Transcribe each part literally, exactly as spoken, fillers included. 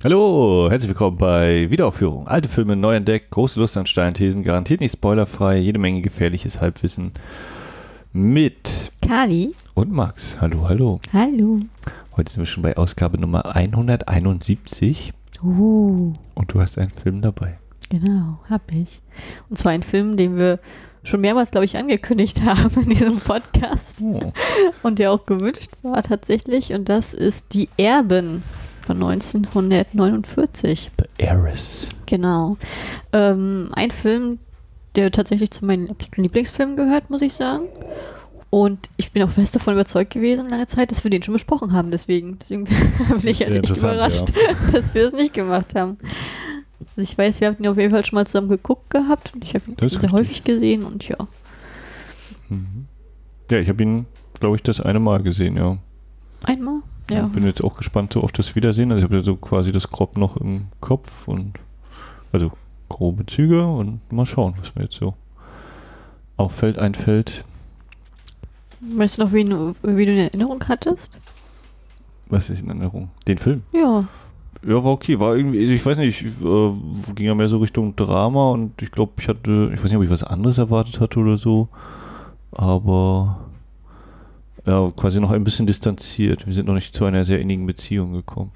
Hallo, herzlich willkommen bei Wiederaufführung. Alte Filme neu entdeckt, große Lust an steilen Thesen, garantiert nicht spoilerfrei, jede Menge gefährliches Halbwissen mit Kali und Max. Hallo, hallo. Hallo. Heute sind wir schon bei Ausgabe Nummer hunderteinundsiebzig. Uh. Und du hast einen Film dabei. Genau, hab ich. Und zwar einen Film, den wir schon mehrmals, glaube ich, angekündigt haben in diesem Podcast. Oh. Und der auch gewünscht war tatsächlich. Und das ist Die Erben von neunzehnhundertneunundvierzig. The Heiress. Genau. Ähm, ein Film, der tatsächlich zu meinen Lieblingsfilmen gehört, muss ich sagen. Und ich bin auch fest davon überzeugt gewesen, lange Zeit, dass wir den schon besprochen haben. Deswegen, deswegen bin ich jetzt echt überrascht, ja, dass wir das nicht gemacht haben. Also ich weiß, wir haben ihn auf jeden Fall schon mal zusammen geguckt gehabt. Und ich habe ihn sehr häufig gesehen und ja. Mhm. Ja, ich habe ihn, glaube ich, das eine Mal gesehen, ja. Einmal? Ja. Ich bin jetzt auch gespannt so auf das Wiedersehen. Also ich habe ja so quasi das Grob noch im Kopf und also grobe Züge und mal schauen, was mir jetzt so auffällt, einfällt. Weißt du noch, wie, wie du in Erinnerung hattest? Was ist in Erinnerung? Den Film? Ja. Ja, war okay. War irgendwie, ich weiß nicht, äh, ging ja mehr so Richtung Drama und ich glaube, ich hatte, ich weiß nicht, ob ich was anderes erwartet hatte oder so, aber ja, quasi noch ein bisschen distanziert. Wir sind noch nicht zu einer sehr innigen Beziehung gekommen.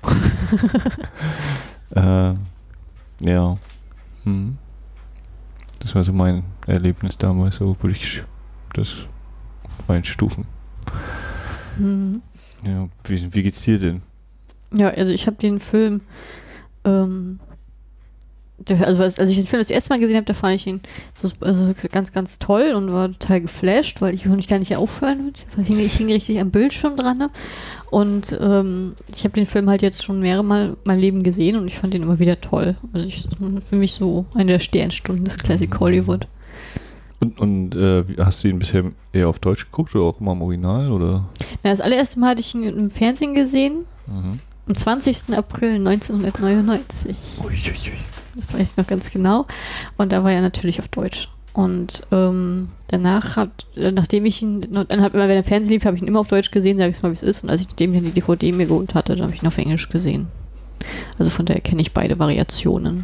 äh, ja. Hm. Das war so mein Erlebnis damals, so würde ich das einstufen. Mhm. Ja, wie, wie geht's dir denn? Ja, also ich habe den Film, ähm, der, also als, als ich den Film das erste Mal gesehen habe, da fand ich ihn so, also ganz, ganz toll und war total geflasht, weil ich konnte gar nicht aufhören mit. Ich hing, ich hing richtig am Bildschirm dran. Ne? Und ähm, ich habe den Film halt jetzt schon mehrere Mal mein Leben gesehen und ich fand ihn immer wieder toll. Also ich, für mich so eine der Sternstunden des Classic Hollywood. Und, und äh, hast du ihn bisher eher auf Deutsch geguckt oder auch immer im Original? Oder? Na, das allererste Mal hatte ich ihn im Fernsehen gesehen. Mhm. Am zwanzigsten April neunzehnhundertneunundneunzig. Uiuiui. Das weiß ich noch ganz genau. Und da war er natürlich auf Deutsch. Und ähm, danach hat, nachdem ich ihn, dann hat, wenn er im Fernsehen lief, habe ich ihn immer auf Deutsch gesehen, sage ich mal, wie es ist. Und als ich dem dann die D V D mir geholt hatte, dann habe ich ihn auf Englisch gesehen. Also von daher kenne ich beide Variationen.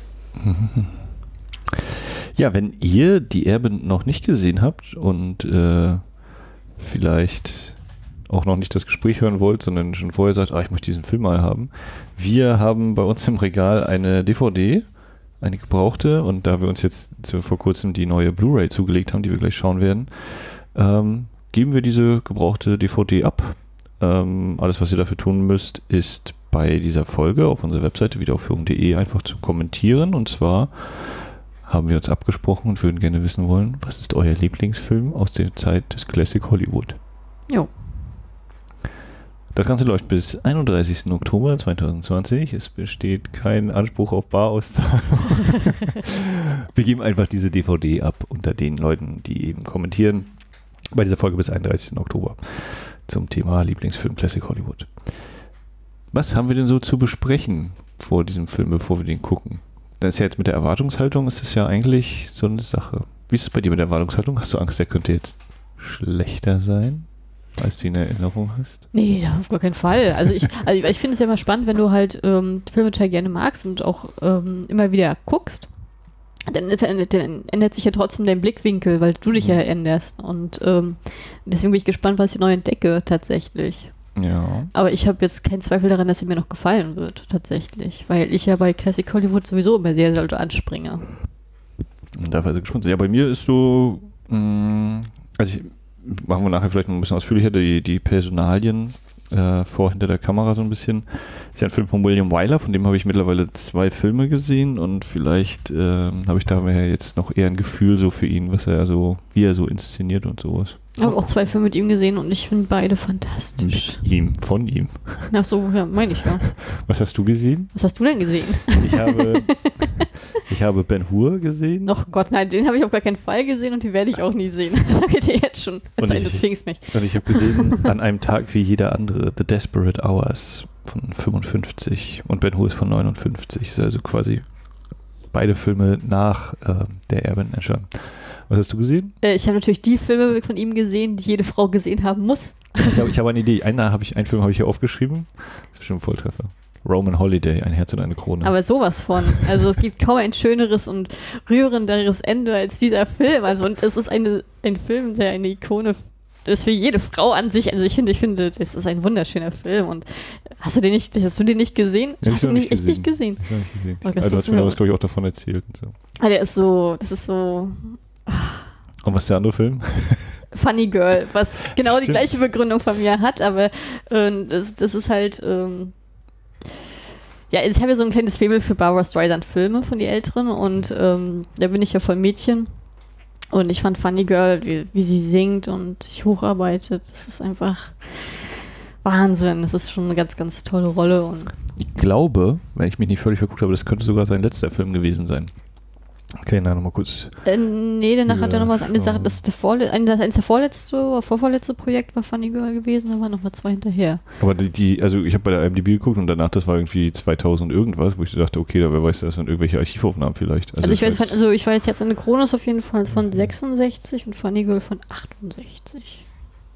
Ja, wenn ihr Die Erben noch nicht gesehen habt und äh, vielleicht auch noch nicht das Gespräch hören wollt, sondern schon vorher sagt, ah, ich möchte diesen Film mal haben. Wir haben bei uns im Regal eine D V D, eine gebrauchte, und da wir uns jetzt zu, vor kurzem die neue Blu-ray zugelegt haben, die wir gleich schauen werden, ähm, geben wir diese gebrauchte D V D ab. Ähm, alles, was ihr dafür tun müsst, ist bei dieser Folge auf unserer Webseite wiederaufführung punkt de einfach zu kommentieren, und zwar haben wir uns abgesprochen und würden gerne wissen wollen, was ist euer Lieblingsfilm aus der Zeit des Classic Hollywood? Jo. Das Ganze läuft bis einunddreißigsten Oktober zweitausendzwanzig. Es besteht kein Anspruch auf Barauszahlung. Wir geben einfach diese D V D ab unter den Leuten, die eben kommentieren, bei dieser Folge bis einunddreißigsten Oktober zum Thema Lieblingsfilm Classic Hollywood. Was haben wir denn so zu besprechen vor diesem Film, bevor wir den gucken? Das ist ja jetzt mit der Erwartungshaltung, ist es ja eigentlich so eine Sache. Wie ist es bei dir mit der Erwartungshaltung? Hast du Angst, der könnte jetzt schlechter sein, als du in Erinnerung hast? Nee, auf gar keinen Fall. Also ich, also ich, ich finde es ja immer spannend, wenn du halt ähm, Filme total gerne magst und auch ähm, immer wieder guckst, dann, dann ändert sich ja trotzdem dein Blickwinkel, weil du dich ja änderst. Und ähm, deswegen bin ich gespannt, was ich neu entdecke tatsächlich. Ja. Aber ich habe jetzt keinen Zweifel daran, dass er mir noch gefallen wird, tatsächlich. Weil ich ja bei Classic Hollywood sowieso immer sehr, sehr anspringe. Und da war ich gespannt. Ja, bei mir ist so, mh, also ich, machen wir nachher vielleicht noch ein bisschen ausführlicher, die, die Personalien äh, vor, hinter der Kamera so ein bisschen. Das ist ja ein Film von William Wyler, von dem habe ich mittlerweile zwei Filme gesehen und vielleicht äh, habe ich da jetzt noch eher ein Gefühl so für ihn, was er so, wie er so inszeniert und sowas. Ich habe auch zwei Filme mit ihm gesehen und ich finde beide fantastisch. Mit ihm, von ihm. Ach so, ja, meine ich ja. Was hast du gesehen? Was hast du denn gesehen? Ich habe, ich habe Ben-Hur gesehen. Ach Gott, nein, den habe ich auf gar keinen Fall gesehen und den werde ich auch nie sehen. Das sage ich dir jetzt schon. Und ich, du zwingst mich. Und ich habe gesehen, an einem Tag wie jeder andere, The Desperate Hours von fünfundfünfzig und Ben-Hur ist von neunundfünfzig. Das ist also quasi beide Filme nach äh, der Erbin entstanden. Was hast du gesehen? Äh, ich habe natürlich die Filme von ihm gesehen, die jede Frau gesehen haben muss. Ich habe ich hab eine Idee. Einen, hab ich, einen Film habe ich hier aufgeschrieben. Das ist bestimmt ein Volltreffer. Roman Holiday, ein Herz und eine Krone. Aber sowas von. Also es gibt kaum ein schöneres und rührenderes Ende als dieser Film. Also und es ist eine, ein Film, der eine Ikone ist für jede Frau an sich. Also ich finde, ich finde, das ist ein wunderschöner Film. Und hast du den nicht, hast du den nicht gesehen? Ja, hast du den nicht, echt nicht gesehen? Ich habe nicht gesehen. Oh, also du hast mir das, glaube ich, auch davon erzählt. Und so. Ah, der ist so, das ist so... Und was ist der andere Film? Funny Girl, was genau Stimmt. die gleiche Begründung von mir hat, aber äh, das, das ist halt... Ähm, ja, ich habe ja so ein kleines Faible für Barbra Streisand-Filme von die Älteren und ähm, da bin ich ja voll Mädchen. Und ich fand Funny Girl, wie, wie sie singt und sich hocharbeitet, das ist einfach Wahnsinn. Das ist schon eine ganz, ganz tolle Rolle. Und ich glaube, wenn ich mich nicht völlig verguckt habe, das könnte sogar sein letzter Film gewesen sein. Okay, na, nochmal kurz. äh, nee, danach Ja, hat er nochmal eine Sache, schauen. das, der Vorle- ein, das eins der vorletzte oder vorvorletzte Projekt war Funny Girl gewesen, da waren nochmal zwei hinterher. Aber die, die also ich habe bei der I M D B geguckt und danach, das war irgendwie zweitausend irgendwas, wo ich so dachte, okay, da wer weiß, das sind irgendwelche Archivaufnahmen vielleicht. Also, ich weiß, also ich weiß jetzt, eine Krone ist auf jeden Fall von sechsundsechzig und Funny Girl von achtundsechzig.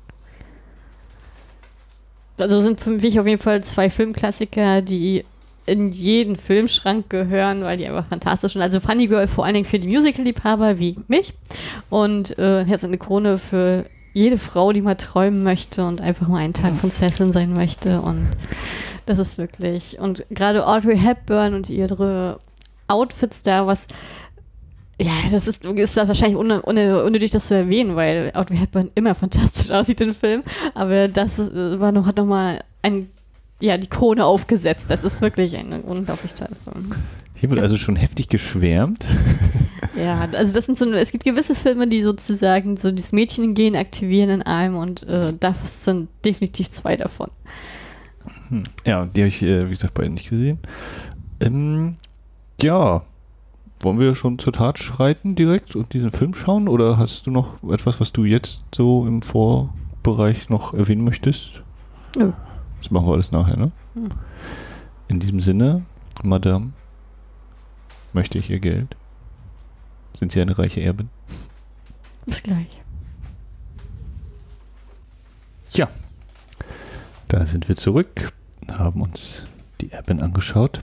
Also sind für mich auf jeden Fall zwei Filmklassiker, die in jeden Filmschrank gehören, weil die einfach fantastisch sind. Also Funny Girl vor allen Dingen für die Musical-Liebhaber wie mich und äh, Herz und eine Krone für jede Frau, die mal träumen möchte und einfach mal einen Tag Prinzessin sein möchte. Und das ist wirklich, und gerade Audrey Hepburn und ihre Outfits da, was ja, das ist, ist wahrscheinlich ohne, ohne, unnötig, das zu erwähnen, weil Audrey Hepburn immer fantastisch aussieht im Film, aber das äh, war noch, hat nochmal ein ja, die Krone aufgesetzt. Das ist wirklich ein unglaublich toller Film. Hier wird also schon heftig geschwärmt. Ja, also das sind so, es gibt gewisse Filme, die sozusagen so das Mädchengehen aktivieren in einem und äh, das sind definitiv zwei davon. Hm. Ja, die habe ich, äh, wie gesagt, beide nicht gesehen. Ähm, ja, wollen wir schon zur Tat schreiten direkt und diesen Film schauen? Oder hast du noch etwas, was du jetzt so im Vorbereich noch erwähnen möchtest? Nö. Das machen wir alles nachher, ne? Hm. In diesem Sinne, Madame, möchte ich Ihr Geld? Sind Sie eine reiche Erbin? Bis gleich. Ja, da sind wir zurück, haben uns die Erbin angeschaut.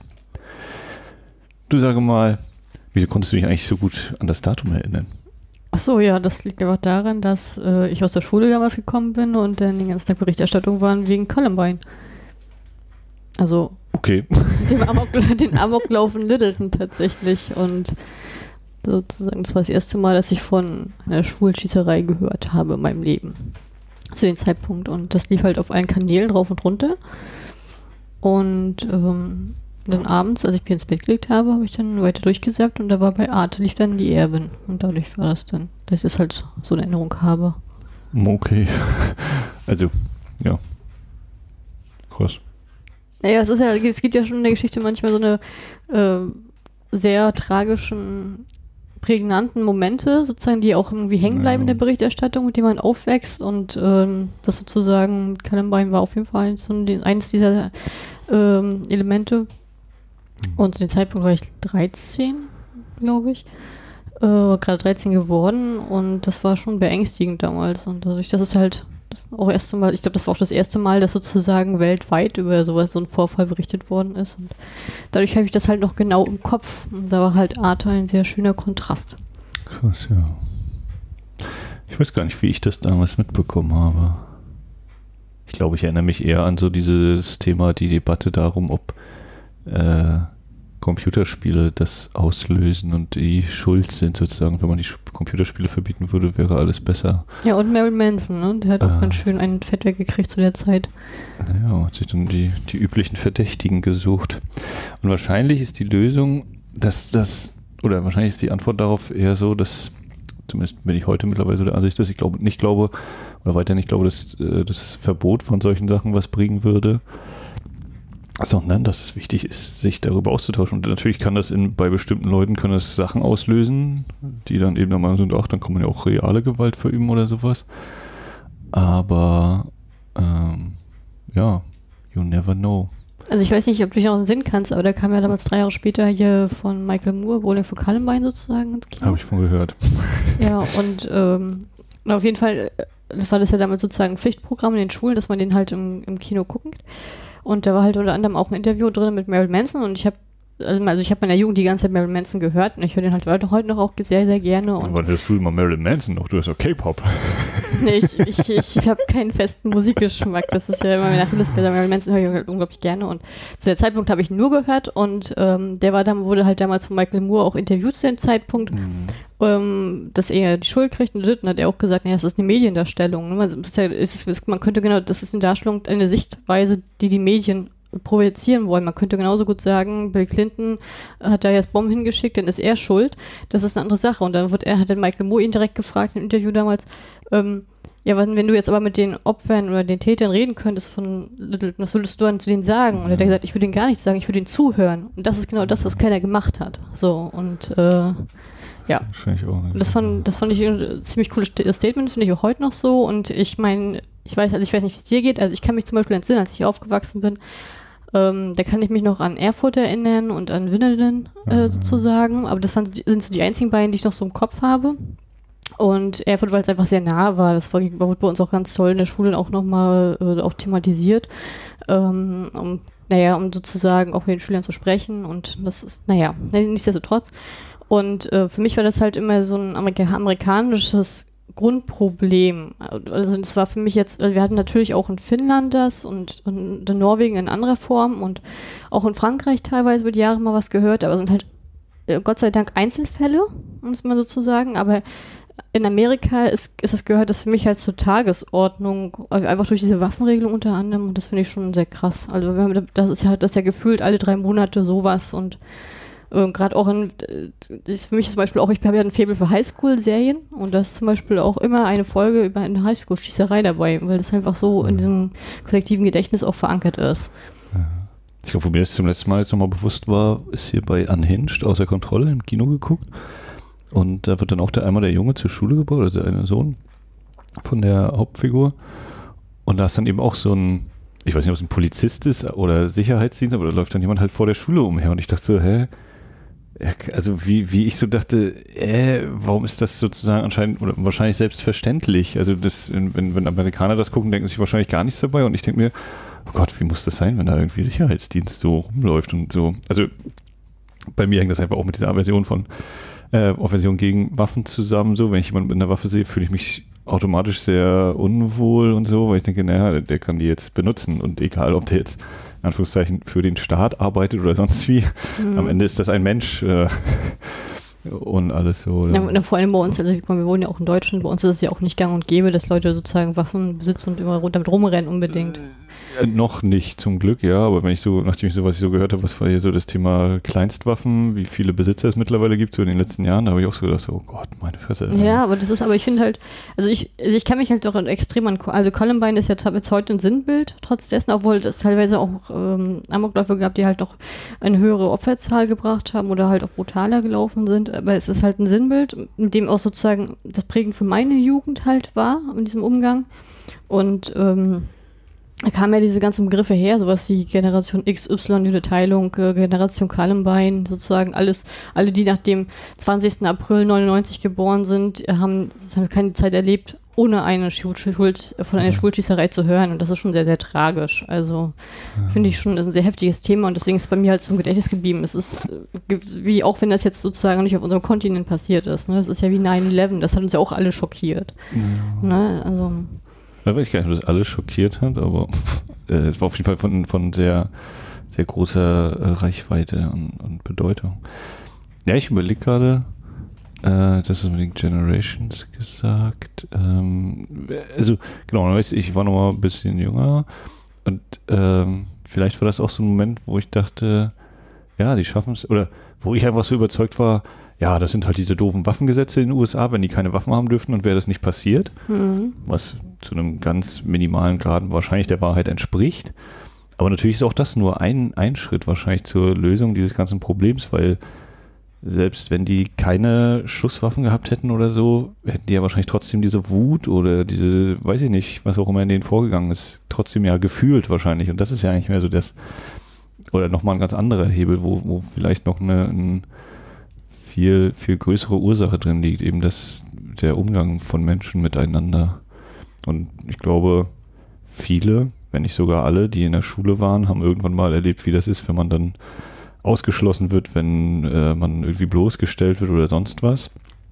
Du sage mal, wieso konntest du dich eigentlich so gut an das Datum erinnern? Ach so, ja, das liegt einfach daran, dass äh, ich aus der Schule damals gekommen bin und dann den ganzen Tag Berichterstattung waren wegen Columbine. Also Okay. dem Amok, den Amoklauf in Littleton tatsächlich und sozusagen, das war das erste Mal, dass ich von einer Schulschießerei gehört habe in meinem Leben. Zu dem Zeitpunkt. Und das lief halt auf allen Kanälen rauf und runter. Und ähm, dann abends, als ich mich ins Bett gelegt habe, habe ich dann weiter durchgesappt und da war bei Arte lief dann die Erbin. Und dadurch war das dann, dass ich das halt so eine Erinnerung habe. Okay. Also, ja. Krass. Naja, es ist ja, es gibt ja schon in der Geschichte manchmal so eine äh, sehr tragischen, prägnanten Momente, sozusagen, die auch irgendwie hängen bleiben in der Berichterstattung, mit denen man aufwächst und ähm, das sozusagen, Columbine war auf jeden Fall so ein, eines dieser ähm, Elemente. Und zu dem Zeitpunkt war ich dreizehn, glaube ich. Äh, gerade dreizehn geworden und das war schon beängstigend damals. Und dadurch, dass es halt das auch erste Mal, ich glaube, das war auch das erste Mal, dass sozusagen weltweit über sowas, so ein Vorfall berichtet worden ist. Und dadurch habe ich das halt noch genau im Kopf. Und da war halt Arte ein sehr schöner Kontrast. Krass, ja. Ich weiß gar nicht, wie ich das damals mitbekommen habe. Ich glaube, ich erinnere mich eher an so dieses Thema, die Debatte darum, ob äh, Computerspiele das auslösen und die schuld sind sozusagen. Wenn man die Sch- Computerspiele verbieten würde, wäre alles besser. Ja, und Marilyn Manson, ne? Der hat auch Ah. ganz schön einen Fett weggekriegt zu der Zeit. Naja, hat sich dann die, die üblichen Verdächtigen gesucht. Und wahrscheinlich ist die Lösung, dass das, oder wahrscheinlich ist die Antwort darauf eher so, dass, zumindest bin ich heute mittlerweile so der Ansicht, dass ich glaube, nicht glaube, oder weiter nicht glaube, dass äh, das Verbot von solchen Sachen was bringen würde, sondern dass es wichtig ist, sich darüber auszutauschen. Und natürlich kann das in, bei bestimmten Leuten können das Sachen auslösen, die dann eben der Meinung sind, ach, dann kann man ja auch reale Gewalt verüben oder sowas. Aber ähm, ja, you never know. Also ich weiß nicht, ob du dich noch einen Sinn kannst, aber da kam ja damals drei Jahre später hier von Michael Moore, Bowling for Columbine sozusagen ins Kino. Habe ich von gehört. Ja, und ähm, auf jeden Fall, das war das ja damals sozusagen ein Pflichtprogramm in den Schulen, dass man den halt im, im Kino guckt. Und da war halt unter anderem auch ein Interview drin mit Marilyn Manson und ich habe Also ich habe in der Jugend die ganze Zeit Marilyn Manson gehört und ich höre den halt heute noch auch sehr, sehr gerne. Und wann hörst du immer Marilyn Manson noch? Du hast doch K-Pop. Nee, ich, ich, ich, ich habe keinen festen Musikgeschmack. Das ist ja immer meine Achillesferse. Marilyn Manson höre ich halt unglaublich gerne und zu dem Zeitpunkt habe ich ihn nur gehört und ähm, der war dann, wurde halt damals von Michael Moore auch interviewt zu dem Zeitpunkt, mhm. ähm, dass er die Schuld kriegt und dann hat er auch gesagt, naja, das ist eine Mediendarstellung. Man, ist ja, ist, man könnte genau, das ist eine Darstellung, eine Sichtweise, die die Medien projizieren wollen. Man könnte genauso gut sagen, Bill Clinton hat da jetzt Bomben hingeschickt, dann ist er schuld. Das ist eine andere Sache. Und dann wird er, hat dann Michael Moore ihn direkt gefragt im Interview damals, ähm, ja, wenn du jetzt aber mit den Opfern oder den Tätern reden könntest von Little, was würdest du dann zu denen sagen? Und er hat gesagt, ich würde ihnen gar nichts sagen, ich würde ihnen zuhören. Und das ist genau das, was keiner gemacht hat. So, und äh, ja. Das fand, das fand ich ein ziemlich cooles Statement, finde ich auch heute noch so. Und ich meine, ich weiß, also ich weiß nicht, wie es dir geht. Also ich kann mich zum Beispiel entsinnen, als ich aufgewachsen bin, Ähm, da kann ich mich noch an Erfurt erinnern und an Winnerden äh, sozusagen, aber das waren, sind so die einzigen beiden, die ich noch so im Kopf habe. Und Erfurt, weil es einfach sehr nah war, das war, wurde bei uns auch ganz toll in der Schule auch nochmal äh, auch thematisiert, ähm, um, naja, um sozusagen auch mit den Schülern zu sprechen und das ist, naja, nichtsdestotrotz. Und äh, für mich war das halt immer so ein Amerika- amerikanisches Grundproblem. Also das war für mich jetzt, wir hatten natürlich auch in Finnland das und, und in Norwegen in anderer Form und auch in Frankreich teilweise über die Jahre mal was gehört, aber es sind halt Gott sei Dank Einzelfälle, um es mal so zu sagen, aber in Amerika ist, ist das gehört das für mich halt zur Tagesordnung, einfach durch diese Waffenregelung unter anderem und das finde ich schon sehr krass. Also das ist ja, das ist ja gefühlt alle drei Monate sowas und äh, gerade auch in, das ist für mich zum Beispiel auch, ich habe ja ein Faible für Highschool-Serien und da ist zum Beispiel auch immer eine Folge über eine Highschool-Schießerei dabei, weil das einfach so in diesem kollektiven Gedächtnis auch verankert ist. Ich glaube, wo mir das zum letzten Mal jetzt nochmal bewusst war, ist hier bei Unhinged außer Kontrolle im Kino geguckt. Und da wird dann auch der einmal der Junge zur Schule gebracht, also der eine Sohn von der Hauptfigur. Und da ist dann eben auch so ein, ich weiß nicht, ob es ein Polizist ist oder Sicherheitsdienst, aber da läuft dann jemand halt vor der Schule umher. Und ich dachte so, hä? Also wie, wie ich so dachte, äh, warum ist das sozusagen anscheinend oder wahrscheinlich selbstverständlich? Also das, wenn, wenn Amerikaner das gucken, denken sich wahrscheinlich gar nichts dabei. Und ich denke mir, oh Gott, wie muss das sein, wenn da irgendwie Sicherheitsdienst so rumläuft und so. Also bei mir hängt das einfach auch mit dieser Aversion von äh, Aversion gegen Waffen zusammen. So, wenn ich jemanden mit einer Waffe sehe, fühle ich mich automatisch sehr unwohl und so, weil ich denke, naja, der kann die jetzt benutzen und egal, ob der jetzt in Anführungszeichen für den Staat arbeitet oder sonst wie, mhm. am Ende ist das ein Mensch äh, und alles so. Ja, und vor allem bei uns, also wir wohnen ja auch in Deutschland, bei uns ist es ja auch nicht gang und gäbe, dass Leute sozusagen Waffen besitzen und immer damit rumrennen unbedingt. Äh, noch nicht, zum Glück, ja, aber wenn ich so, nachdem ich so, was ich so gehört habe, was war hier so das Thema Kleinstwaffen, wie viele Besitzer es mittlerweile gibt, so in den letzten Jahren, da habe ich auch so gedacht, so, oh Gott, meine Fresse. Ja, aber das ist, aber ich finde halt, also ich, also ich kann mich halt auch extrem an, also Columbine ist ja jetzt heute ein Sinnbild, trotz dessen, obwohl es teilweise auch ähm, Amokläufe gab, die halt noch eine höhere Opferzahl gebracht haben oder halt auch brutaler gelaufen sind, aber es ist halt ein Sinnbild, mit dem auch sozusagen das prägend für meine Jugend halt war, in diesem Umgang und ähm, da kamen ja diese ganzen Begriffe her, sowas wie Generation X Y, die Teilung, äh, Generation Columbine, sozusagen alles, alle, die nach dem zwanzigsten April neunundneunzig geboren sind, haben, haben keine Zeit erlebt, ohne eine Schuld, Schuld, von einer Schulschießerei zu hören und das ist schon sehr, sehr tragisch. Also ja. Finde ich schon ein sehr heftiges Thema und deswegen ist es bei mir halt so im Gedächtnis geblieben. Es ist wie, auch wenn das jetzt sozusagen nicht auf unserem Kontinent passiert ist, ne? Das ist ja wie nine eleven, das hat uns ja auch alle schockiert. Ja. Ne? Also ich weiß gar nicht, ob das alles schockiert hat, aber äh, es war auf jeden Fall von, von sehr, sehr großer äh, Reichweite und, und Bedeutung. Ja, ich überlege gerade, äh, das ist unbedingt Generations gesagt. Ähm, also, genau, ich war noch mal ein bisschen jünger und ähm, vielleicht war das auch so ein Moment, wo ich dachte, ja, die schaffen es, oder wo ich einfach so überzeugt war, ja, das sind halt diese doofen Waffengesetze in den U S A, wenn die keine Waffen haben dürfen und wäre das nicht passiert, mhm. was zu einem ganz minimalen Grad wahrscheinlich der Wahrheit entspricht. Aber natürlich ist auch das nur ein, ein Schritt wahrscheinlich zur Lösung dieses ganzen Problems, weil selbst wenn die keine Schusswaffen gehabt hätten oder so, hätten die ja wahrscheinlich trotzdem diese Wut oder diese, weiß ich nicht, was auch immer in denen vorgegangen ist, trotzdem ja gefühlt wahrscheinlich. Und das ist ja eigentlich mehr so das, oder nochmal ein ganz anderer Hebel, wo, wo vielleicht noch eine, ein viel, viel größere Ursache drin liegt, eben das, der Umgang von Menschen miteinander. Und ich glaube, viele, wenn nicht sogar alle, die in der Schule waren, haben irgendwann mal erlebt, wie das ist, wenn man dann ausgeschlossen wird, wenn äh, man irgendwie bloßgestellt wird oder sonst was.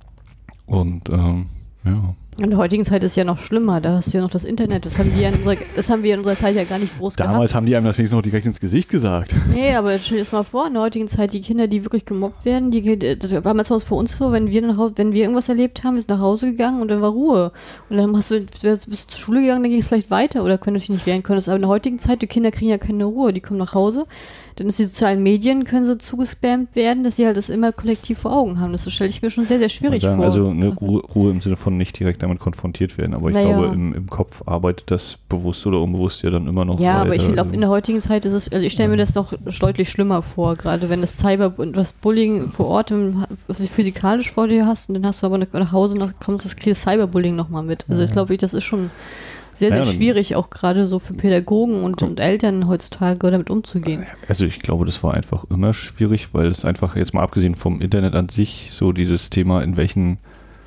Und ähm, ja. In der heutigen Zeit ist es ja noch schlimmer, da hast du ja noch das Internet, das haben wir in unserer, das haben wir in unserer Zeit ja gar nicht groß Damals gehabt. Damals haben die einem das wenigstens noch direkt ins Gesicht gesagt. Nee, aber stell dir das mal vor, in der heutigen Zeit, die Kinder, die wirklich gemobbt werden, die, das war damals bei uns so, wenn wir, nach Hause, wenn wir irgendwas erlebt haben, ist nach Hause gegangen und dann war Ruhe. Und dann hast du, bist du zur Schule gegangen, dann ging es vielleicht weiter oder können dich nicht wehren können. Aber in der heutigen Zeit, die Kinder kriegen ja keine Ruhe, die kommen nach Hause, dann ist die sozialen Medien, können so zugespammt werden, dass sie halt das immer kollektiv vor Augen haben. Das stelle ich mir schon sehr, sehr schwierig sagen, vor. Also eine Ruhe, Ruhe im Sinne von nicht direkt damit konfrontiert werden, aber ich naja. glaube, im, im Kopf arbeitet das bewusst oder unbewusst ja dann immer noch Ja, weiter. aber ich glaube, in der heutigen Zeit ist es, also ich stelle mir das noch deutlich schlimmer vor, gerade wenn das Cyber und das Bullying vor Ort im, physikalisch vor dir hast und dann hast du aber nach Hause noch, kommt das Cyberbullying nochmal mit. Also ich glaube, das ist schon sehr, sehr ja, schwierig, auch gerade so für Pädagogen und, und Eltern heutzutage damit umzugehen. Also ich glaube, das war einfach immer schwierig, weil es einfach, jetzt mal abgesehen vom Internet an sich, so dieses Thema, in welchen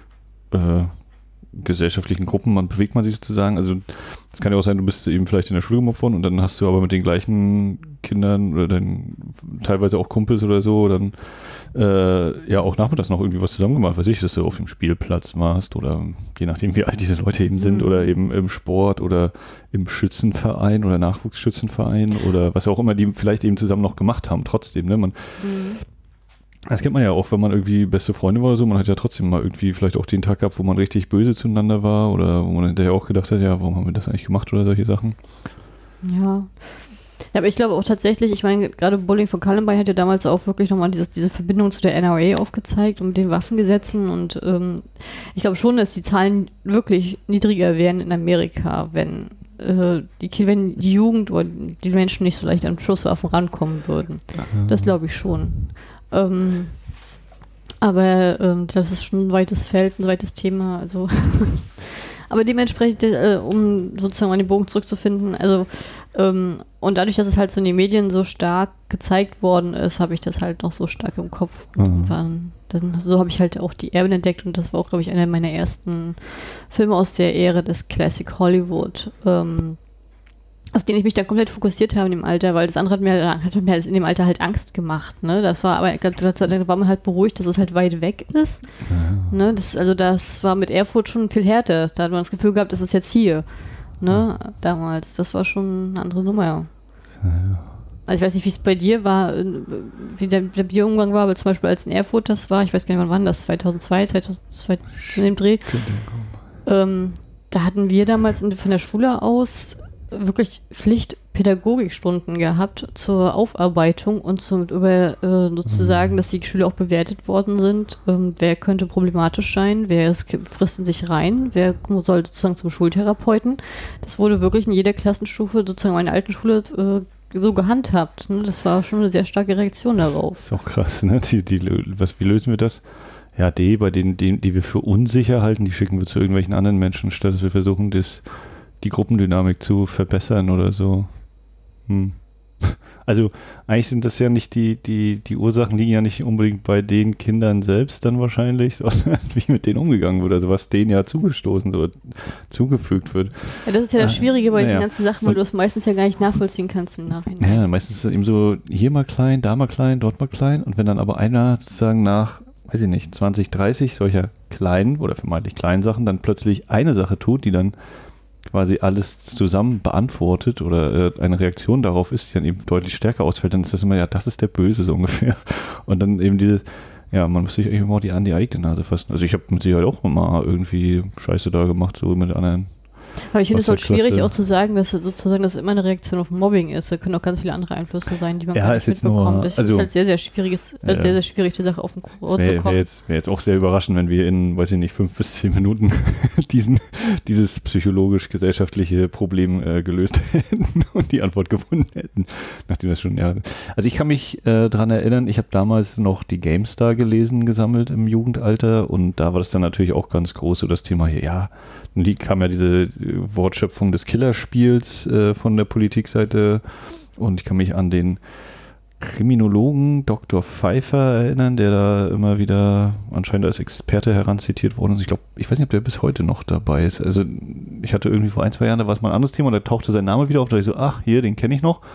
äh, gesellschaftlichen Gruppen man bewegt man sich sozusagen. Also es kann ja auch sein, du bist eben vielleicht in der Schule gemobbt worden und dann hast du aber mit den gleichen Kindern oder dann teilweise auch Kumpels oder so dann äh, ja auch nachmittags noch irgendwie was zusammen gemacht, weiß ich, dass du auf dem Spielplatz warst oder je nachdem, wie alt diese Leute eben sind mhm. oder eben im Sport oder im Schützenverein oder Nachwuchsschützenverein oder was auch immer die vielleicht eben zusammen noch gemacht haben, trotzdem, ne, man mhm. Das kennt man ja auch, wenn man irgendwie beste Freunde war oder so, man hat ja trotzdem mal irgendwie vielleicht auch den Tag gehabt, wo man richtig böse zueinander war oder wo man hinterher auch gedacht hat, ja, warum haben wir das eigentlich gemacht oder solche Sachen. Ja. Ja, aber ich glaube auch tatsächlich, ich meine, gerade Bullying von Columbine hat ja damals auch wirklich nochmal dieses, diese Verbindung zu der N R A aufgezeigt und mit den Waffengesetzen und ähm, ich glaube schon, dass die Zahlen wirklich niedriger wären in Amerika, wenn äh, die, wenn die Jugend oder die Menschen nicht so leicht an Schusswaffen rankommen würden. Mhm. Das glaube ich schon. Ähm, aber ähm, das ist schon ein weites Feld, ein weites Thema, also aber dementsprechend, äh, um sozusagen an den Bogen zurückzufinden, also ähm, und dadurch, dass es halt so in den Medien so stark gezeigt worden ist, habe ich das halt noch so stark im Kopf. Mhm. Und dann, dann, so habe ich halt auch die Erben entdeckt und das war auch, glaube ich, einer meiner ersten Filme aus der Ära des Classic Hollywood, ähm, auf den ich mich dann komplett fokussiert habe in dem Alter, weil das andere hat mir, hat mir in dem Alter halt Angst gemacht, ne? Das war, aber da war man halt beruhigt, dass es halt weit weg ist. Ja. Ne? Das, also das war mit Erfurt schon viel härter. Da hat man das Gefühl gehabt, das ist jetzt hier. Ne? Ja. Damals. Das war schon eine andere Nummer. Ja. Ja. Also ich weiß nicht, wie es bei dir war, wie der, der Bierumgang war, aber zum Beispiel als in Erfurt das war, ich weiß gar nicht, wann war das, zweitausendzwei, zweitausendzwei in dem Dreh. Ähm, da hatten wir damals in, von der Schule aus wirklich Pflichtpädagogikstunden gehabt zur Aufarbeitung und zum über äh, sozusagen, dass die Schüler auch bewertet worden sind. Ähm, wer könnte problematisch sein? Wer ist, frisst in sich rein? Wer soll sozusagen zum Schultherapeuten? Das wurde wirklich in jeder Klassenstufe sozusagen in meiner alten Schule äh, so gehandhabt. Ne? Das war schon eine sehr starke Reaktion darauf. Das ist auch krass, ne? Die, die, was, wie lösen wir das? Ja, die, bei denen, die, die wir für unsicher halten, die schicken wir zu irgendwelchen anderen Menschen, statt dass wir versuchen, das die Gruppendynamik zu verbessern oder so. Hm. Also eigentlich sind das ja nicht die, die, die Ursachen liegen ja nicht unbedingt bei den Kindern selbst dann wahrscheinlich, sondern wie mit denen umgegangen wird, also was denen ja zugestoßen wird, zugefügt wird. Ja, das ist ja das Schwierige bei diesen ganzen Sachen, weil du es meistens ja gar nicht nachvollziehen kannst im Nachhinein. Ja, meistens ist es eben so, hier mal klein, da mal klein, dort mal klein und wenn dann aber einer sozusagen nach, weiß ich nicht, zwanzig, dreißig solcher kleinen oder vermeintlich kleinen Sachen dann plötzlich eine Sache tut, die dann quasi alles zusammen beantwortet oder äh, eine Reaktion darauf ist, die dann eben deutlich stärker ausfällt, dann ist das immer, ja, das ist der Böse so ungefähr. Und dann eben dieses, ja, man muss sich irgendwie mal die an die eigene Nase fassen. Also ich habe mit Sicherheit auch mal irgendwie Scheiße da gemacht, so mit anderen. Aber ich finde es halt schwierig auch zu sagen, dass sozusagen das immer eine Reaktion auf Mobbing ist. Da können auch ganz viele andere Einflüsse sein, die man ja, gar nicht mitbekommt. Nur, das also, ist halt sehr, sehr schwieriges, ja. sehr, sehr schwierig, die Sache auf den Kurs zu kommen. Wäre jetzt, wär jetzt auch sehr überraschend, wenn wir in, weiß ich nicht, fünf bis zehn Minuten diesen, dieses psychologisch-gesellschaftliche Problem äh, gelöst hätten und die Antwort gefunden hätten. Nachdem das schon, ja. Also ich kann mich äh, daran erinnern, ich habe damals noch die GameStar gelesen, gesammelt im Jugendalter und da war das dann natürlich auch ganz groß, so das Thema hier, ja, dann kam ja diese Wortschöpfung des Killerspiels äh, von der Politikseite und ich kann mich an den Kriminologen Doktor Pfeiffer erinnern, der da immer wieder anscheinend als Experte heranzitiert wurde. Und ich glaube, ich weiß nicht, ob der bis heute noch dabei ist. Also ich hatte irgendwie vor ein, zwei Jahren, da war es mal ein anderes Thema und da tauchte sein Name wieder auf. Da dachte ich so, ach, hier, den kenne ich noch.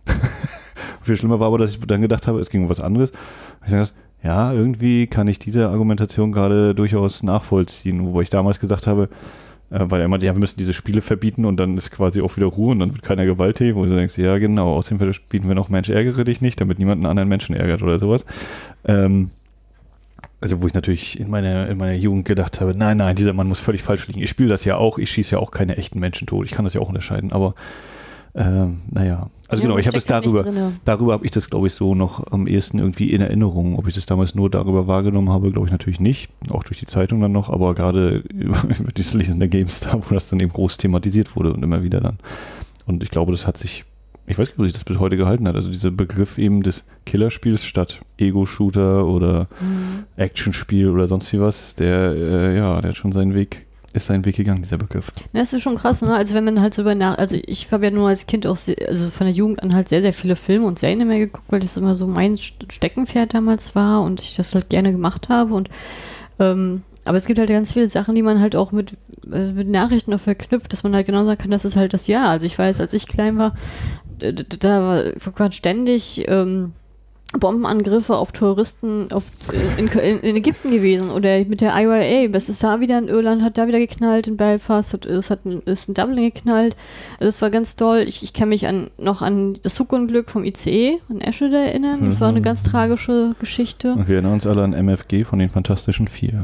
Viel schlimmer war aber, dass ich dann gedacht habe, es ging um was anderes. Ich dachte, ja, irgendwie kann ich diese Argumentation gerade durchaus nachvollziehen, wobei ich damals gesagt habe, äh, weil er meinte, ja, wir müssen diese Spiele verbieten und dann ist quasi auch wieder Ruhe und dann wird keiner gewalttätig, wo du denkst, ja genau, außerdem verbieten wir noch Mensch, ärgere dich nicht, damit niemand einen anderen Menschen ärgert oder sowas. Ähm, also wo ich natürlich in meiner, in meiner Jugend gedacht habe, nein, nein, dieser Mann muss völlig falsch liegen. Ich spiele das ja auch, ich schieße ja auch keine echten Menschen tot, ich kann das ja auch unterscheiden, aber Ähm, naja, also ja, genau, ich habe es darüber, darüber habe ich das, glaube ich, so noch am ehesten irgendwie in Erinnerung. Ob ich das damals nur darüber wahrgenommen habe, glaube ich natürlich nicht, auch durch die Zeitung dann noch, aber gerade über, über dieses Lesen der GameStar, wo das dann eben groß thematisiert wurde und immer wieder dann. Und ich glaube, das hat sich, ich weiß nicht, ob sich das bis heute gehalten hat, also dieser Begriff eben des Killerspiels statt Ego-Shooter oder mhm. Actionspiel oder sonst wie was, der, äh, ja, der hat schon seinen Weg ist sein Weg gegangen, dieser Begriff. Das ist schon krass, ne? Also wenn man halt so über nach, also ich habe ja nur als Kind auch, sehr, also von der Jugend an halt sehr, sehr viele Filme und Serien mehr geguckt, weil das immer so mein Steckenpferd damals war und ich das halt gerne gemacht habe und ähm, aber es gibt halt ganz viele Sachen, die man halt auch mit, äh, mit Nachrichten auch verknüpft, dass man halt genau sagen kann, das ist halt das Jahr. Also ich weiß, als ich klein war, da, da war, war ständig ähm, Bombenangriffe auf Touristen auf, in, in, in Ägypten gewesen oder mit der I R A, was ist da wieder in Irland, hat da wieder geknallt, in Belfast, hat, es hat ist in Dublin geknallt, also das war ganz toll. Ich, ich kann mich an, noch an das Zugunglück vom I C E in Eschede erinnern, das war eine ganz tragische Geschichte. Und wir erinnern uns alle an M F G von den Fantastischen Vier.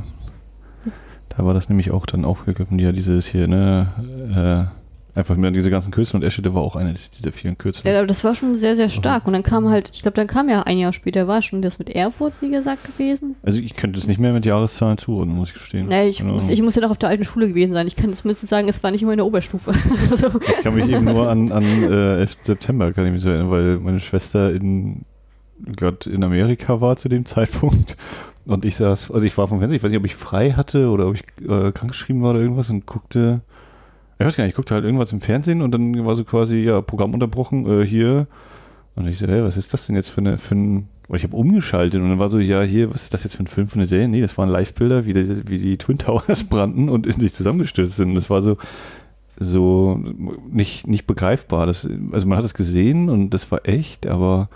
Da war das nämlich auch dann aufgegriffen, die ja dieses hier, ne, äh, einfach mit diese ganzen Kürzel und Eschede war auch eine dieser vielen Kürzel. Ja, aber das war schon sehr, sehr stark. Und dann kam halt, ich glaube, dann kam ja ein Jahr später, war schon das mit Erfurt, wie gesagt, gewesen. Also ich könnte es nicht mehr mit Jahreszahlen zuordnen, muss ich gestehen. Nee, ich, muss, ich muss ja noch auf der alten Schule gewesen sein. Ich kann zumindest sagen, es war nicht immer in der Oberstufe. Also. Ich kann mich eben nur an, an äh, elften September, kann ich mich so erinnern, weil meine Schwester in gerade in Amerika war zu dem Zeitpunkt. Und ich saß, also ich war vom Fernseher, ich weiß nicht, ob ich frei hatte oder ob ich äh, krankgeschrieben war oder irgendwas und guckte. Ich weiß gar nicht, ich guckte halt irgendwas im Fernsehen und dann war so quasi, ja, Programm unterbrochen, äh, hier. Und ich so, hey, was ist das denn jetzt für eine, für ein, weil ich habe umgeschaltet und dann war so, ja, hier, was ist das jetzt für ein Film, für eine Serie? Nee, das waren Live-Bilder, wie die, wie die Twin Towers brannten und in sich zusammengestürzt sind. Und das war so, so nicht, nicht begreifbar. Das, also man hat es gesehen und das war echt, aber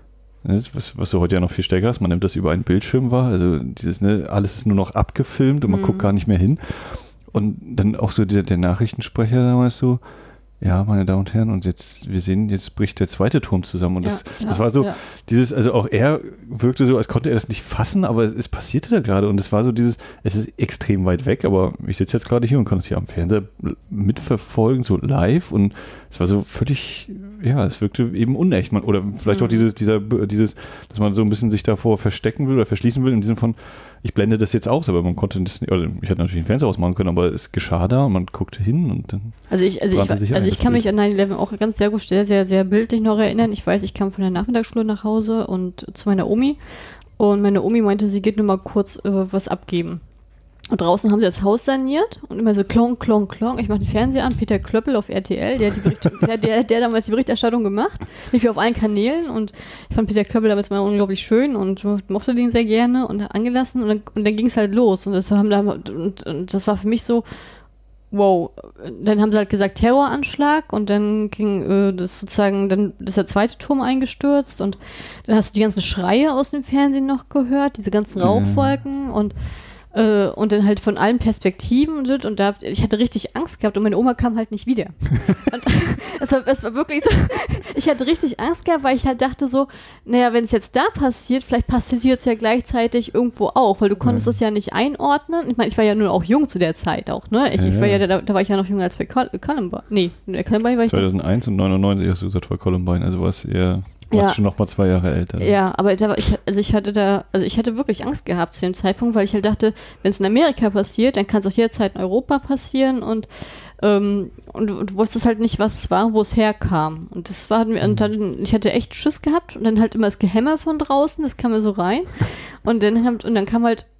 das, was, was du heute ja noch viel stärker hast, man nimmt das über einen Bildschirm wahr, also dieses, ne, alles ist nur noch abgefilmt und man mhm. guckt gar nicht mehr hin. Und dann auch so der, der Nachrichtensprecher damals so, ja, meine Damen und Herren, und jetzt, wir sehen, jetzt bricht der zweite Turm zusammen. Und ja, das, ja, das war so, ja. dieses, also auch er wirkte so, als konnte er das nicht fassen, aber es passierte da gerade. Und es war so dieses, es ist extrem weit weg, aber ich sitze jetzt gerade hier und kann es hier am Fernseher mitverfolgen, so live. Und es war so völlig, ja, es wirkte eben unecht. Man, oder vielleicht mhm. auch dieses, dieser, dieses, dass man so ein bisschen sich davor verstecken will oder verschließen will, im Sinne von, ich blende das jetzt aus, aber man konnte das nicht, oder ich hätte natürlich den Fernseher ausmachen können, aber es geschah da und man guckte hin und dann. Also ich, also ich, also ich kann mich an neun elf auch ganz sehr gut, sehr, sehr, sehr bildlich noch erinnern. Ich weiß, ich kam von der Nachmittagsschule nach Hause und zu meiner Omi und meine Omi meinte, sie geht nur mal kurz äh, was abgeben. Und draußen haben sie das Haus saniert und immer so klong, klong, klong. Ich mache den Fernseher an, Peter Klöppel auf R T L, der hat die Bericht, der, der, der damals die Berichterstattung gemacht, lief ja auf allen Kanälen und ich fand Peter Klöppel damals mal unglaublich schön und mochte den sehr gerne und angelassen und dann, und dann ging es halt los und das, haben da, und, und das war für mich so, wow, dann haben sie halt gesagt Terroranschlag und dann ging äh, das sozusagen, dann ist der zweite Turm eingestürzt und dann hast du die ganzen Schreie aus dem Fernsehen noch gehört, diese ganzen Rauchwolken mhm. und Äh, und dann halt von allen Perspektiven und, und da, ich hatte richtig Angst gehabt und meine Oma kam halt nicht wieder. Und es war, es war wirklich so, ich hatte richtig Angst gehabt, weil ich halt dachte so, naja, wenn es jetzt da passiert, vielleicht passiert es ja gleichzeitig irgendwo auch, weil du konntest ja. das ja nicht einordnen. Ich meine, ich war ja nur auch jung zu der Zeit auch, ne? Ich, ja, ich war ja, da, da war ich ja noch jünger als bei Col- Columbine. Nee, bei Columbine war ich zweitausendeins und neunundneunzig hast du gesagt, war Columbine, also war es eher... Du warst ja. schon noch mal zwei Jahre älter. Ja, aber da war ich, also ich hatte da, also ich hatte wirklich Angst gehabt zu dem Zeitpunkt, weil ich halt dachte, wenn es in Amerika passiert, dann kann es auch jederzeit in Europa passieren und ähm, und, und du wusstest halt nicht, was es war, wo es herkam. Und das war, mhm. und dann, ich hatte echt Schiss gehabt und dann halt immer das Gehämmer von draußen, das kam mir so rein und dann, und dann kam halt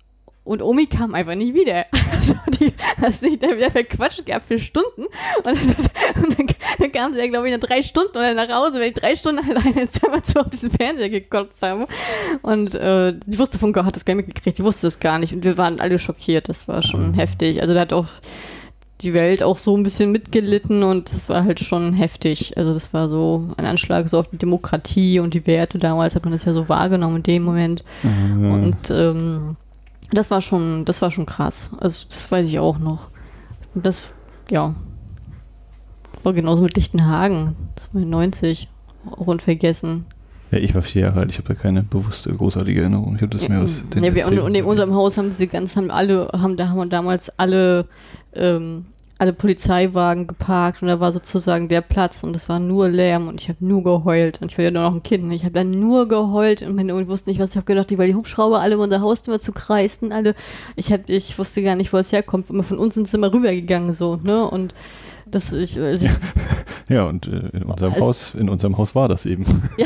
Und Omi kam einfach nicht wieder. Also die hat sich da wieder verquatscht gehabt für Stunden. Und, und dann, dann kam sie ja, glaube ich, nach drei Stunden oder nach Hause, weil ich drei Stunden alleine ins Zimmer zu auf diesen Fernseher gekotzt habe. Und äh, die wusste von Gott, hat das gar nicht mitgekriegt, die wusste das gar nicht. Und wir waren alle schockiert, das war schon heftig. Also da hat auch die Welt auch so ein bisschen mitgelitten und das war halt schon heftig. Also das war so ein Anschlag so auf die Demokratie und die Werte. Damals hat man das ja so wahrgenommen in dem Moment. Mhm. Und ähm, das war schon, das war schon krass. Also das weiß ich auch noch. Das, ja. War genauso mit Lichtenhagen. Das war neunzig. Auch unvergessen. Ja, ich war vier Jahre alt. Ich habe da keine bewusste, großartige Erinnerung. Ich habe das mir aus den ja, wir, und, und in unserem Haus haben sie ganz, haben alle, haben da haben wir damals alle, ähm, alle Polizeiwagen geparkt und da war sozusagen der Platz und es war nur Lärm und ich habe nur geheult und ich war ja nur noch ein Kind. Ich habe dann nur geheult und meine Ohren wussten nicht, was ich habe gedacht, die, weil die Hubschrauber alle um unser Haus immer zu kreisten, alle. Ich habe, ich wusste gar nicht, wo es herkommt. Immer von uns ins Zimmer rübergegangen so, ne? Und das ich, also ja. ja, und äh, in unserem also, Haus, in unserem Haus war das eben. Ja.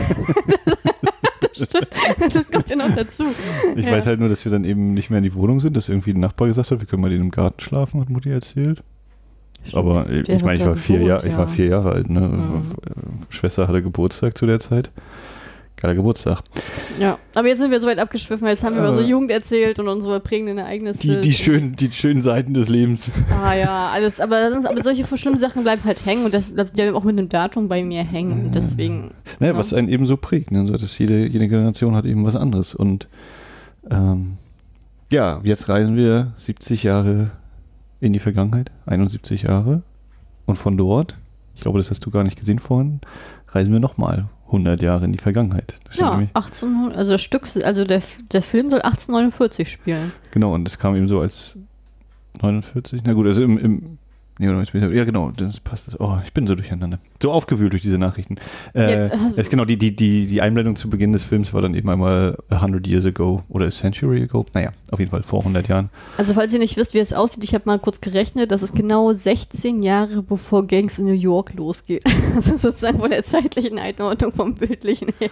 Das stimmt. Das kommt ja noch dazu. Ich ja. weiß halt nur, dass wir dann eben nicht mehr in die Wohnung sind, dass irgendwie ein Nachbar gesagt hat, wir können mal in dem Garten schlafen, hat Mutti erzählt. Stimmt. Aber ich meine, ich war vier Jahre, ja. ich war vier Jahre alt, ne? Mhm. Schwester hatte Geburtstag zu der Zeit. Geiler Geburtstag. Ja, aber jetzt sind wir so weit abgeschwiffen, jetzt haben wir äh, über unsere Jugend erzählt und unsere prägenden Ereignisse. Die, die, schönen, die schönen Seiten des Lebens. Ah ja, alles, aber, sonst, aber solche schlimmen Sachen bleiben halt hängen und das bleibt ja auch mit einem Datum bei mir hängen, deswegen. Naja, ja. Was einen eben so prägt, ne? Dass jede, jede Generation hat eben was anderes und ähm, ja, jetzt reisen wir siebzig Jahre in die Vergangenheit, einundsiebzig Jahre und von dort, ich glaube, das hast du gar nicht gesehen vorhin, reisen wir nochmal hundert Jahre in die Vergangenheit. Ja, achtzehnhundert, also das Stück, also der, der Film soll achtzehnhundertneunundvierzig spielen. Genau, und das kam eben so als neunundvierzig, na gut, also im, im nee, oder ja genau, das passt. Das. Oh, ich bin so durcheinander. So aufgewühlt durch diese Nachrichten. Äh, ja, also ist genau, die, die, die, die Einblendung zu Beginn des Films war dann eben einmal a hundred years ago oder a century ago. Naja, auf jeden Fall vor hundert Jahren. Also falls ihr nicht wisst, wie es aussieht, ich habe mal kurz gerechnet, das ist genau sechzehn Jahre bevor Gangs in New York losgeht. Also sozusagen von der zeitlichen Einordnung vom Bildlichen her.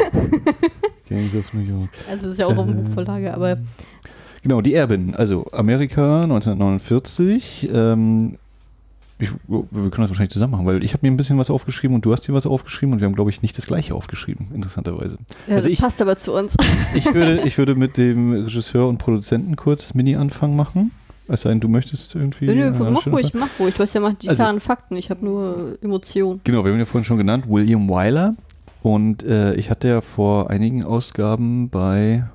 Gangs of New York. Also das ist ja auch äh, auf dem Buchvorlage, aber genau, die Erben, also Amerika neunzehnhundertneunundvierzig, ähm, Ich, wir können das wahrscheinlich zusammen machen, weil ich habe mir ein bisschen was aufgeschrieben und du hast dir was aufgeschrieben und wir haben, glaube ich, nicht das Gleiche aufgeschrieben, interessanterweise. Ja, also das ich, passt aber zu uns. Ich würde, ich würde mit dem Regisseur und Produzenten kurz Mini-Anfang machen. Es sei denn, du möchtest irgendwie... Nö, nö, mach ruhig, mach ruhig. Du hast ja mal die also, klaren Fakten, ich habe nur Emotionen. Genau, wir haben ihn ja vorhin schon genannt, William Wyler. Und äh, ich hatte ja vor einigen Ausgaben bei...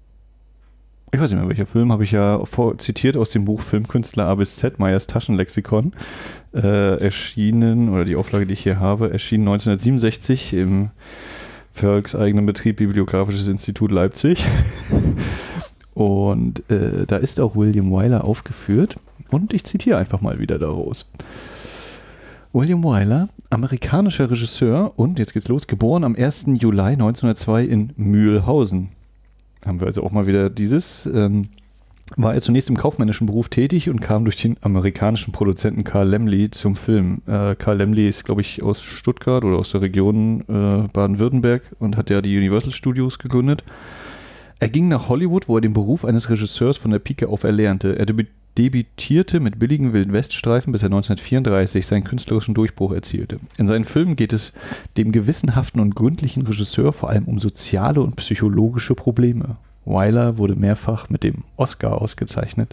Ich weiß nicht mehr, welcher Film, habe ich ja vor, zitiert aus dem Buch Filmkünstler A bis Z, Meyers Taschenlexikon, äh, erschienen, oder die Auflage, die ich hier habe, erschien neunzehnhundertsiebenundsechzig im verlagseigenen Betrieb Bibliografisches Institut Leipzig. Und äh, da ist auch William Wyler aufgeführt und ich zitiere einfach mal wieder daraus. William Wyler, amerikanischer Regisseur und, jetzt geht's los, geboren am ersten Juli neunzehnhundertzwei in Mühlhausen. Haben wir also auch mal wieder dieses, ähm, war er zunächst im kaufmännischen Beruf tätig und kam durch den amerikanischen Produzenten Carl Laemmle zum Film. Äh, Carl Laemmle ist, glaube ich, aus Stuttgart oder aus der Region äh, Baden-Württemberg und hat ja die Universal Studios gegründet. Er ging nach Hollywood, wo er den Beruf eines Regisseurs von der Pike auf erlernte. Er debü- debütierte mit billigen Wildweststreifen, bis er neunzehnhundertvierunddreißig seinen künstlerischen Durchbruch erzielte. In seinen Filmen geht es dem gewissenhaften und gründlichen Regisseur vor allem um soziale und psychologische Probleme. Wyler wurde mehrfach mit dem Oscar ausgezeichnet.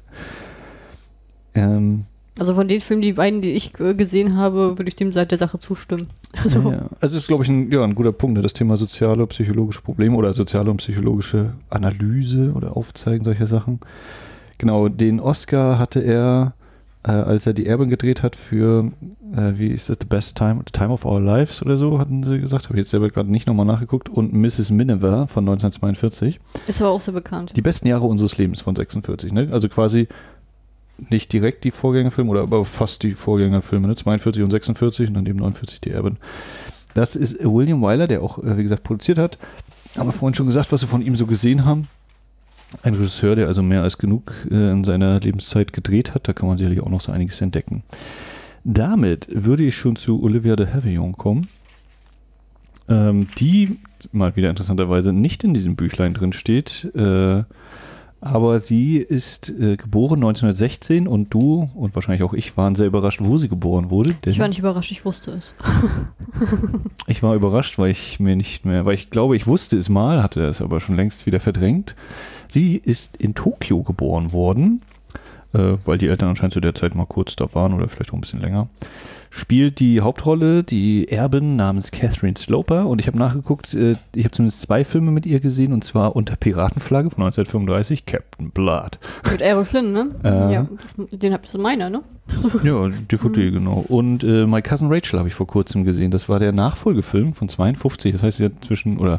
Ähm, also von den Filmen, die beiden, die ich äh, gesehen habe, würde ich dem Seite der Sache zustimmen. Also, ja, also ist, glaube ich, ein, ja, ein guter Punkt, das Thema soziale und psychologische Probleme oder soziale und psychologische Analyse oder Aufzeigen solcher Sachen. Genau, den Oscar hatte er, äh, als er die Erben gedreht hat für, äh, wie ist das, The Best Time, The Time of Our Lives oder so, hatten sie gesagt. Habe ich jetzt selber gerade nicht nochmal nachgeguckt. Und Missus Miniver von neunzehnhundertzweiundvierzig. Ist aber auch so bekannt. Die besten Jahre unseres Lebens von sechsundvierzig, ne? Also quasi nicht direkt die Vorgängerfilme, oder aber fast die Vorgängerfilme, ne? zweiundvierzig und sechsundvierzig und dann eben neunundvierzig die Erben. Das ist William Wyler, der auch, äh, wie gesagt, produziert hat. Haben wir vorhin schon gesagt, was wir von ihm so gesehen haben. Ein Regisseur, der also mehr als genug äh, in seiner Lebenszeit gedreht hat, da kann man sicherlich auch noch so einiges entdecken. Damit würde ich schon zu Olivia de Havilland kommen, ähm, die mal wieder interessanterweise nicht in diesem Büchlein drin steht, äh, Aber sie ist äh, geboren neunzehnhundertsechzehn und du und wahrscheinlich auch ich waren sehr überrascht, wo sie geboren wurde. Ich war nicht überrascht, ich wusste es. Ich war überrascht, weil ich mir nicht mehr, weil ich glaube, ich wusste es mal, hatte es aber schon längst wieder verdrängt. Sie ist in Tokio geboren worden, äh, weil die Eltern anscheinend zu der Zeit mal kurz da waren oder vielleicht auch ein bisschen länger. Spielt die Hauptrolle die Erbin namens Catherine Sloper und ich habe nachgeguckt, äh, ich habe zumindest zwei Filme mit ihr gesehen und zwar unter Piratenflagge von neunzehnhundertfünfunddreißig, Captain Blood. Mit Errol Flynn, ne? Äh, ja, das, den hab ich so meiner, ne? Ja, D V D, genau. Und äh, My Cousin Rachel habe ich vor kurzem gesehen. Das war der Nachfolgefilm von zweiundfünfzig. Das heißt, sie hat zwischen, oder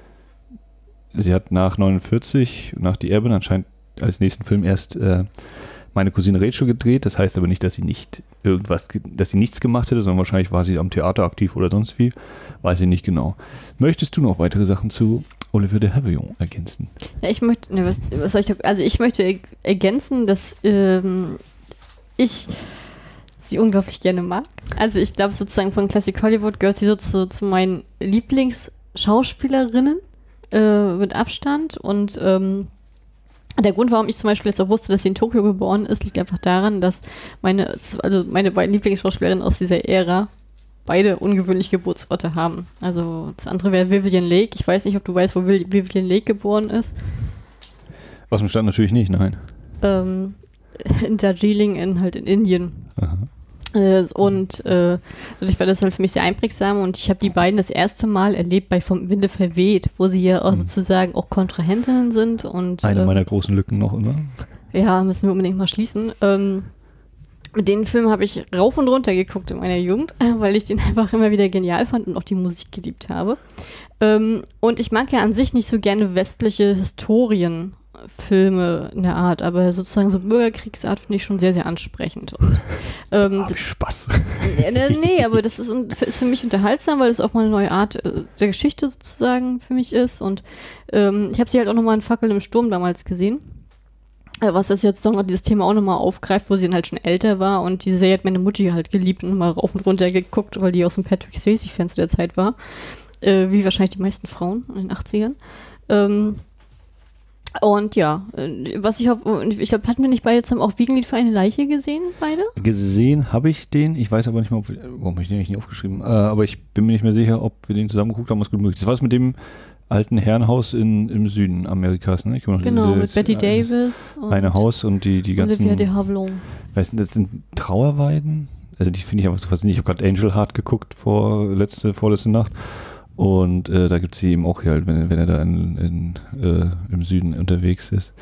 sie hat nach neunundvierzig, nach Die Erbin anscheinend als nächsten Film erst äh, Meine Cousine Rachel gedreht. Das heißt aber nicht, dass sie nicht irgendwas, dass sie nichts gemacht hätte, sondern wahrscheinlich war sie am Theater aktiv oder sonst wie. Weiß ich nicht genau. Möchtest du noch weitere Sachen zu Olivier de Havilland ergänzen? Ja, ich möchte, ne, was, was soll ich, also ich möchte ergänzen, dass ähm, ich sie unglaublich gerne mag. Also ich glaube sozusagen von Classic Hollywood gehört sie so zu, zu meinen Lieblingsschauspielerinnen äh, mit Abstand und ähm, der Grund, warum ich zum Beispiel jetzt auch wusste, dass sie in Tokio geboren ist, liegt einfach daran, dass meine, also meine beiden Lieblingsschauspielerinnen aus dieser Ära beide ungewöhnliche Geburtsorte haben. Also das andere wäre Vivian Leigh. Ich weiß nicht, ob du weißt, wo Vivian Leigh geboren ist. Aus dem Stand natürlich nicht, nein. Ähm, in Darjeeling, in, halt in Indien. Aha. Äh, und äh, dadurch war das halt für mich sehr einprägsam und ich habe die beiden das erste Mal erlebt bei Vom Winde verweht, wo sie ja auch mhm. sozusagen auch Kontrahentinnen sind. Und, Eine äh, meiner großen Lücken noch immer. Ja, müssen wir unbedingt mal schließen. Ähm, den Film habe ich rauf und runter geguckt in meiner Jugend, weil ich den einfach immer wieder genial fand und auch die Musik geliebt habe. Ähm, und ich mag ja an sich nicht so gerne westliche Historienfilme in der Art, aber sozusagen so Bürgerkriegsart finde ich schon sehr, sehr ansprechend. Und, ähm, Hab ich Spaß. Ja, nee, aber das ist, ist für mich unterhaltsam, weil es auch mal eine neue Art äh, der Geschichte sozusagen für mich ist. Und ähm, ich habe sie halt auch nochmal in Fackel im Sturm damals gesehen. Was das jetzt noch dieses Thema auch nochmal aufgreift, wo sie dann halt schon älter war und die Serie hat meine Mutti halt geliebt und mal rauf und runter geguckt, weil die auch so ein Patrick Swayze-Fan zu der Zeit war. Äh, wie wahrscheinlich die meisten Frauen in den achtzigern. Ähm, und ja, was ich hoffe, ich glaube, hatten wir nicht beide zusammen auch Wiegenlied für eine Leiche gesehen, beide? Gesehen habe ich den, ich weiß aber nicht mehr, ob wir, warum habe ich den eigentlich nicht aufgeschrieben, äh, aber ich bin mir nicht mehr sicher, ob wir den zusammen geguckt haben, was gut möglich ist. Das war es mit dem alten Herrenhaus in, im Süden Amerikas, ne? Ich noch genau, dieses, mit Betty äh, Davis. Eine Haus und die, die ganzen, Olivier de Havilland. Weißt du, das sind Trauerweiden, also die finde ich einfach so faszinierend. Ich habe gerade Angel Heart geguckt vor letzte, vorletzte Nacht und äh, da gibt es sie eben auch hier halt, wenn, wenn er da in, in, äh, im Süden unterwegs ist.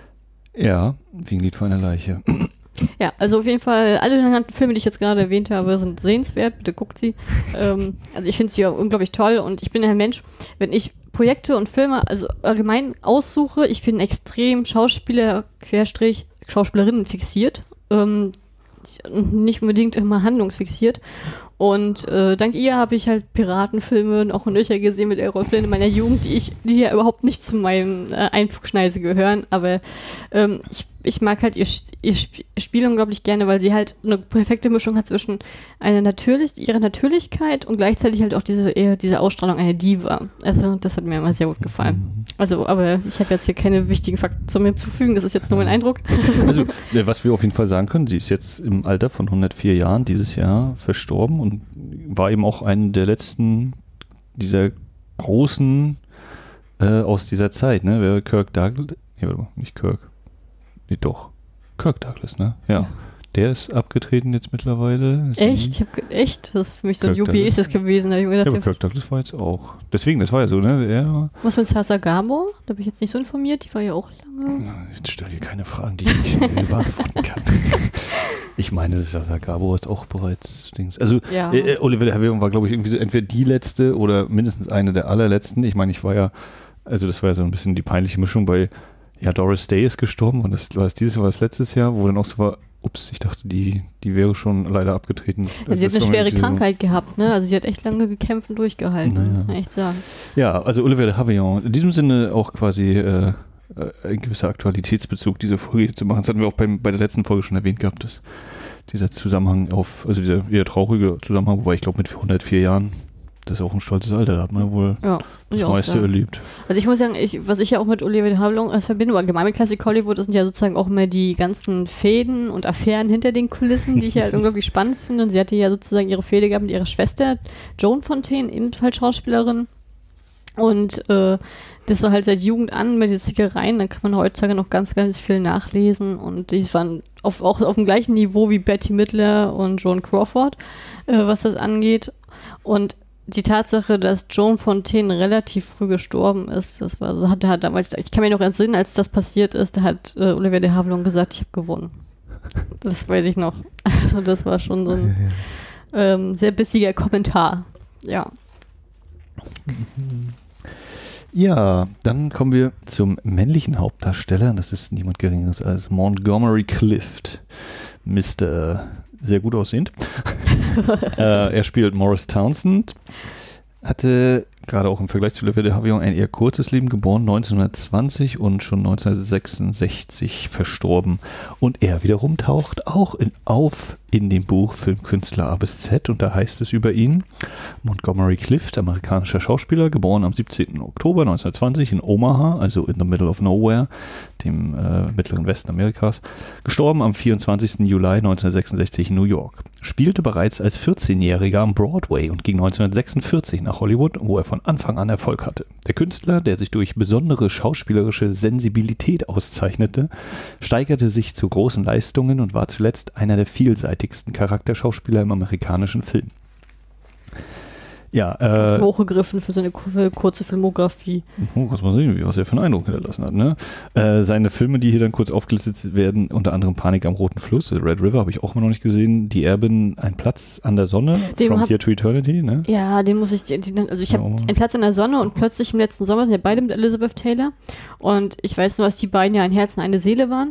Ja, wie ein Lied für eine Leiche. Ja, also auf jeden Fall, alle genannten Filme, die ich jetzt gerade erwähnt habe, sind sehenswert. Bitte guckt sie. ähm, also ich finde sie ja unglaublich toll und ich bin ein Mensch, wenn ich Projekte und Filme, also allgemein aussuche, ich bin extrem Schauspieler, Querstrich, Schauspielerinnen fixiert. Ähm, nicht unbedingt immer handlungsfixiert. Und äh, dank ihr habe ich halt Piratenfilme auch und nöcher gesehen mit Errol Flynn in meiner Jugend, die ich, die ja überhaupt nicht zu meinen äh, Einflugschneise gehören, aber ähm, ich, ich mag halt ihr, ihr Spiel unglaublich gerne, weil sie halt eine perfekte Mischung hat zwischen einer natürlich, ihrer Natürlichkeit und gleichzeitig halt auch diese eher diese Ausstrahlung einer Diva. Also das hat mir immer sehr gut gefallen. Also, aber ich habe jetzt hier keine wichtigen Fakten zu mir zufügen, das ist jetzt nur mein Eindruck. Also, was wir auf jeden Fall sagen können, sie ist jetzt im Alter von hundertvier Jahren dieses Jahr verstorben und war eben auch eine der letzten dieser großen äh, aus dieser Zeit, ne? Wer Kirk Douglas, nee, warte mal, nicht Kirk, nee, doch, Kirk Douglas, ne? Ja. ja. Der ist abgetreten jetzt mittlerweile. Ist echt? Ich hab, echt? Das ist für mich so ein J P ist das gewesen. Da hab ich gedacht, ja, aber Kirk Douglas war jetzt auch. Deswegen, das war ja so, ne? Der, was mit Sasa Gabor? Da bin ich jetzt nicht so informiert. Die war ja auch lange. Jetzt stell dir keine Fragen, die ich nicht beantworten kann. Ich meine, Sasa Gabor ist auch bereits Dings. Also, ja. äh, Olivier de Havilland war, glaube ich, irgendwie so entweder die letzte oder mindestens eine der allerletzten. Ich meine, ich war ja, also das war ja so ein bisschen die peinliche Mischung bei, ja, Doris Day ist gestorben und das war es dieses Jahr, war das letztes Jahr, wo dann auch so war, ups, ich dachte, die, die wäre schon leider abgetreten. Ja, sie hat eine schwere Krankheit so gehabt, ne? Also sie hat echt lange gekämpft und durchgehalten, naja. muss man echt sagen. Ja, also Olivier de Havilland, in diesem Sinne auch quasi äh, ein gewisser Aktualitätsbezug, diese Folge zu machen. Das hatten wir auch beim, bei der letzten Folge schon erwähnt gehabt, dass dieser Zusammenhang auf, also dieser eher traurige Zusammenhang, wobei ich glaube mit hundertvier Jahren, das ist auch ein stolzes Alter, da hat man wohl ja, das meiste sagen. erlebt. Also ich muss sagen, ich, was ich ja auch mit Olivia de Havilland äh, verbinde, oder allgemein mit Classic Hollywood, das sind ja sozusagen auch immer die ganzen Fäden und Affären hinter den Kulissen, die ich ja halt unglaublich spannend finde. Und sie hatte ja sozusagen ihre Fehde gehabt mit ihrer Schwester, Joan Fontaine, ebenfalls Schauspielerin. Und äh, das war halt seit Jugend an mit den Zickereien, dann kann man heutzutage noch ganz, ganz viel nachlesen. Und die waren auf, auch auf dem gleichen Niveau wie Bette Midler und Joan Crawford, äh, was das angeht. Und die Tatsache, dass Joan Fontaine relativ früh gestorben ist, das war, also hat, hat damals, ich kann mich noch entsinnen, als das passiert ist, da hat äh, Olivia de Havilland gesagt, ich habe gewonnen. Das weiß ich noch. Also das war schon so ein ähm, sehr bissiger Kommentar. Ja. Ja, dann kommen wir zum männlichen Hauptdarsteller. Das ist niemand Geringeres als Montgomery Clift. Mister Sehr gut aussehend. äh, er spielt Morris Townsend, hatte gerade auch im Vergleich zu Olivia de Havilland ein eher kurzes Leben, geboren neunzehnhundertzwanzig und schon neunzehnhundertsechsundsechzig verstorben. Und er wiederum taucht auch in, auf in dem Buch Filmkünstler A bis Z, und da heißt es über ihn: Montgomery Clift, amerikanischer Schauspieler, geboren am siebzehnten Oktober neunzehnhundertzwanzig in Omaha, also in the middle of nowhere, dem äh, mittleren Westen Amerikas, gestorben am vierundzwanzigsten Juli neunzehnhundertsechsundsechzig in New York. Spielte bereits als vierzehnjähriger am Broadway und ging neunzehnhundertsechsundvierzig nach Hollywood, wo er von Anfang an Erfolg hatte. Der Künstler, der sich durch besondere schauspielerische Sensibilität auszeichnete, steigerte sich zu großen Leistungen und war zuletzt einer der vielseitigsten Charakterschauspieler im amerikanischen Film. Ja, äh, hochgegriffen für seine kurze Filmografie. Oh, kannst mal sehen, was er für einen Eindruck hinterlassen hat. Ne? Äh, seine Filme, die hier dann kurz aufgelistet werden, unter anderem Panik am Roten Fluss, also Red River, habe ich auch immer noch nicht gesehen. Die Erbin, Ein Platz an der Sonne, den From hab, Here to Eternity. Ne? Ja, den muss ich, den, also ich habe Ein Platz an der Sonne und Plötzlich im letzten Sommer, sind ja beide mit Elizabeth Taylor. Und ich weiß nur, dass die beiden ja ein Herz und eine Seele waren.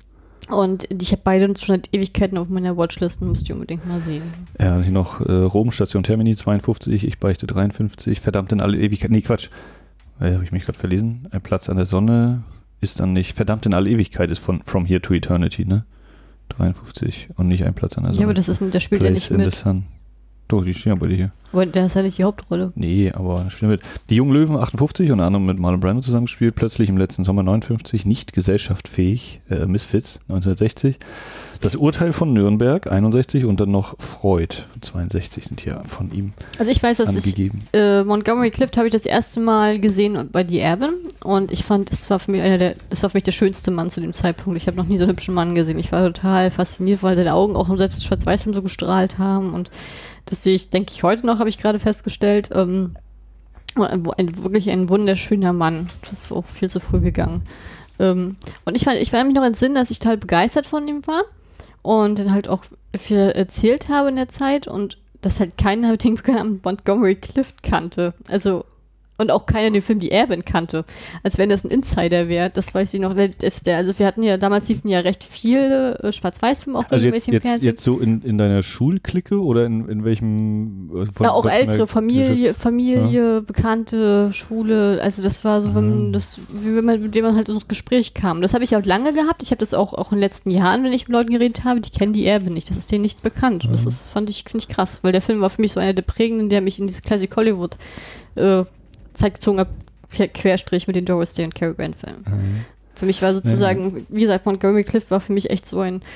Und ich habe beide schon seit Ewigkeiten auf meiner Watchlist und musste die unbedingt mal sehen. Ja, hatte ich noch äh, Rom, Station Termini zweiundfünfzig, Ich beichte dreiundfünfzig, Verdammt in alle Ewigkeit, nee Quatsch, äh, habe ich mich gerade verlesen, Ein Platz an der Sonne ist dann nicht, Verdammt in alle Ewigkeit ist von From Here to Eternity, ne? dreiundfünfzig und nicht Ein Platz an der Sonne. Ja, aber das ist, der spielt ja nicht mit. Doch, die stehen ja bei dir hier. Aber der ist ja nicht die Hauptrolle. Nee, aber das spielt mit. Die Jungen Löwen achtundfünfzig, unter anderem mit Marlon Brando zusammengespielt, plötzlich im letzten Sommer neunundfünfzig, Nicht gesellschaftsfähig, äh, Misfits neunzehnhundertsechzig. Das Urteil von Nürnberg einundsechzig und dann noch Freud zweiundsechzig sind hier von ihm Also ich weiß, dass angegeben. ich, äh, Montgomery Clift habe ich das erste Mal gesehen bei Die Erbin und ich fand, es war für mich einer der, es war für mich der schönste Mann zu dem Zeitpunkt. Ich habe noch nie so einen hübschen Mann gesehen. Ich war total fasziniert, weil seine Augen auch selbst Schwarz-Weiß-Film so gestrahlt haben, und das sehe ich, denke ich, heute noch, habe ich gerade festgestellt. Ähm, ein, ein, wirklich ein wunderschöner Mann. Das ist auch viel zu früh gegangen. Ähm, und ich, fand, ich war mich noch entsinnen, dass ich total begeistert von ihm war und dann halt auch viel erzählt habe in der Zeit und dass halt keiner den Namen Montgomery Clift kannte. Also, und auch keiner den Film Die Erbin kannte. Als wenn das ein Insider wäre. Das weiß ich noch. Ist der, also wir hatten ja, damals liefen ja recht viele äh, Schwarz-Weiß-Filme auch also jetzt, jetzt, jetzt so in, in deiner Schulklicke oder in, in welchem? Von, ja, auch ältere Familie, Familie, ja. Bekannte, Schule. Also das war so, wenn man, das, wie wenn man, mit dem man halt ins Gespräch kam. Das habe ich auch lange gehabt. Ich habe das auch, auch in den letzten Jahren, wenn ich mit Leuten geredet habe, die kennen Die Erbin nicht. Das ist denen nicht bekannt. Mhm. Das ist, fand ich, finde ich krass, weil der Film war für mich so einer der prägenden, der mich in diese Classic Hollywood äh, Zeit gezogen habe, Querstrich mit den Doris Day und Cary Grant Filmen. Mhm. Für mich war sozusagen, ja. wie gesagt, Montgomery Clift war für mich echt so ein,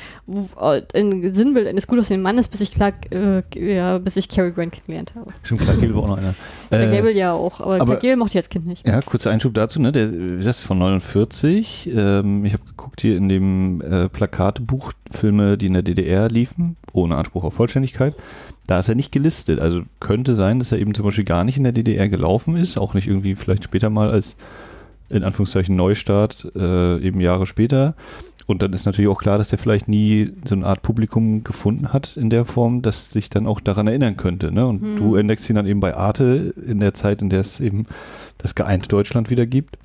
ein Sinnbild eines gut aussehenden Mannes, bis ich klar, äh, ja, bis ich Cary Grant kennengelernt habe. Stimmt, Clark Gable war auch noch einer. Der äh, Gable ja auch, aber, aber Clark Gable mochte ich als Kind nicht. Ja, kurzer Einschub dazu, ne? Der, wie gesagt, von neunundvierzig. Ähm, ich habe geguckt hier in dem äh, Plakatbuch Filme, die in der D D R liefen, ohne Anspruch auf Vollständigkeit. Da ist er nicht gelistet, also könnte sein, dass er eben zum Beispiel gar nicht in der D D R gelaufen ist, auch nicht irgendwie vielleicht später mal als in Anführungszeichen Neustart, äh, eben Jahre später. Und dann ist natürlich auch klar, dass der vielleicht nie so eine Art Publikum gefunden hat in der Form, dass sich dann auch daran erinnern könnte. Ne? Und hm. du entdeckst ihn dann eben bei Arte in der Zeit, in der es eben das geeinte Deutschland wieder gibt.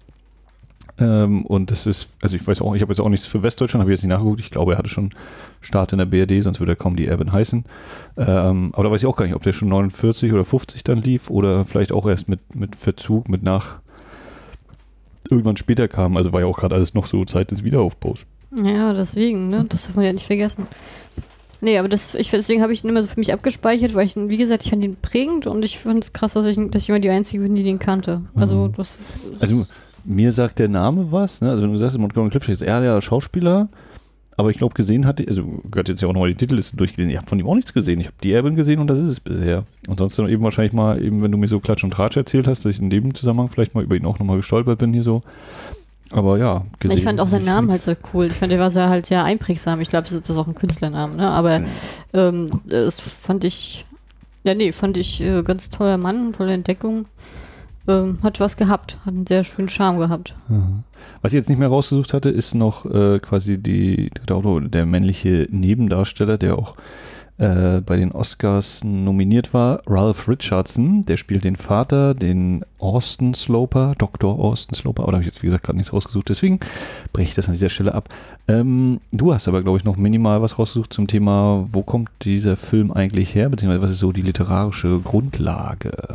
Ähm, und das ist, also ich weiß auch, ich habe jetzt auch nichts für Westdeutschland, habe ich jetzt nicht nachgeguckt. Ich glaube, er hatte schon Start in der B R D, sonst würde er kaum Die Erbin heißen. Ähm, aber da weiß ich auch gar nicht, ob der schon neunundvierzig oder fünfzig dann lief oder vielleicht auch erst mit, mit Verzug, mit nach irgendwann später kam. Also war ja auch gerade alles noch so Zeit des Wiederaufbaus. Ja, deswegen, ne? Das darf man ja nicht vergessen. Nee, aber das, ich, deswegen habe ich ihn immer so für mich abgespeichert, weil ich, ihn, wie gesagt, ich fand ihn prägend und ich fand es krass, dass ich, dass ich immer die Einzige bin, die den kannte. Also, Mhm. das, Also mir sagt der Name was, ne? Also wenn du sagst, Montgomery Clift ist eher der Schauspieler, aber ich glaube gesehen hatte, also gehört jetzt ja auch nochmal die Titelliste durchgelesen, ich habe von ihm auch nichts gesehen, ich habe die Erbin gesehen und das ist es bisher. Und sonst dann eben wahrscheinlich mal, eben wenn du mir so Klatsch und Tratsch erzählt hast, dass ich in dem Zusammenhang vielleicht mal über ihn auch nochmal gestolpert bin hier so. Aber ja, gesehen. ich fand auch seinen Namen halt so cool. Ich fand, der war sehr, halt sehr einprägsam. Ich glaube, das ist auch ein Künstlername, ne? Aber ähm, das fand ich, ja nee, fand ich äh, ganz toller Mann, tolle Entdeckung. Ähm, hat was gehabt, hat einen sehr schönen Charme gehabt. Aha. Was ich jetzt nicht mehr rausgesucht hatte, ist noch äh, quasi die, der, der männliche Nebendarsteller, der auch äh, bei den Oscars nominiert war, Ralph Richardson. Der spielt den Vater, den Austin Sloper, Doktor Austin Sloper. Aber da habe ich jetzt, wie gesagt, gerade nichts rausgesucht. Deswegen breche ich das an dieser Stelle ab. Ähm, du hast aber, glaube ich, noch minimal was rausgesucht zum Thema, wo kommt dieser Film eigentlich her, beziehungsweise was ist so die literarische Grundlage?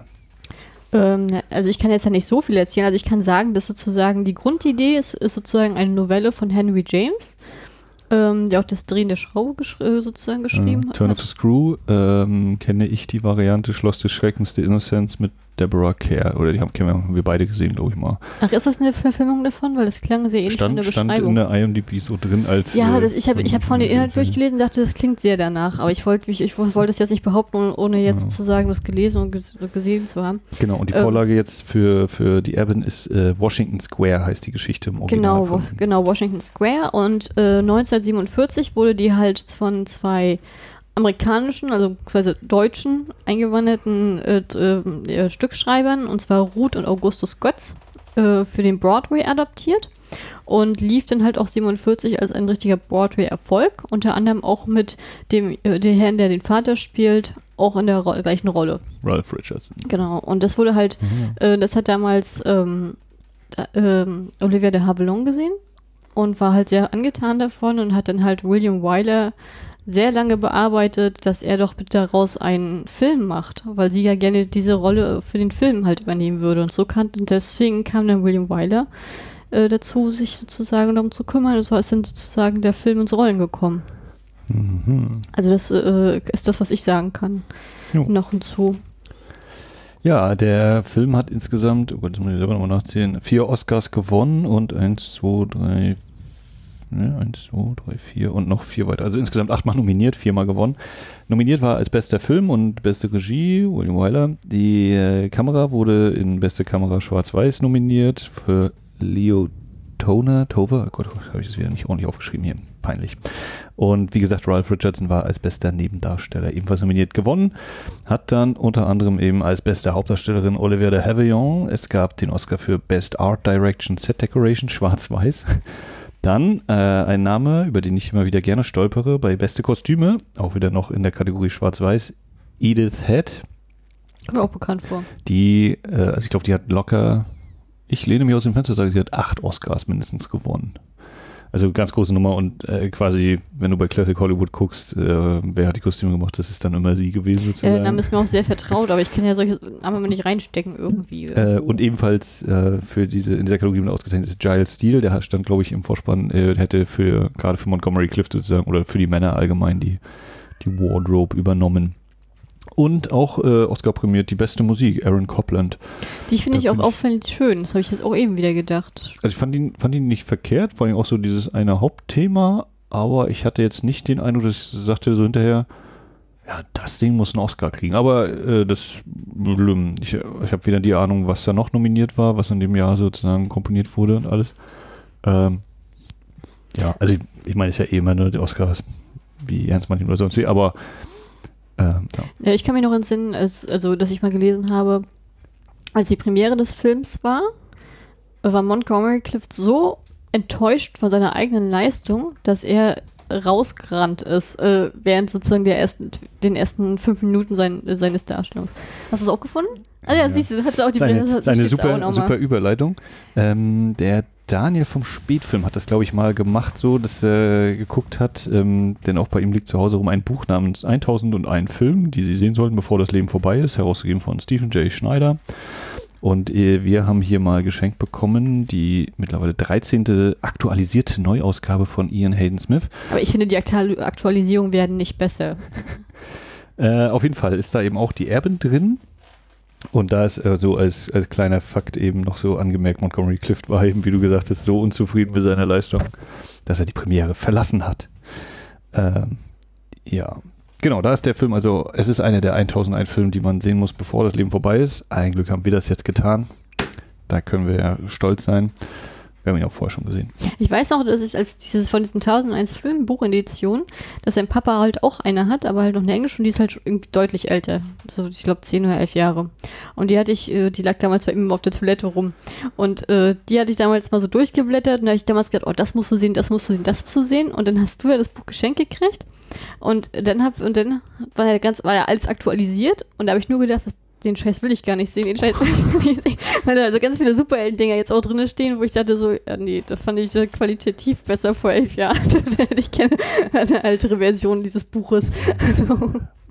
Also ich kann jetzt ja nicht so viel erzählen. Also ich kann sagen, dass sozusagen die Grundidee ist, ist sozusagen eine Novelle von Henry James, ähm, der auch das Drehen der Schraube gesch äh, sozusagen geschrieben uh, hat. Turn of the Screw ähm, kenne ich die Variante Schloss des Schreckens, The Innocence mit Deborah Kerr. Oder die haben, haben wir beide gesehen, glaube ich mal. Ach, ist das eine Verfilmung davon? Weil das klang sehr ähnlich stand, in der stand Beschreibung. in der I M D B so drin als... Ja, äh, das, ich habe ich hab vorhin den Inhalt durchgelesen und dachte, das klingt sehr danach. Aber ich wollte mich, ich wollte es jetzt nicht behaupten, ohne, ohne jetzt Ja. sozusagen das gelesen und ges gesehen zu haben. Genau, und die Ähm, Vorlage jetzt für, für die Erbin ist äh, Washington Square, heißt die Geschichte im Original. Genau, wo, genau, Washington Square. Und äh, neunzehnhundertsiebenundvierzig wurde die halt von zwei amerikanischen, also beziehungsweise deutschen eingewanderten äh, äh, Stückschreibern, und zwar Ruth und Augustus Götz, äh, für den Broadway adaptiert und lief dann halt auch siebenundvierzig als ein richtiger Broadway-Erfolg, unter anderem auch mit dem äh, dem Herrn, der den Vater spielt, auch in der Ro gleichen Rolle. Ralph Richardson. Genau, und das wurde halt, Mhm. äh, das hat damals ähm, da, ähm, Olivia de Havilland gesehen und war halt sehr angetan davon und hat dann halt William Wyler sehr lange bearbeitet, dass er doch bitte daraus einen Film macht, weil sie ja gerne diese Rolle für den Film halt übernehmen würde. Und so kann, und deswegen kam dann William Wyler äh, dazu, sich sozusagen darum zu kümmern. Und so ist dann sozusagen der Film ins Rollen gekommen. Mhm. Also das äh, ist das, was ich sagen kann. Jo. Noch hinzu. Ja, der Film hat insgesamt, oh Gott, das muss ich selber nochmal nachzählen, vier Oscars gewonnen und eins, zwei, drei, ne, eins, zwei, drei, vier und noch vier weiter. Also insgesamt achtmal nominiert, viermal gewonnen. Nominiert war als bester Film und beste Regie William Wyler. Die äh, Kamera wurde in beste Kamera Schwarz-Weiß nominiert für Leo Toner, Tover, oh Gott, habe ich das wieder nicht ordentlich aufgeschrieben hier, peinlich. Und wie gesagt, Ralph Richardson war als bester Nebendarsteller ebenfalls nominiert, gewonnen, hat dann unter anderem eben als beste Hauptdarstellerin Olivia de Havilland, es gab den Oscar für Best Art Direction Set Decoration, schwarz-weiß. Dann äh, ein Name, über den ich immer wieder gerne stolpere, bei beste Kostüme, auch wieder noch in der Kategorie schwarz-weiß, Edith Head. Kommt mir auch bekannt vor. Die, äh, also ich glaube, die hat locker, ich lehne mich aus dem Fenster und sage, sie hat acht Oscars mindestens gewonnen. Also ganz große Nummer und äh, quasi, wenn du bei Classic Hollywood guckst, äh, wer hat die Kostüme gemacht, das ist dann immer sie gewesen sozusagen. Ja, der Name ist mir auch sehr vertraut, aber ich kann ja solche Namen immer nicht reinstecken irgendwie. Äh, und ebenfalls äh, für diese, in dieser Kategorie ausgezeichnet ist Giles Steele, der stand, glaube ich, im Vorspann, äh, hätte für, gerade für Montgomery Clift sozusagen, oder für die Männer allgemein die, die Wardrobe übernommen. Und auch äh, Oscar prämiert die beste Musik, Aaron Copland. Die finde ich Da auch bin ich- auffällig schön. Das habe ich jetzt auch eben wieder gedacht. Also ich fand ihn, fand ihn nicht verkehrt, vor allem auch so dieses eine Hauptthema, aber ich hatte jetzt nicht den Eindruck, dass ich sagte so hinterher, ja, das Ding muss einen Oscar kriegen. Aber äh, das, ich, ich habe wieder die Ahnung, was da noch nominiert war, was in dem Jahr sozusagen komponiert wurde und alles. Ähm, ja, also ich, ich meine, es ist ja eh immer nur die Oscars, wie ernst man ihn oder sonst wie, aber ähm, ja. Ja, ich kann mich noch entsinnen, als, also, dass ich mal gelesen habe, als die Premiere des Films war, war Montgomery Clift so enttäuscht von seiner eigenen Leistung, dass er rausgerannt ist, äh, während sozusagen der ersten, den ersten fünf Minuten sein, seines Darstellungs. Hast du es auch gefunden? Ah ja, Ja. siehst du, hat auch die Seine, das seine steht's auch super, noch mal. super Überleitung. Ähm, der Daniel vom Spätfilm hat das, glaube ich, mal gemacht, so, dass er geguckt hat, ähm, denn auch bei ihm liegt zu Hause rum ein Buch namens tausendundein Film, die Sie sehen sollten, bevor das Leben vorbei ist, herausgegeben von Stephen J. Schneider. Und äh, wir haben hier mal geschenkt bekommen die mittlerweile dreizehnte aktualisierte Neuausgabe von Ian Hayden Smith. Aber ich finde, die Aktu- Aktualisierungen werden nicht besser. Äh, auf jeden Fall ist da eben auch die Erbin drin. Und da ist äh, so als, als kleiner Fakt eben noch so angemerkt, Montgomery Clift war eben, wie du gesagt hast, so unzufrieden mit seiner Leistung, dass er die Premiere verlassen hat. Ähm, ja, genau, da ist der Film, also es ist einer der tausendeins Filme, die man sehen muss, bevor das Leben vorbei ist. Ein Glück haben wir das jetzt getan. Da können wir ja stolz sein. Wir haben ihn auch vorher schon gesehen. Ich weiß noch, dass ich als dieses von diesen tausendeins Film Buchedition, dass sein Papa halt auch eine hat, aber halt noch eine englische und die ist halt irgendwie deutlich älter. So, ich glaube zehn oder elf Jahre. Und die hatte ich, die lag damals bei ihm auf der Toilette rum. Und äh, die hatte ich damals mal so durchgeblättert und da habe ich damals gedacht, oh, das musst du sehen, das musst du sehen, das musst du sehen. Und dann hast du ja das Buch geschenkt gekriegt. Und dann hab, und dann war er ganz, war er alles aktualisiert und da habe ich nur gedacht, was den Scheiß will ich gar nicht sehen, den Scheiß will ich nicht sehen, weil da also ganz viele Superhelden-Dinger jetzt auch drin stehen, wo ich dachte so, ja nee, das fand ich qualitativ besser vor elf Jahren. Da hätte ich gerne eine ältere Version dieses Buches. Also.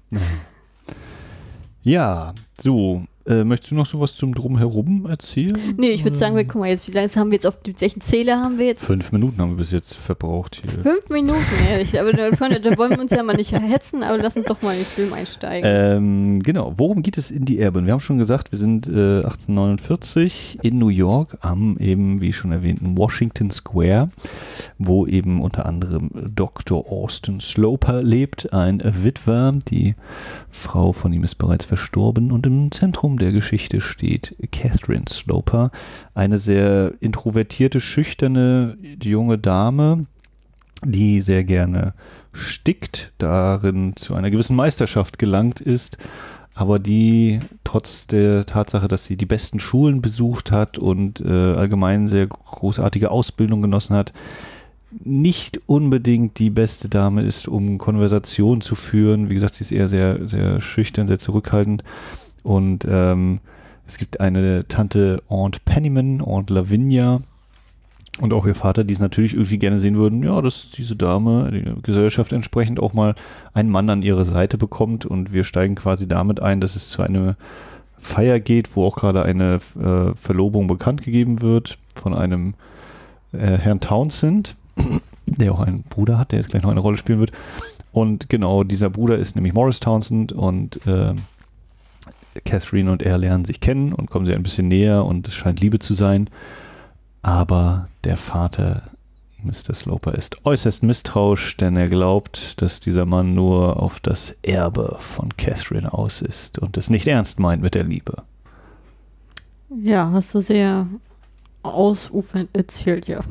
Ja, so, äh, möchtest du noch sowas zum Drumherum erzählen? Nee, ich würde sagen, wir guck mal jetzt, wie lange haben wir jetzt auf welchen Zähler haben wir jetzt? Fünf Minuten haben wir bis jetzt verbraucht hier. Fünf Minuten, ja, ich, aber da, da wollen wir uns ja mal nicht hetzen, aber lass uns doch mal in den Film einsteigen. Ähm, genau, worum geht es in die Erbin? Wir haben schon gesagt, wir sind äh, achtzehnhundertneunundvierzig in New York am eben, wie schon erwähnten, Washington Square, wo eben unter anderem Doktor Austin Sloper lebt, ein Witwer. Die Frau von ihm ist bereits verstorben und im Zentrum der Geschichte steht Catherine Sloper, eine sehr introvertierte, schüchterne junge Dame, die sehr gerne stickt, darin zu einer gewissen Meisterschaft gelangt ist, aber die trotz der Tatsache, dass sie die besten Schulen besucht hat und äh, allgemein sehr großartige Ausbildung genossen hat, nicht unbedingt die beste Dame ist, um Konversation zu führen. Wie gesagt, sie ist eher sehr, sehr schüchtern, sehr zurückhaltend. Und ähm, es gibt eine Tante Aunt Penniman, Aunt Lavinia und auch ihr Vater, die es natürlich irgendwie gerne sehen würden, ja, dass diese Dame, die Gesellschaft entsprechend auch mal einen Mann an ihre Seite bekommt. Und wir steigen quasi damit ein, dass es zu einer Feier geht, wo auch gerade eine äh, Verlobung bekannt gegeben wird von einem äh, Herrn Townsend, der auch einen Bruder hat, der jetzt gleich noch eine Rolle spielen wird. Und genau, dieser Bruder ist nämlich Morris Townsend und äh, Catherine und er lernen sich kennen und kommen sie ein bisschen näher und es scheint Liebe zu sein. Aber der Vater, Mister Sloper, ist äußerst misstrauisch, denn er glaubt, dass dieser Mann nur auf das Erbe von Catherine aus ist und es nicht ernst meint mit der Liebe. Ja, hast du sehr ausufernd erzählt, ja.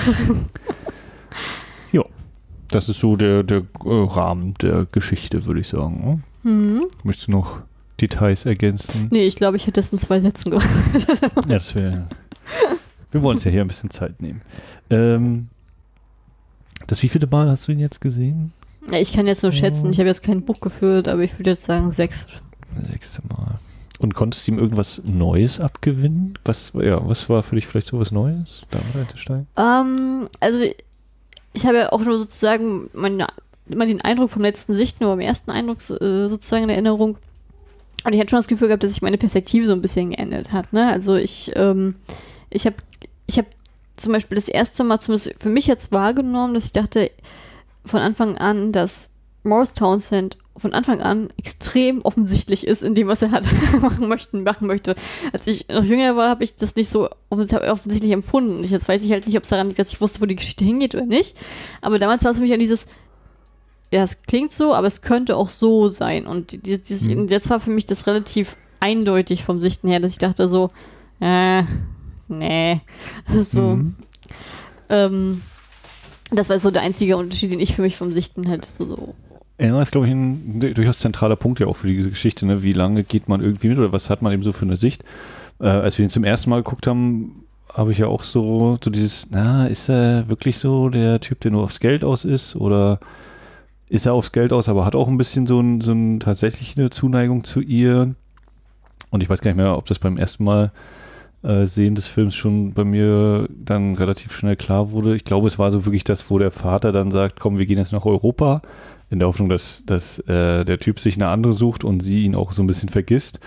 Jo, das ist so der, der äh, Rahmen der Geschichte, würde ich sagen. Mhm. Möchtest du noch Details ergänzen? Nee, ich glaube, ich hätte es in zwei Sätzen gemacht. Ja, das wäre... Wir wollen uns ja hier ein bisschen Zeit nehmen. Ähm, das wievielte Mal hast du ihn jetzt gesehen? Ja, ich kann jetzt nur schätzen. Ich habe jetzt kein Buch geführt, aber ich würde jetzt sagen sechs. Sechste Mal. Und konntest du ihm irgendwas Neues abgewinnen? Was, ja, was war für dich vielleicht so was Neues? Da reinzusteigen? Ähm, also ich habe ja auch nur sozusagen meine, immer den Eindruck vom letzten Sichten, aber beim ersten Eindruck äh, sozusagen in Erinnerung. Und ich hatte schon das Gefühl gehabt, dass sich meine Perspektive so ein bisschen geändert hat. Ne? Also ich, ähm, ich habe ich hab zum Beispiel das erste Mal zumindest für mich jetzt wahrgenommen, dass ich dachte von Anfang an, dass Morris Townsend von Anfang an extrem offensichtlich ist in dem, was er hat machen möchten, machen möchte. Als ich noch jünger war, habe ich das nicht so offensichtlich empfunden. Und jetzt weiß ich halt nicht, ob es daran liegt, dass ich wusste, wo die Geschichte hingeht oder nicht. Aber damals war es für mich an dieses, ja, es klingt so, aber es könnte auch so sein. Und dieses, mhm. jetzt war für mich das relativ eindeutig vom Sichten her, dass ich dachte so, äh, nee. So, mhm. ähm, das war so der einzige Unterschied, den ich für mich vom Sichten hätte. So, so. Ja, das ist, glaube ich, ein durchaus zentraler Punkt ja auch für diese Geschichte. Ne? Wie lange geht man irgendwie mit oder was hat man eben so für eine Sicht? Äh, als wir ihn zum ersten Mal geguckt haben, habe ich ja auch so, so dieses, na, ist er wirklich so der Typ, der nur aufs Geld aus ist oder ist er aufs Geld aus, aber hat auch ein bisschen so, ein, so ein, tatsächlich eine Zuneigung zu ihr. Und ich weiß gar nicht mehr, ob das beim ersten Mal äh, Sehen des Films schon bei mir dann relativ schnell klar wurde. Ich glaube, es war so wirklich das, wo der Vater dann sagt, komm, wir gehen jetzt nach Europa, in der Hoffnung, dass, dass äh, der Typ sich eine andere sucht und sie ihn auch so ein bisschen vergisst.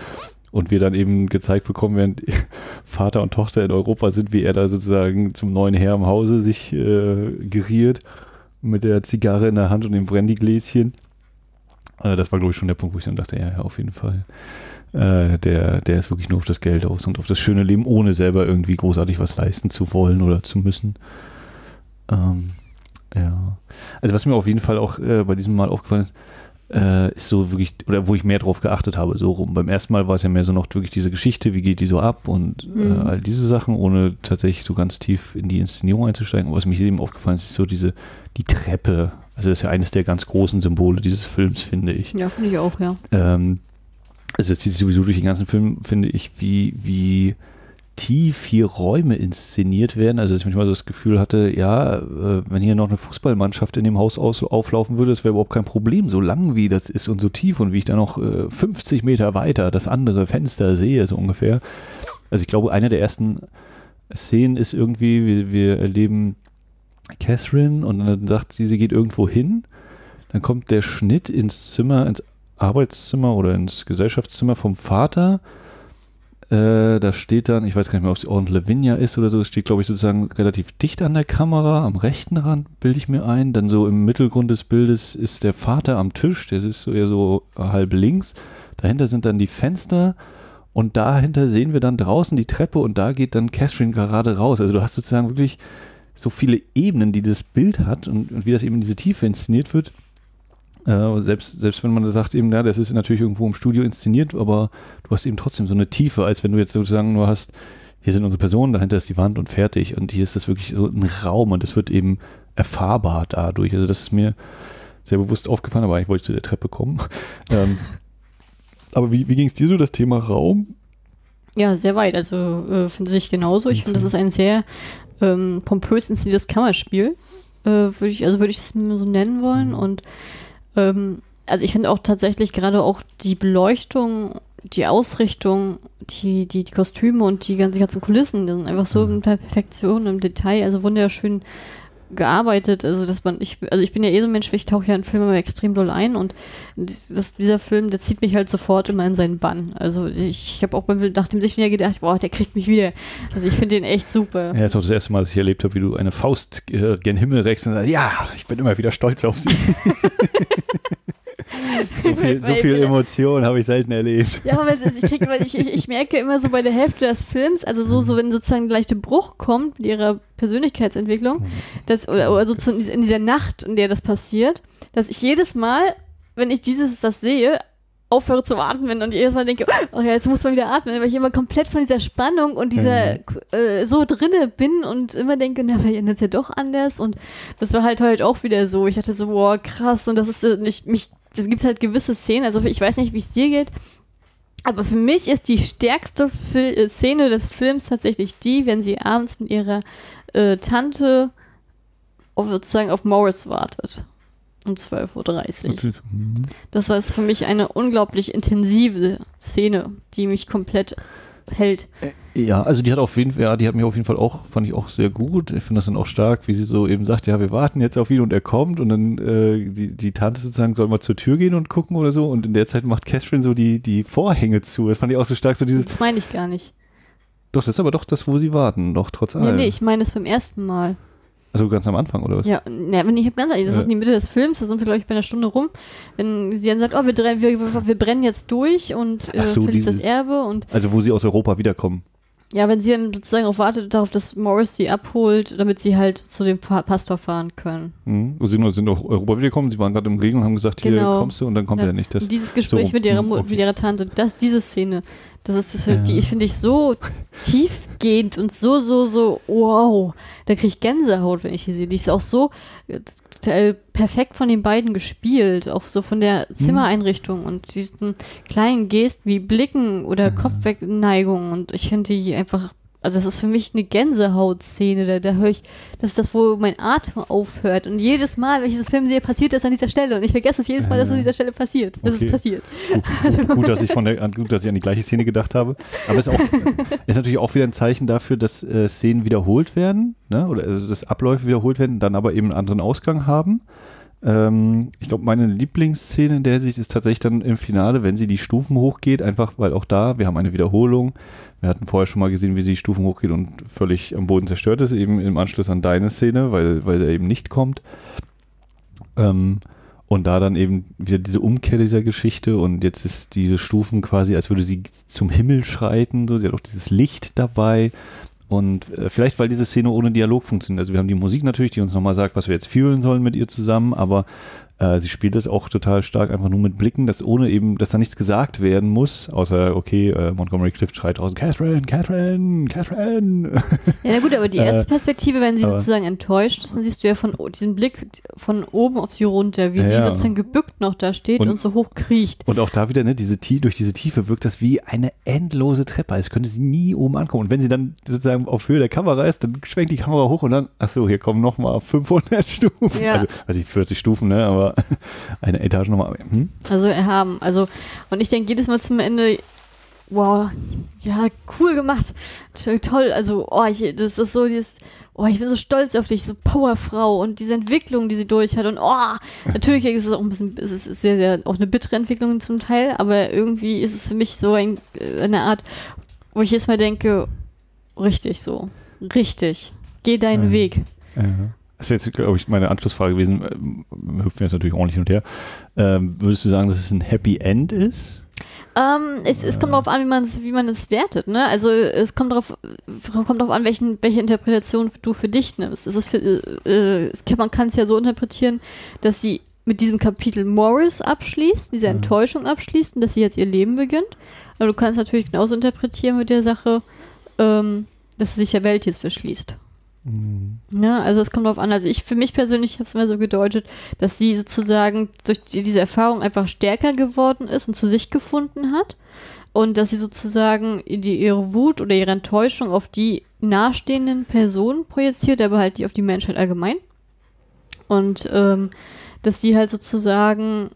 und wir dann eben gezeigt bekommen, während Vater und Tochter in Europa sind, wie er da sozusagen zum neuen Herr im Hause sich äh, geriert mit der Zigarre in der Hand und dem Brandygläschen. Äh, das war, glaube ich, schon der Punkt, wo ich dann dachte, ja, ja, auf jeden Fall. Äh, der, der ist wirklich nur auf das Geld aus und auf das schöne Leben, ohne selber irgendwie großartig was leisten zu wollen oder zu müssen. Ähm, ja. Also was mir auf jeden Fall auch äh, bei diesem Mal aufgefallen ist, äh, ist so wirklich, oder wo ich mehr drauf geachtet habe, so rum. Beim ersten Mal war es ja mehr so noch wirklich diese Geschichte, wie geht die so ab und mhm. äh, all diese Sachen, ohne tatsächlich so ganz tief in die Inszenierung einzusteigen. Und was mir eben aufgefallen ist, ist so diese, die Treppe. Also das ist ja eines der ganz großen Symbole dieses Films, finde ich. Ja, finde ich auch, ja. Ähm, Also das zieht sich sowieso durch den ganzen Film, finde ich, wie, wie tief hier Räume inszeniert werden. Also dass ich manchmal so das Gefühl hatte, ja, äh, wenn hier noch eine Fußballmannschaft in dem Haus aus, auflaufen würde, das wäre überhaupt kein Problem, so lang wie das ist und so tief und wie ich da noch äh, fünfzig Meter weiter das andere Fenster sehe, so ungefähr. Also ich glaube, eine der ersten Szenen ist irgendwie, wir, wir erleben Catherine und dann sagt sie, sie geht irgendwo hin, dann kommt der Schnitt ins Zimmer, ins Arbeitszimmer oder ins Gesellschaftszimmer vom Vater. Äh, da steht dann, ich weiß gar nicht mehr, ob es Aunt Lavinia ist oder so, es steht, glaube ich, sozusagen relativ dicht an der Kamera, am rechten Rand, bilde ich mir ein. Dann so im Mittelgrund des Bildes ist der Vater am Tisch, der ist so eher so halb links. Dahinter sind dann die Fenster und dahinter sehen wir dann draußen die Treppe und da geht dann Catherine gerade raus. Also du hast sozusagen wirklich so viele Ebenen, die das Bild hat und, und wie das eben in diese Tiefe inszeniert wird. Uh, selbst, selbst wenn man sagt, eben, ja, das ist natürlich irgendwo im Studio inszeniert, aber du hast eben trotzdem so eine Tiefe, als wenn du jetzt sozusagen nur hast, hier sind unsere Personen, dahinter ist die Wand und fertig. Und hier ist das wirklich so ein Raum und das wird eben erfahrbar dadurch. Also das ist mir sehr bewusst aufgefallen, aber eigentlich wollte ich zu der Treppe kommen. ähm, aber wie, wie ging es dir so, das Thema Raum? Ja, sehr weit. Also äh, finde ich genauso. Ich finde, das ist ein sehr ähm, pompös inszeniertes Kammerspiel. Äh, würde ich, also würde ich es so nennen wollen. Mhm. Und also ich finde auch tatsächlich gerade auch die Beleuchtung, die Ausrichtung, die, die, die Kostüme und die ganzen, die ganzen Kulissen, die sind einfach so in Perfektion, im Detail, also wunderschön gearbeitet, also dass man, ich, also ich bin ja eh so ein Mensch, ich tauche ja in Filme immer extrem doll ein und das, dieser Film, der zieht mich halt sofort immer in seinen Bann. Also ich, ich habe auch beim, nach dem Sichten wieder gedacht, boah, der kriegt mich wieder. Also ich finde den echt super. Ja, das ist auch das erste Mal, dass ich erlebt habe, wie du eine Faust äh, gen Himmel reckst und sagst, ja, ich bin immer wieder stolz auf sie. So viel, so viel Emotion habe ich selten erlebt. Ja, aber ich, krieg immer, ich, ich, ich merke immer so bei der Hälfte des Films, also so, so wenn sozusagen ein leichter Bruch kommt mit ihrer Persönlichkeitsentwicklung, dass, oder, oder so zu, in dieser Nacht, in der das passiert, dass ich jedes Mal, wenn ich dieses, das sehe, aufhöre zu atmen und jedes Mal denke, oh ja, jetzt muss man wieder atmen, weil ich immer komplett von dieser Spannung und dieser mhm. äh, so drinne bin und immer denke, na, vielleicht endet es ja doch anders und das war halt heute auch wieder so. Ich dachte so, boah, krass und das ist nicht, mich es gibt halt gewisse Szenen, also ich weiß nicht, wie es dir geht, aber für mich ist die stärkste Fil- Szene des Films tatsächlich die, wenn sie abends mit ihrer äh, Tante auf, sozusagen auf Morris wartet. Um zwölf Uhr dreißig. Mhm. Das war für mich eine unglaublich intensive Szene, die mich komplett hält. Ja, also die hat auf jeden Fall, ja, die hat mich auf jeden Fall auch, fand ich auch sehr gut. Ich finde das dann auch stark, wie sie so eben sagt, ja, wir warten jetzt auf ihn und er kommt und dann äh, die, die Tante sozusagen soll mal zur Tür gehen und gucken oder so und in der Zeit macht Catherine so die, die Vorhänge zu. Das fand ich auch so stark, so dieses... Das meine ich gar nicht. Doch, das ist aber doch das, wo sie warten, doch, trotz allem. Nee, nee, ich meine es beim ersten Mal. Also ganz am Anfang, oder was? Ja, ne, wenn ich habe ganz ehrlich, das ja. ist in die Mitte des Films, da sind wir, glaube ich, bei einer Stunde rum. Wenn sie dann sagt, oh, wir, wir, wir brennen jetzt durch und äh, so, verliest das Erbe. Und also wo sie aus Europa wiederkommen. Ja, wenn sie dann sozusagen auch wartet darauf, dass Morris sie abholt, damit sie halt zu dem pa- Pastor fahren können. Mhm. Sie sind, sind auch Europa wiedergekommen, sie waren gerade im Regen und haben gesagt, genau. Hier kommst du und dann kommt ja. er nicht. Das dieses Gespräch so, mit, ihrer, okay. mit ihrer Tante, das, diese Szene, das ist das, ja. die ich finde ich so tiefgehend und so, so, so, wow, da kriege ich Gänsehaut, wenn ich die sehe. Die ist auch so äh, perfekt von den beiden gespielt, auch so von der Zimmereinrichtung und diesen kleinen Gesten wie Blicken oder mhm. Kopfwegneigung und ich finde die einfach, also das ist für mich eine Gänsehautszene, da, da höre ich, das ist das, wo mein Atem aufhört und jedes Mal, wenn ich diesen Film sehe, passiert das an dieser Stelle und ich vergesse es jedes Mal, dass es an dieser Stelle passiert, dass okay. es passiert. Gut, gut, gut, dass ich von der, gut, dass ich an die gleiche Szene gedacht habe, aber es ist, auch, ist natürlich auch wieder ein Zeichen dafür, dass äh, Szenen wiederholt werden, ne? Oder also, dass Abläufe wiederholt werden, dann aber eben einen anderen Ausgang haben. Ähm, ich glaube, meine Lieblingsszene in der Sicht ist tatsächlich dann im Finale, wenn sie die Stufen hochgeht, einfach weil auch da, wir haben eine Wiederholung. Wir hatten vorher schon mal gesehen, wie sie die Stufen hochgeht und völlig am Boden zerstört ist, eben im Anschluss an deine Szene, weil, weil er eben nicht kommt. Ähm, und da dann eben wieder diese Umkehr dieser Geschichte und jetzt ist diese Stufen quasi, als würde sie zum Himmel schreiten, so. Sie hat auch dieses Licht dabei. Und äh, vielleicht, weil diese Szene ohne Dialog funktioniert. Also wir haben die Musik natürlich, die uns nochmal sagt, was wir jetzt fühlen sollen mit ihr zusammen, aber äh, sie spielt das auch total stark einfach nur mit Blicken, dass ohne eben, dass da nichts gesagt werden muss, außer, okay, äh, Montgomery Clift schreit draußen, Catherine, Catherine, Catherine. Ja, na gut, aber die erste äh, Perspektive, wenn sie aber, sozusagen enttäuscht ist, dann siehst du ja von diesen Blick von oben auf sie runter, wie ja, sie ja. sozusagen gebückt noch da steht und, und so hoch kriecht. Und auch da wieder, ne, diese, durch diese Tiefe wirkt das wie eine endlose Treppe, als könnte sie nie oben ankommen. Und wenn sie dann sozusagen auf Höhe der Kamera ist, dann schwenkt die Kamera hoch und dann, ach so, hier kommen nochmal fünfhundert Stufen. Ja. Also, also vierzig Stufen, ne, aber eine Etage nochmal. Hm? Also erhaben. Also, und ich denke jedes Mal zum Ende, wow, ja, cool gemacht. Toll, also, oh, ich, das ist so dieses, oh, ich bin so stolz auf dich, so Powerfrau und diese Entwicklung, die sie durch hat und oh, natürlich ist es auch ein bisschen, es ist sehr, sehr, auch eine bittere Entwicklung zum Teil, aber irgendwie ist es für mich so ein, eine Art, wo ich jetzt mal denke, richtig so, richtig, geh deinen Ja. Weg. Ja. Das wäre jetzt, glaube ich, meine Anschlussfrage gewesen. Wir hüpfen jetzt natürlich ordentlich hin und her. Ähm, würdest du sagen, dass es ein Happy End ist? Ähm, es, es kommt darauf an, wie man es wie man es wertet, ne? Also es kommt darauf kommt darauf an, welchen, welche Interpretation du für dich nimmst. Es ist für, äh, es kann, man kann es ja so interpretieren, dass sie mit diesem Kapitel Morris abschließt, diese Enttäuschung abschließt und dass sie jetzt ihr Leben beginnt. Aber du kannst natürlich genauso interpretieren mit der Sache, ähm, dass sie sich der Welt jetzt verschließt. Ja, also es kommt darauf an, also ich für mich persönlich habe es immer so gedeutet, dass sie sozusagen durch die, diese Erfahrung einfach stärker geworden ist und zu sich gefunden hat und dass sie sozusagen die, ihre Wut oder ihre Enttäuschung auf die nahestehenden Personen projiziert, aber halt die auf die Menschheit allgemein und ähm, dass sie halt sozusagen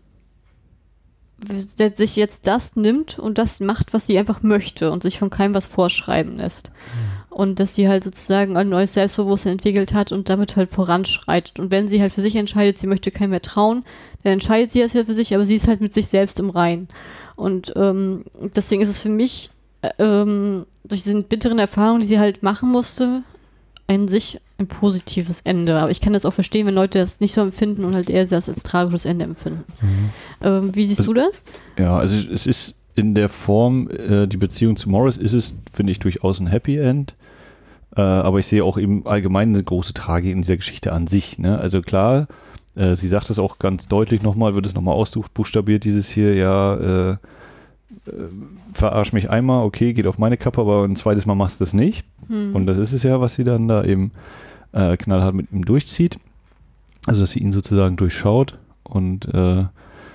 sich jetzt das nimmt und das macht, was sie einfach möchte und sich von keinem was vorschreiben lässt. Und dass sie halt sozusagen ein neues Selbstbewusstsein entwickelt hat und damit halt voranschreitet. Und wenn sie halt für sich entscheidet, sie möchte keinem mehr trauen, dann entscheidet sie das ja für sich, aber sie ist halt mit sich selbst im Reinen. Und ähm, deswegen ist es für mich ähm, durch diese bitteren Erfahrungen, die sie halt machen musste, an sich ein positives Ende. Aber ich kann das auch verstehen, wenn Leute das nicht so empfinden und halt eher das als tragisches Ende empfinden. Mhm. Ähm, wie siehst also, du das? Ja, also es ist in der Form, äh, die Beziehung zu Morris ist es, finde ich, durchaus ein Happy End. Äh, aber ich sehe auch eben allgemein eine große Tragik in dieser Geschichte an sich. Ne? Also klar, äh, sie sagt es auch ganz deutlich nochmal, wird es nochmal ausbuchstabiert, dieses hier, ja, äh, äh, verarsch mich einmal, okay, geht auf meine Kappe, aber ein zweites Mal machst du das nicht. Hm. Und das ist es ja, was sie dann da eben äh, knallhart mit ihm durchzieht. Also, dass sie ihn sozusagen durchschaut und äh,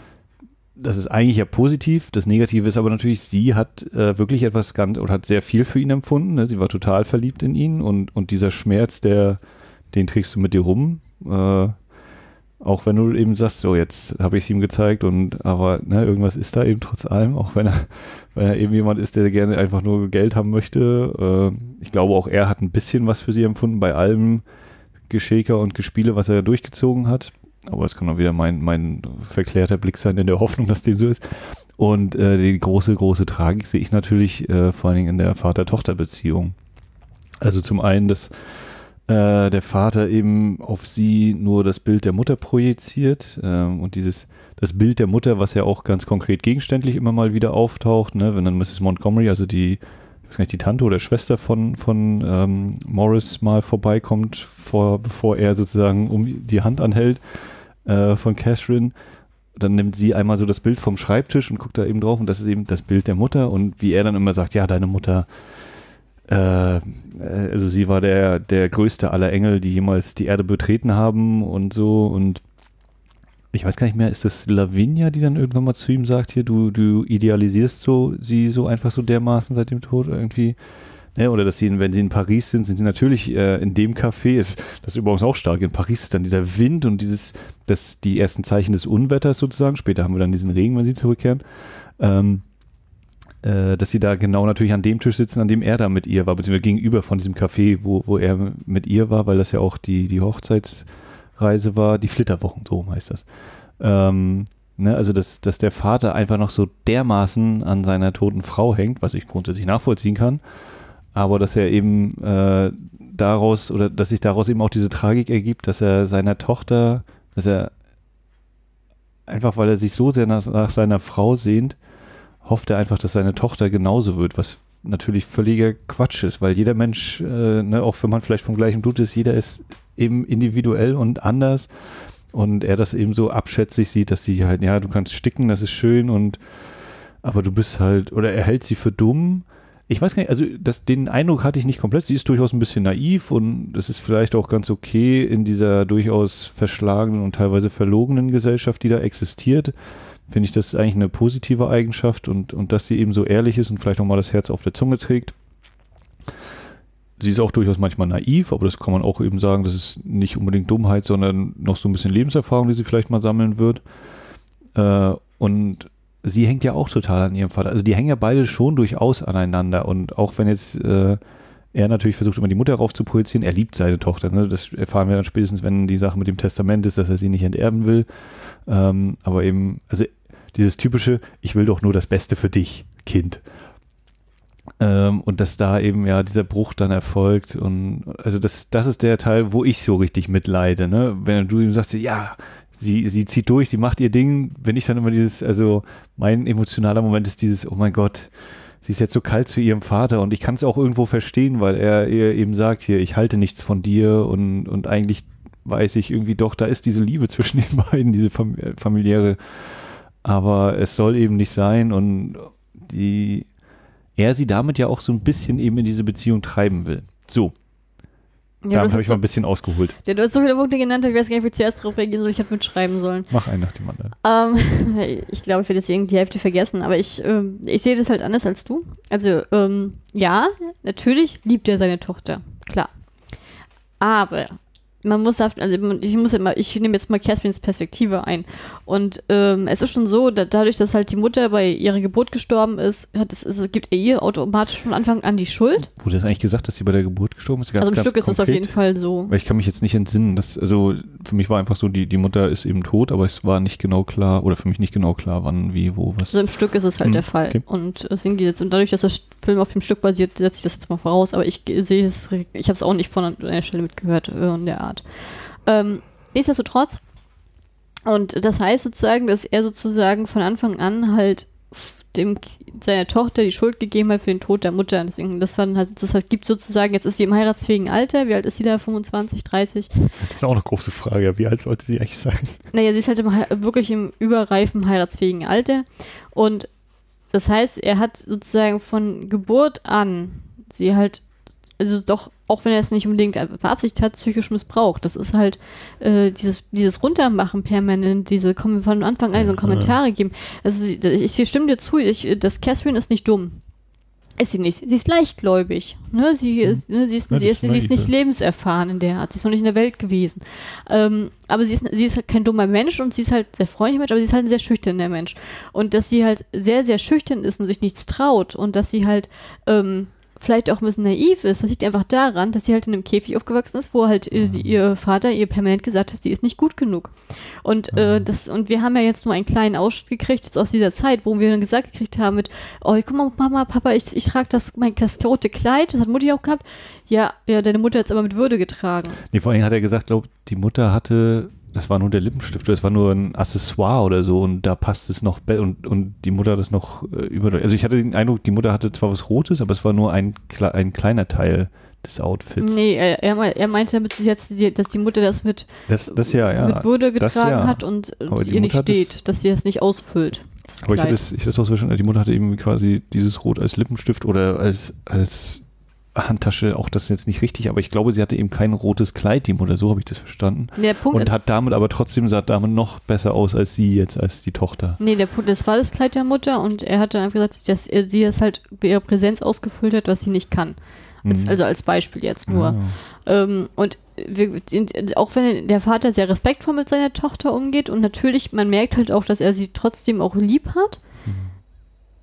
das ist eigentlich ja positiv. Das Negative ist aber natürlich, sie hat äh, wirklich etwas ganz oder hat sehr viel für ihn empfunden. Ne? Sie war total verliebt in ihn und, und dieser Schmerz, der, den trägst du mit dir rum. Äh, auch wenn du eben sagst, so jetzt habe ich es ihm gezeigt und aber ne, irgendwas ist da eben trotz allem, auch wenn er, wenn er eben jemand ist, der gerne einfach nur Geld haben möchte. Äh, ich glaube auch er hat ein bisschen was für sie empfunden bei allem Geschäker und Gespiele, was er durchgezogen hat. Aber es kann auch wieder mein, mein verklärter Blick sein in der Hoffnung, dass dem so ist. Und äh, die große, große Tragik sehe ich natürlich äh, vor allen Dingen in der Vater-Tochter-Beziehung. Also zum einen, dass äh, der Vater eben auf sie nur das Bild der Mutter projiziert äh, und dieses das Bild der Mutter, was ja auch ganz konkret gegenständlich immer mal wieder auftaucht, ne? Wenn dann Misses Montgomery, also die, ich weiß gar nicht, die Tante oder Schwester von, von ähm, Morris mal vorbeikommt, vor, bevor er sozusagen um die Hand anhält, von Catherine, dann nimmt sie einmal so das Bild vom Schreibtisch und guckt da eben drauf und das ist eben das Bild der Mutter und wie er dann immer sagt, ja, deine Mutter, äh, also sie war der, der größte aller Engel, die jemals die Erde betreten haben und so und ich weiß gar nicht mehr, ist das Lavinia, die dann irgendwann mal zu ihm sagt, hier, du, du idealisierst so sie so einfach so dermaßen seit dem Tod irgendwie. Ja, oder dass sie, wenn sie in Paris sind, sind sie natürlich äh, in dem Café, ist das ist übrigens auch stark, in Paris ist dann dieser Wind und dieses, das, die ersten Zeichen des Unwetters sozusagen, später haben wir dann diesen Regen, wenn sie zurückkehren, ähm, äh, dass sie da genau natürlich an dem Tisch sitzen, an dem er da mit ihr war, beziehungsweise gegenüber von diesem Café, wo, wo er mit ihr war, weil das ja auch die, die Hochzeits, Reise war, die Flitterwochen, so heißt das. Ähm, ne, also, dass, dass der Vater einfach noch so dermaßen an seiner toten Frau hängt, was ich grundsätzlich nachvollziehen kann, aber dass er eben äh, daraus, oder dass sich daraus eben auch diese Tragik ergibt, dass er seiner Tochter, dass er einfach, weil er sich so sehr nach, nach seiner Frau sehnt, hofft er einfach, dass seine Tochter genauso wird, was natürlich völliger Quatsch ist, weil jeder Mensch, äh, ne, auch wenn man vielleicht vom gleichen Blut ist, jeder ist eben individuell und anders und er das eben so abschätzig sieht, dass sie halt, ja, du kannst sticken, das ist schön und aber du bist halt, oder er hält sie für dumm. Ich weiß gar nicht, also das, den Eindruck hatte ich nicht komplett. Sie ist durchaus ein bisschen naiv und das ist vielleicht auch ganz okay in dieser durchaus verschlagenen und teilweise verlogenen Gesellschaft, die da existiert. Finde ich, das ist eigentlich eine positive Eigenschaft und, und dass sie eben so ehrlich ist und vielleicht auch mal das Herz auf der Zunge trägt. Sie ist auch durchaus manchmal naiv, aber das kann man auch eben sagen, das ist nicht unbedingt Dummheit, sondern noch so ein bisschen Lebenserfahrung, die sie vielleicht mal sammeln wird. Äh, und sie hängt ja auch total an ihrem Vater. Also die hängen ja beide schon durchaus aneinander und auch wenn jetzt äh, er natürlich versucht, immer die Mutter rauf zu projizieren, er liebt seine Tochter. Ne? Das erfahren wir dann spätestens, wenn die Sache mit dem Testament ist, dass er sie nicht enterben will. Ähm, aber eben, also dieses typische, ich will doch nur das Beste für dich, Kind. Ähm, und dass da eben ja dieser Bruch dann erfolgt und also das, das ist der Teil, wo ich so richtig mitleide. Ne? Wenn du ihm sagst, ja, Sie, sie zieht durch, sie macht ihr Ding, wenn ich dann immer dieses, also mein emotionaler Moment ist dieses, oh mein Gott, sie ist jetzt so kalt zu ihrem Vater und ich kann es auch irgendwo verstehen, weil er ihr eben sagt, hier, ich halte nichts von dir und, und eigentlich weiß ich irgendwie doch, da ist diese Liebe zwischen den beiden, diese familiäre, aber es soll eben nicht sein und die, er sie damit ja auch so ein bisschen eben in diese Beziehung treiben will. So. Ja, da habe ich mal ein bisschen ausgeholt. Ja, du hast so viele Punkte genannt, ich weiß gar nicht, wie ich zuerst darauf reagieren soll. Ich hätte mitschreiben sollen. Mach einen nach dem anderen. Ähm, ich glaube, ich werde jetzt irgendwie die Hälfte vergessen, aber ich, ähm, ich sehe das halt anders als du. Also, ähm, ja, natürlich liebt er seine Tochter, klar. Aber man muss, also ich muss immer, ich nehme jetzt mal Caspins Perspektive ein. Und ähm, es ist schon so, da, dadurch, dass halt die Mutter bei ihrer Geburt gestorben ist, hat es, also gibt er ihr automatisch von Anfang an die Schuld. Wurde das eigentlich gesagt, dass sie bei der Geburt gestorben ist? Ganz, also im ganz Stück ist es auf jeden Fall so. Weil ich kann mich jetzt nicht entsinnen. Dass, also für mich war einfach so, die, die Mutter ist eben tot, aber es war nicht genau klar, oder für mich nicht genau klar, wann, wie, wo, was. Also im Stück ist es halt hm, der Fall. Okay. Und deswegen geht jetzt, und dadurch, dass der Film auf dem Stück basiert, setze ich das jetzt mal voraus, aber ich sehe es, ich habe es auch nicht von einer Stelle mitgehört in der Art. Ähm, nichtsdestotrotz, und das heißt sozusagen, dass er sozusagen von Anfang an halt dem, seiner Tochter die Schuld gegeben hat für den Tod der Mutter. Deswegen, das, war dann halt, das halt gibt sozusagen, jetzt ist sie im heiratsfähigen Alter. Wie alt ist sie da? fünfundzwanzig, dreißig? Das ist auch eine große Frage. Wie alt sollte sie eigentlich sein? Naja, sie ist halt im, wirklich im überreifen, heiratsfähigen Alter. Und das heißt, er hat sozusagen von Geburt an sie halt, also doch, auch wenn er es nicht unbedingt beabsichtigt hat, psychisch missbraucht. Das ist halt äh, dieses, dieses Runtermachen permanent, diese kommen von Anfang an so Kommentare geben. Also ich, ich stimme dir zu, ich, das Catherine ist nicht dumm. Ist sie nicht. Sie ist leichtgläubig. Ne? Sie, mhm. ne, sie, ist, ja, sie, ist, sie ist nicht lebenserfahren in der Art. Sie ist noch nicht in der Welt gewesen. Ähm, aber sie ist, sie ist halt kein dummer Mensch und sie ist halt sehr freundlicher Mensch, aber sie ist halt ein sehr schüchterner Mensch. Und dass sie halt sehr, sehr schüchtern ist und sich nichts traut und dass sie halt ähm, vielleicht auch ein bisschen naiv ist, das liegt einfach daran, dass sie halt in einem Käfig aufgewachsen ist, wo halt äh, die, ihr Vater ihr permanent gesagt hat, sie ist nicht gut genug. Und äh, das, und wir haben ja jetzt nur einen kleinen Ausschnitt gekriegt, jetzt aus dieser Zeit, wo wir dann gesagt gekriegt haben mit, oh, guck mal, Mama, Papa, ich, ich trage das, mein das rote Kleid, das hat Mutti auch gehabt. Ja, ja, deine Mutter hat es aber mit Würde getragen. Nee, vor allem hat er gesagt, glaub, die Mutter hatte, das war nur der Lippenstift, das war nur ein Accessoire oder so und da passt es noch be- und, und die Mutter hat es noch äh, über, also ich hatte den Eindruck, die Mutter hatte zwar was Rotes, aber es war nur ein, ein kleiner Teil des Outfits. Nee, er, er meinte damit jetzt, dass die Mutter das mit, das, das ja, ja. mit Würde getragen das, ja. hat und es ihr nicht steht, das, dass sie das nicht ausfüllt. Das aber ich hatte das, ich das auch so verstanden, die Mutter hatte eben quasi dieses Rot als Lippenstift oder als, als Handtasche, auch das ist jetzt nicht richtig, aber ich glaube, sie hatte eben kein rotes Kleid, die Mutter, so habe ich das verstanden. Der Punkt und hat damit aber trotzdem, sah damit noch besser aus als sie jetzt, als die Tochter. Nee, der Punkt, das war das Kleid der Mutter und er hat dann einfach gesagt, dass er, sie das halt bei ihrer Präsenz ausgefüllt hat, was sie nicht kann. Als, mhm. Also als Beispiel jetzt nur. Oh. Ähm, und wir, auch wenn der Vater sehr respektvoll mit seiner Tochter umgeht und natürlich, man merkt halt auch, dass er sie trotzdem auch lieb hat, mhm.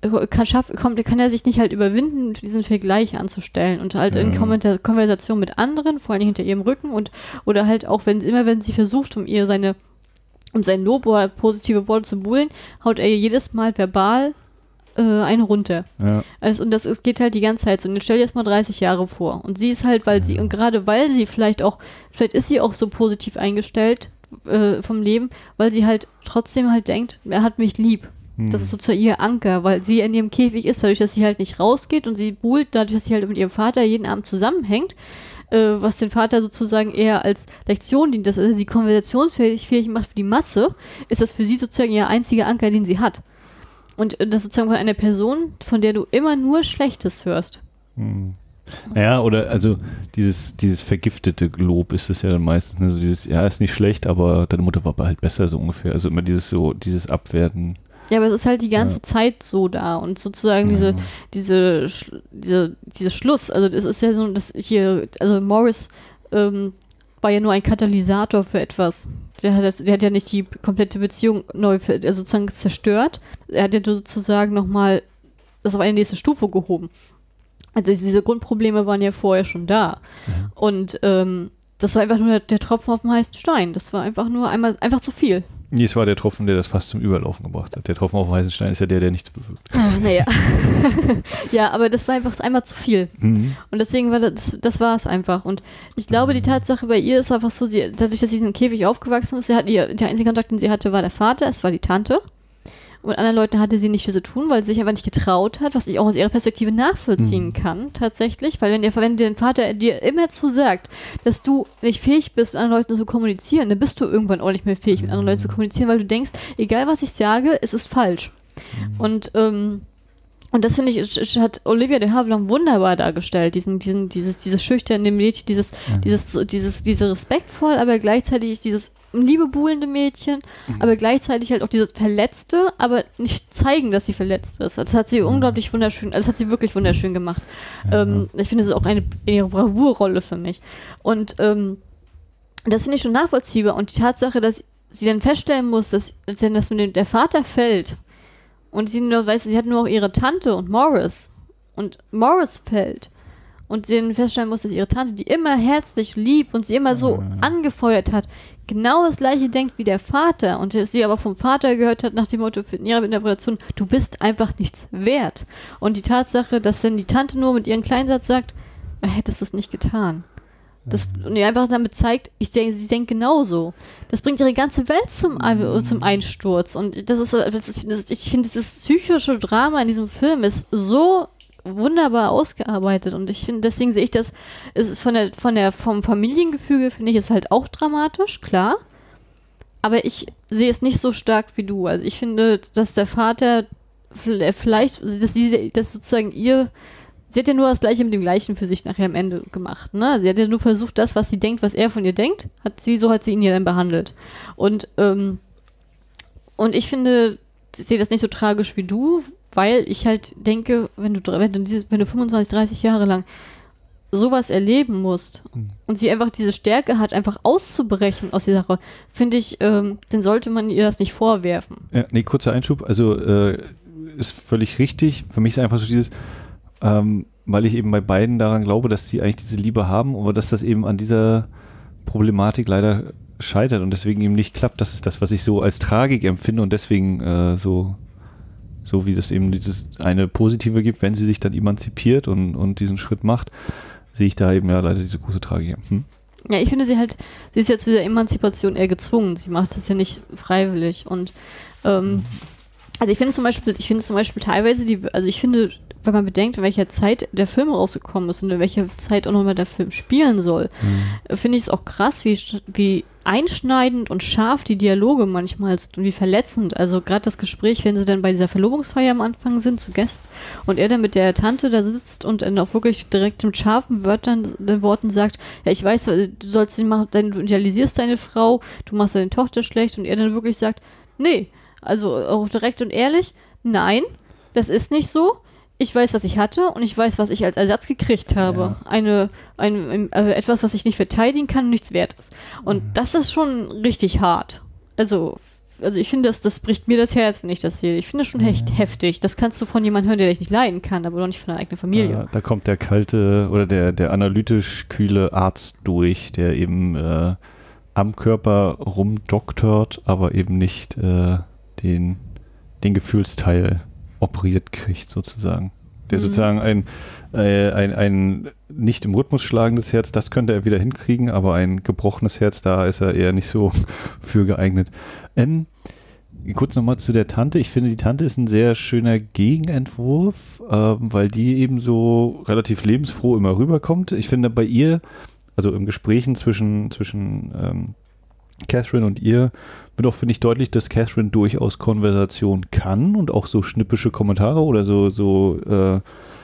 kann, schaff, kommt, kann er sich nicht halt überwinden, diesen Vergleich anzustellen und halt ja. in Konver- Konversation mit anderen, vor allem hinter ihrem Rücken und oder halt auch, wenn immer wenn sie versucht, um ihr seine um sein Lob oder positive Worte zu buhlen, haut er ihr jedes Mal verbal äh, eine runter. Ja. Also, und das ist, geht halt die ganze Zeit so. Und jetzt stell dir jetzt mal dreißig Jahre vor. Und sie ist halt, weil ja. sie, und gerade weil sie vielleicht auch, vielleicht ist sie auch so positiv eingestellt äh, vom Leben, weil sie halt trotzdem halt denkt, er hat mich lieb. Hm. Das ist sozusagen ihr Anker, weil sie in ihrem Käfig ist, dadurch, dass sie halt nicht rausgeht und sie buhlt, dadurch, dass sie halt mit ihrem Vater jeden Abend zusammenhängt, äh, was den Vater sozusagen eher als Lektion dient, dass er sie konversationsfähig macht für die Masse, ist das für sie sozusagen ihr einziger Anker, den sie hat. Und das sozusagen von einer Person, von der du immer nur Schlechtes hörst. Hm. Naja, oder also dieses, dieses vergiftete Lob ist es ja dann meistens, ne? So dieses, ja, ist nicht schlecht, aber deine Mutter war halt besser, so ungefähr. Also immer dieses so, dieses Abwerten. Ja, aber es ist halt die ganze ja. Zeit so da und sozusagen diese, ja. diese, diese, diese Schluss, also das ist ja so, das hier, also Morris ähm, war ja nur ein Katalysator für etwas. Der hat, das, der hat ja nicht die komplette Beziehung neu für, also sozusagen zerstört. Er hat ja sozusagen nochmal das auf eine nächste Stufe gehoben. Also diese Grundprobleme waren ja vorher schon da. Ja. Und ähm, das war einfach nur der, der Tropfen auf dem heißen Stein. Das war einfach nur einmal einfach zu viel. Nee, es war der Tropfen, der das fast zum Überlaufen gebracht hat. Der Tropfen auf dem heißen Stein ist ja der, der nichts bewirkt. Ah, naja. Ja, aber das war einfach einmal zu viel. Mhm. Und deswegen war das, das war es einfach. Und ich glaube, die Tatsache bei ihr ist einfach so, sie, dadurch, dass sie in einem Käfig aufgewachsen ist, sie hat ihr, der einzige Kontakt, den sie hatte, war der Vater, es war die Tante. Und mit anderen Leuten hatte sie nicht viel zu tun, weil sie sich aber nicht getraut hat, was ich auch aus ihrer Perspektive nachvollziehen mhm. kann, tatsächlich. Weil wenn, der, wenn dein Vater dir immer zusagt, dass du nicht fähig bist, mit anderen Leuten zu kommunizieren, dann bist du irgendwann auch nicht mehr fähig, mit anderen Leuten zu kommunizieren, weil du denkst, egal was ich sage, es ist falsch. Mhm. Und, ähm, und das finde ich, hat Olivia de Havilland wunderbar dargestellt, diesen, diesen, dieses, dieses schüchterne Mädchen, dieses, mhm. dieses, dieses, diese respektvoll, aber gleichzeitig dieses liebebuhlende Mädchen, mhm. aber gleichzeitig halt auch dieses Verletzte, aber nicht zeigen, dass sie verletzt ist. Das hat sie mhm. unglaublich wunderschön, also das hat sie wirklich wunderschön gemacht. Ja. Ähm, ich finde, es ist auch eine ihre Bravourrolle für mich. Und ähm, das finde ich schon nachvollziehbar. Und die Tatsache, dass sie dann feststellen muss, dass, dass mit dem, der Vater fällt und sie nur weiß, sie hat nur auch ihre Tante und Morris und Morris fällt. Und sie dann feststellen muss, dass ihre Tante, die immer herzlich lieb und sie immer so mhm. angefeuert hat, genau das gleiche denkt wie der Vater und sie aber vom Vater gehört hat nach dem Motto in ihrer Interpretation, du bist einfach nichts wert. Und die Tatsache, dass dann die Tante nur mit ihrem Kleinsatz sagt, er hätte es nicht getan. Das, und ihr einfach damit zeigt, ich denke, sie denkt genauso. Das bringt ihre ganze Welt zum, zum Einsturz. Und das ist, das ist, das ist ich finde, dieses psychische Drama in diesem Film ist so wunderbar ausgearbeitet und ich finde, deswegen sehe ich das, ist von der, von der, vom Familiengefüge finde ich es halt auch dramatisch, klar, aber ich sehe es nicht so stark wie du. Also ich finde, dass der Vater vielleicht, dass sie, dass sozusagen ihr, sie hat ja nur das Gleiche mit dem Gleichen für sich nachher am Ende gemacht, ne? Sie hat ja nur versucht, das, was sie denkt, was er von ihr denkt, hat sie, so hat sie ihn ja dann behandelt. Und, ähm, und ich finde, ich sehe das nicht so tragisch wie du, weil ich halt denke, wenn du, wenn du, dieses, wenn du fünfundzwanzig, dreißig Jahre lang sowas erleben musst mhm. und sie einfach diese Stärke hat, einfach auszubrechen aus dieser Sache, finde ich, ähm, dann sollte man ihr das nicht vorwerfen. Ja, nee, kurzer Einschub, also äh, ist völlig richtig. Für mich ist einfach so dieses, ähm, weil ich eben bei beiden daran glaube, dass sie eigentlich diese Liebe haben, aber dass das eben an dieser Problematik leider scheitert und deswegen eben nicht klappt. Das ist das, was ich so als Tragik empfinde und deswegen äh, so So wie das eben dieses eine Positive gibt, wenn sie sich dann emanzipiert und, und diesen Schritt macht, sehe ich da eben ja leider diese große Tragik. Hm? Ja, ich finde sie halt, sie ist ja zu der Emanzipation eher gezwungen. Sie macht das ja nicht freiwillig. Und ähm, also ich finde zum Beispiel, ich finde zum Beispiel teilweise die, also ich finde, wenn man bedenkt, in welcher Zeit der Film rausgekommen ist und in welcher Zeit auch nochmal der Film spielen soll, mhm. finde ich es auch krass, wie, wie einschneidend und scharf die Dialoge manchmal sind und wie verletzend. Also gerade das Gespräch, wenn sie dann bei dieser Verlobungsfeier am Anfang sind, zu Gast, und er dann mit der Tante da sitzt und dann auch wirklich direkt mit scharfen Wörtern, den Worten sagt, ja, ich weiß, du sollst nicht machen, du idealisierst deine Frau, du machst deine Tochter schlecht, und er dann wirklich sagt, nee, also auch direkt und ehrlich, nein, das ist nicht so. Ich weiß, was ich hatte, und ich weiß, was ich als Ersatz gekriegt habe. Ja. Eine, ein, äh, etwas, was ich nicht verteidigen kann und nichts wert ist. Und mhm. das ist schon richtig hart. Also also ich finde, das, das bricht mir das Herz, wenn ich das sehe. Ich finde das schon echt Ja. heftig. Das kannst du von jemandem hören, der dich nicht leiden kann, aber doch nicht von deiner eigenen Familie. Da, da kommt der kalte oder der, der analytisch kühle Arzt durch, der eben äh, am Körper rumdoktort, aber eben nicht äh, den, den Gefühlsteil operiert kriegt, sozusagen. Der Mhm. sozusagen ein, äh, ein, ein nicht im Rhythmus schlagendes Herz, das könnte er wieder hinkriegen, aber ein gebrochenes Herz, da ist er eher nicht so für geeignet. Ähm, kurz nochmal zu der Tante. Ich finde, die Tante ist ein sehr schöner Gegenentwurf, ähm, weil die eben so relativ lebensfroh immer rüberkommt. Ich finde bei ihr, also im Gesprächen zwischen, zwischen ähm, Catherine und ihr, wird auch, finde ich, deutlich, dass Catherine durchaus Konversation kann und auch so schnippische Kommentare oder so, so äh,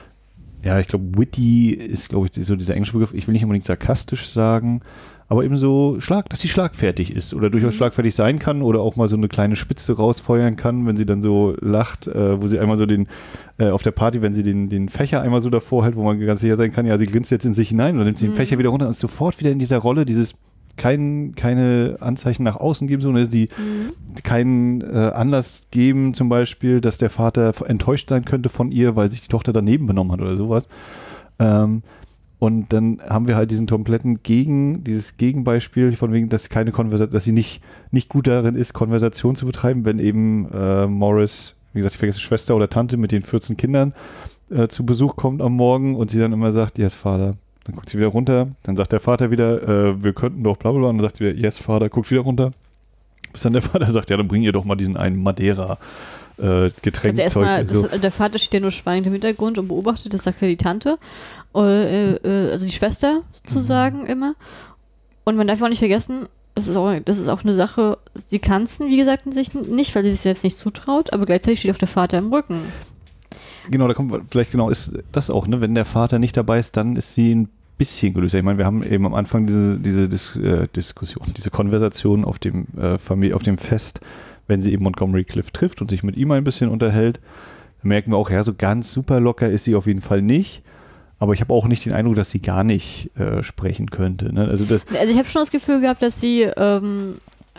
ja, ich glaube, witty ist, glaube ich, so dieser englische Begriff, ich will nicht unbedingt sarkastisch sagen, aber eben so, Schlag, dass sie schlagfertig ist oder durchaus Mhm. schlagfertig sein kann oder auch mal so eine kleine Spitze rausfeuern kann, wenn sie dann so lacht, äh, wo sie einmal so den, äh, auf der Party, wenn sie den, den Fächer einmal so davor hält, wo man ganz sicher sein kann, ja, sie grinst jetzt in sich hinein und nimmt sie den Mhm. Fächer wieder runter und ist sofort wieder in dieser Rolle, dieses kein, keine Anzeichen nach außen geben, sondern die Mhm. keinen äh, Anlass geben, zum Beispiel, dass der Vater enttäuscht sein könnte von ihr, weil sich die Tochter daneben benommen hat oder sowas. Ähm, und dann haben wir halt diesen kompletten Gegen, dieses Gegenbeispiel von wegen, dass keine Konversation, dass sie nicht, nicht gut darin ist, Konversation zu betreiben, wenn eben äh, Morris, wie gesagt, ich vergesse Schwester oder Tante mit den vierzehn Kindern äh, zu Besuch kommt am Morgen und sie dann immer sagt, yes, Vater. Dann guckt sie wieder runter, dann sagt der Vater wieder, äh, wir könnten doch bla bla bla, und dann sagt sie wieder, yes, Vater, guckt wieder runter. Bis dann der Vater sagt, ja, dann bring ihr doch mal diesen einen Madeira äh, Getränk. Also erstmal, so. das- der Vater steht ja nur schweigend im Hintergrund und beobachtet, das sagt ja die Tante, äh, äh, also die Schwester sozusagen Mhm. immer. Und man darf auch nicht vergessen, das ist auch, das ist auch eine Sache, sie kann es, wie gesagt, in sich nicht, weil sie sich selbst nicht zutraut, aber gleichzeitig steht auch der Vater im Rücken. Genau, da kommt vielleicht genau ist das auch, ne? Wenn der Vater nicht dabei ist, dann ist sie ein bisschen gelöst. Ich meine, wir haben eben am Anfang diese, diese Dis äh, Diskussion, diese Konversation auf dem äh, Familie, auf dem Fest, wenn sie eben Montgomery Clift trifft und sich mit ihm ein bisschen unterhält, dann merken wir auch, ja, so ganz super locker ist sie auf jeden Fall nicht. Aber ich habe auch nicht den Eindruck, dass sie gar nicht äh, sprechen könnte. Ne? Also das, Also ich habe schon das Gefühl gehabt, dass sie, ähm,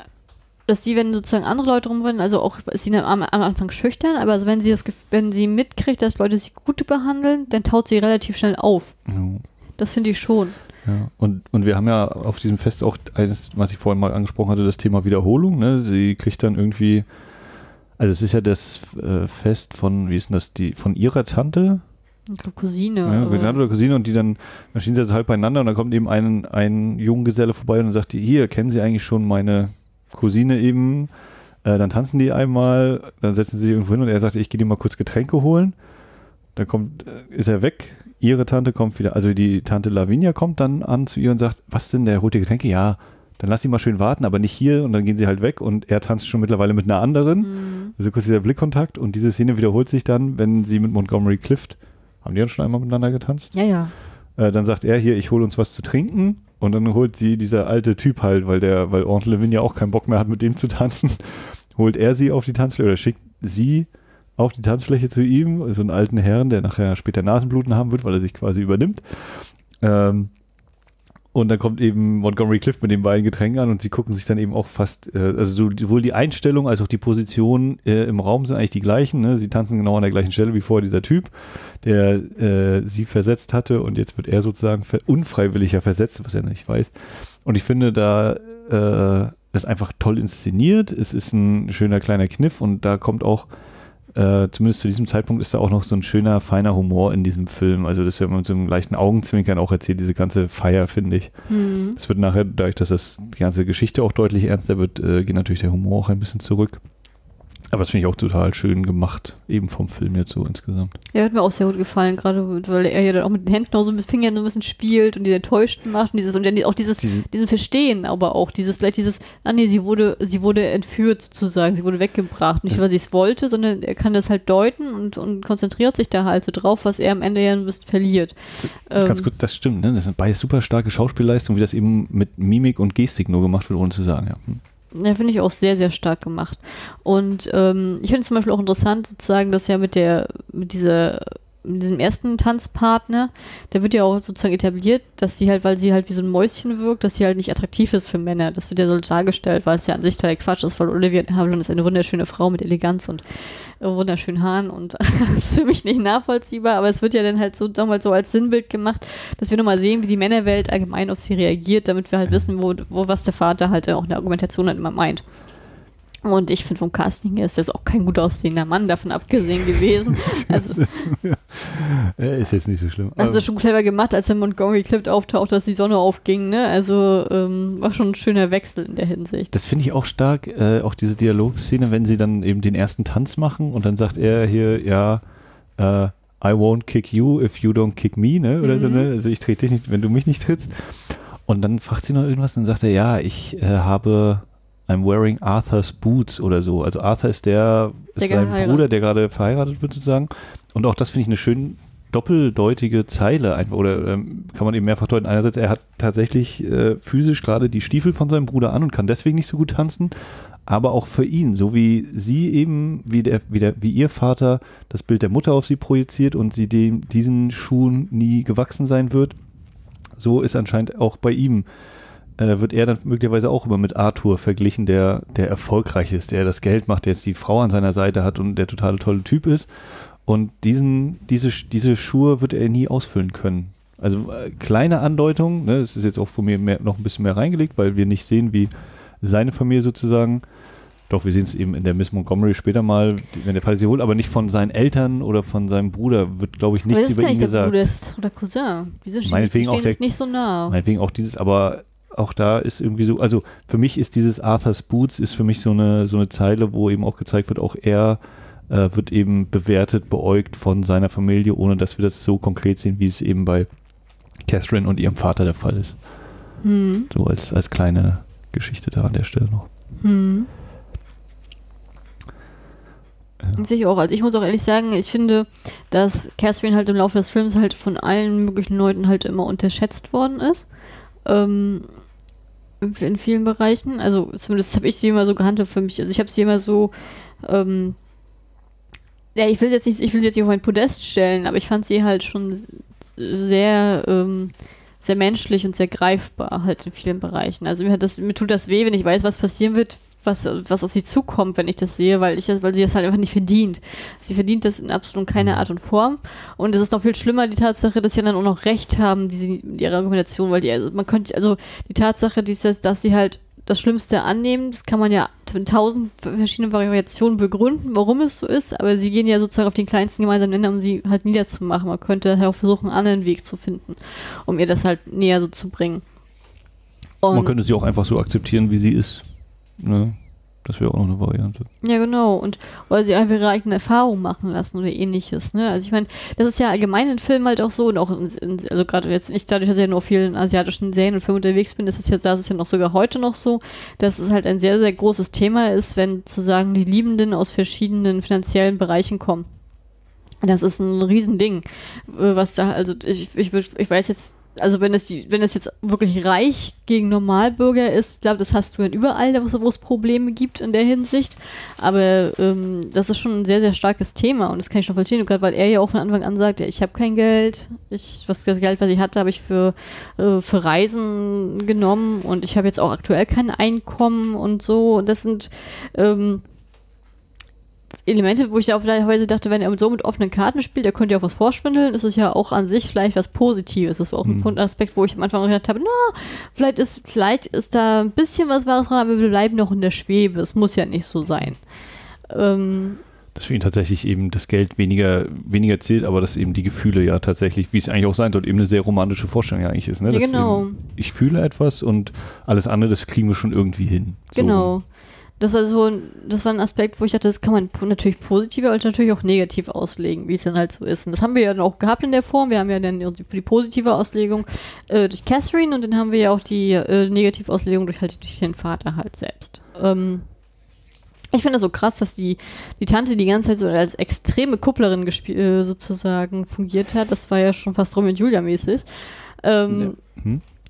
dass sie, wenn sozusagen andere Leute rumrennen, also auch ist sie am, am Anfang schüchtern, aber also wenn sie das, Gef- wenn sie mitkriegt, dass Leute sie gut behandeln, dann taut sie relativ schnell auf. ja. Das finde ich schon. Ja, und, und wir haben ja auf diesem Fest auch eines, was ich vorhin mal angesprochen hatte, das Thema Wiederholung. Ne? Sie kriegt dann irgendwie, also es ist ja das äh, Fest von, wie ist denn das, die, von ihrer Tante, Ich glaube Cousine. ja, aber- Tante oder Cousine, und die dann, dann stehen sie jetzt halb beieinander und dann kommt eben ein, ein Junggeselle vorbei und dann sagt die, hier, kennen Sie eigentlich schon meine Cousine eben? Äh, dann tanzen die einmal, dann setzen sie sich irgendwo hin und er sagt, ich gehe dir mal kurz Getränke holen. Dann kommt, äh, ist er weg. Ihre Tante kommt wieder, also die Tante Lavinia kommt dann an zu ihr und sagt, was denn, der holt dir Getränke? Ja, dann lass sie mal schön warten, aber nicht hier. Und dann gehen sie halt weg und er tanzt schon mittlerweile mit einer anderen. Mhm. Also kurz dieser Blickkontakt und diese Szene wiederholt sich dann, wenn sie mit Montgomery Clift, haben die dann schon einmal miteinander getanzt? Ja, ja. Äh, dann sagt er hier, ich hole uns was zu trinken und dann holt sie dieser alte Typ halt, weil der, weil Aunt Lavinia auch keinen Bock mehr hat, mit dem zu tanzen, holt er sie auf die Tanzfläche oder schickt sie auf die Tanzfläche zu ihm, so einen alten Herrn, der nachher später Nasenbluten haben wird, weil er sich quasi übernimmt. Ähm, und dann kommt eben Montgomery Clift mit den beiden Getränken an und sie gucken sich dann eben auch fast, äh, also sowohl die Einstellung als auch die Position äh, im Raum sind eigentlich die gleichen. Ne? Sie tanzen genau an der gleichen Stelle wie vorher dieser Typ, der äh, sie versetzt hatte und jetzt wird er sozusagen ver unfreiwilliger versetzt, was er nicht weiß. Und ich finde, da äh, ist einfach toll inszeniert. Es ist ein schöner kleiner Kniff und da kommt auch Äh, zumindest zu diesem Zeitpunkt ist da auch noch so ein schöner, feiner Humor in diesem Film. Also das ist ja mit so einem leichten Augenzwinkern auch erzählt, diese ganze Feier, finde ich. Mhm. Das wird nachher, dadurch, dass das die ganze Geschichte auch deutlich ernster wird, äh, geht natürlich der Humor auch ein bisschen zurück. Aber das finde ich auch total schön gemacht, eben vom Film jetzt so insgesamt. Ja, hat mir auch sehr gut gefallen, gerade weil er ja dann auch mit den Händen auch so mit Fingern so ein bisschen spielt und die enttäuscht macht und dieses und dann auch dieses, Diese- diesen Verstehen, aber auch dieses, vielleicht dieses, ah nee, sie wurde, sie wurde entführt sozusagen, sie wurde weggebracht. Nicht, weil sie es wollte, sondern er kann das halt deuten und, und konzentriert sich da halt so drauf, was er am Ende ja ein bisschen verliert. Ganz Ähm, kurz, das stimmt, ne? Das sind beides super starke Schauspielleistungen, wie das eben mit Mimik und Gestik nur gemacht wird, ohne zu sagen, ja. Hm. Ja, finde ich auch sehr, sehr stark gemacht. Und ähm, ich finde es zum Beispiel auch interessant, sozusagen, dass ja mit der, mit dieser in diesem ersten Tanzpartner, der wird ja auch sozusagen etabliert, dass sie halt, weil sie halt wie so ein Mäuschen wirkt, dass sie halt nicht attraktiv ist für Männer. Das wird ja so dargestellt, weil es ja an sich total Quatsch ist, weil Olivia Havilland ist eine wunderschöne Frau mit Eleganz und äh, wunderschönen Haaren und das ist für mich nicht nachvollziehbar, aber es wird ja dann halt so damals so als Sinnbild gemacht, dass wir nochmal sehen, wie die Männerwelt allgemein auf sie reagiert, damit wir halt wissen, wo, wo was der Vater halt auch in der Argumentation halt immer meint. Und ich finde, vom Casting her ist das auch kein gut aussehender Mann, davon abgesehen gewesen. Also, ja, ist jetzt nicht so schlimm. Haben sie schon clever gemacht, als der Montgomery Clift auftaucht, dass die Sonne aufging. Ne? Also ähm, war schon ein schöner Wechsel in der Hinsicht. Das finde ich auch stark, äh, auch diese Dialogszene, wenn sie dann eben den ersten Tanz machen und dann sagt er hier, ja, äh, I won't kick you if you don't kick me, ne? Oder mhm. so, ne? Also ich trete dich nicht, wenn du mich nicht trittst. Und dann fragt sie noch irgendwas und dann sagt er, ja, ich äh, habe I'm wearing Arthur's boots oder so. Also Arthur ist der, ist der sein Bruder, der gerade verheiratet wird sozusagen. Und auch das finde ich eine schön doppeldeutige Zeile einfach, oder ähm, kann man eben mehrfach deuten. Einerseits, er hat tatsächlich äh, physisch gerade die Stiefel von seinem Bruder an und kann deswegen nicht so gut tanzen, aber auch für ihn, so wie sie eben, wie der, wie der, wie ihr Vater das Bild der Mutter auf sie projiziert und sie dem, diesen Schuhen nie gewachsen sein wird, so ist anscheinend auch bei ihm Äh, wird er dann möglicherweise auch immer mit Arthur verglichen, der, der erfolgreich ist, der das Geld macht, der jetzt die Frau an seiner Seite hat und der totale tolle Typ ist. Und diesen, diese, diese Schuhe wird er nie ausfüllen können. Also äh, kleine Andeutung, ne, das ist jetzt auch von mir mehr, noch ein bisschen mehr reingelegt, weil wir nicht sehen, wie seine Familie sozusagen, doch wir sehen es eben in der Miss Montgomery später mal, wenn der Vater sie holt, aber nicht von seinen Eltern oder von seinem Bruder wird, glaube ich, nichts über ihn gesagt. Bruder ist oder Cousin. Diese meinetwegen stehen auch der, nicht so nah. Meinetwegen auch dieses, aber auch da ist irgendwie so, also für mich ist dieses Arthur's Boots ist für mich so eine, so eine Zeile, wo eben auch gezeigt wird, auch er äh, wird eben bewertet, beäugt von seiner Familie, ohne dass wir das so konkret sehen, wie es eben bei Catherine und ihrem Vater der Fall ist. Hm. So als, als kleine Geschichte da an der Stelle noch. Hm. Ja. Sicher auch. Also ich muss auch ehrlich sagen, ich finde, dass Catherine halt im Laufe des Films halt von allen möglichen Leuten halt immer unterschätzt worden ist. Ähm, in vielen Bereichen. Also zumindest habe ich sie immer so gehandelt für mich. Also ich habe sie immer so ähm, ja, ich will jetzt nicht, ich will sie jetzt nicht auf ein Podest stellen, aber ich fand sie halt schon sehr ähm, sehr menschlich und sehr greifbar halt in vielen Bereichen. Also mir hat das, mir tut das weh, wenn ich weiß, was passieren wird, was, was auf sie zukommt, wenn ich das sehe, weil ich weil sie das halt einfach nicht verdient. Sie verdient das in absolut keiner Art und Form. Und es ist noch viel schlimmer, die Tatsache, dass sie dann auch noch Recht haben, die sie, ihre Argumentation, weil die, also man könnte, also die Tatsache, die ist, dass sie halt das Schlimmste annehmen, das kann man ja in tausend verschiedenen Variationen begründen, warum es so ist, aber sie gehen ja sozusagen auf den kleinsten gemeinsamen Nenner, um sie halt niederzumachen. Man könnte halt auch versuchen, einen anderen Weg zu finden, um ihr das halt näher so zu bringen. Und man könnte sie auch einfach so akzeptieren, wie sie ist. Ne? Das wäre auch noch eine Variante. Ja, genau. Und weil sie einfach ihre eigene Erfahrung machen lassen oder ähnliches. Ne? Also ich meine, das ist ja allgemein in Filmen halt auch so und auch in, in, also gerade jetzt nicht dadurch, dass ich ja nur auf vielen asiatischen Serien und Filmen unterwegs bin, ist es ja, da ist es ja noch sogar heute noch so, dass es halt ein sehr, sehr großes Thema ist, wenn sozusagen die Liebenden aus verschiedenen finanziellen Bereichen kommen. Das ist ein Riesending, was da, also ich, ich, ich weiß jetzt, also wenn es die, wenn es jetzt wirklich reich gegen Normalbürger ist, ich glaube, das hast du ja überall, wo es Probleme gibt in der Hinsicht. Aber ähm, das ist schon ein sehr, sehr starkes Thema und das kann ich schon verstehen, gerade weil er ja auch von Anfang an sagt, ja, ich habe kein Geld, ich, was das Geld, was ich hatte, habe ich für, äh, für Reisen genommen und ich habe jetzt auch aktuell kein Einkommen und so. Und das sind ähm, Elemente, wo ich ja auch vielleicht dachte, wenn er so mit offenen Karten spielt, er könnte ja auch was vorschwindeln, ist es ja auch an sich vielleicht was Positives. Das war auch ein mhm. Aspekt, wo ich am Anfang gedacht habe, na, vielleicht ist, vielleicht ist da ein bisschen was Wahres dran, aber wir bleiben noch in der Schwebe. Es muss ja nicht so sein. Ähm, dass für ihn tatsächlich eben das Geld weniger, weniger zählt, aber dass eben die Gefühle ja tatsächlich, wie es eigentlich auch sein soll, eben eine sehr romantische Vorstellung eigentlich ist. Ne? Ja, genau. Eben, ich fühle etwas und alles andere, das kriegen wir schon irgendwie hin. So. Genau. Das war so, das war ein Aspekt, wo ich dachte, das kann man natürlich positiv, aber natürlich auch negativ auslegen, wie es dann halt so ist. Und das haben wir ja dann auch gehabt in der Form. Wir haben ja dann die, die positive Auslegung äh, durch Catherine und dann haben wir ja auch die äh, negative Auslegung durch halt durch den Vater halt selbst. Ähm, ich finde das so krass, dass die, die Tante die ganze Zeit so als extreme Kupplerin gespielt, äh, sozusagen fungiert hat. Das war ja schon fast Romeo und Julia mäßig. Ähm, ja. hm?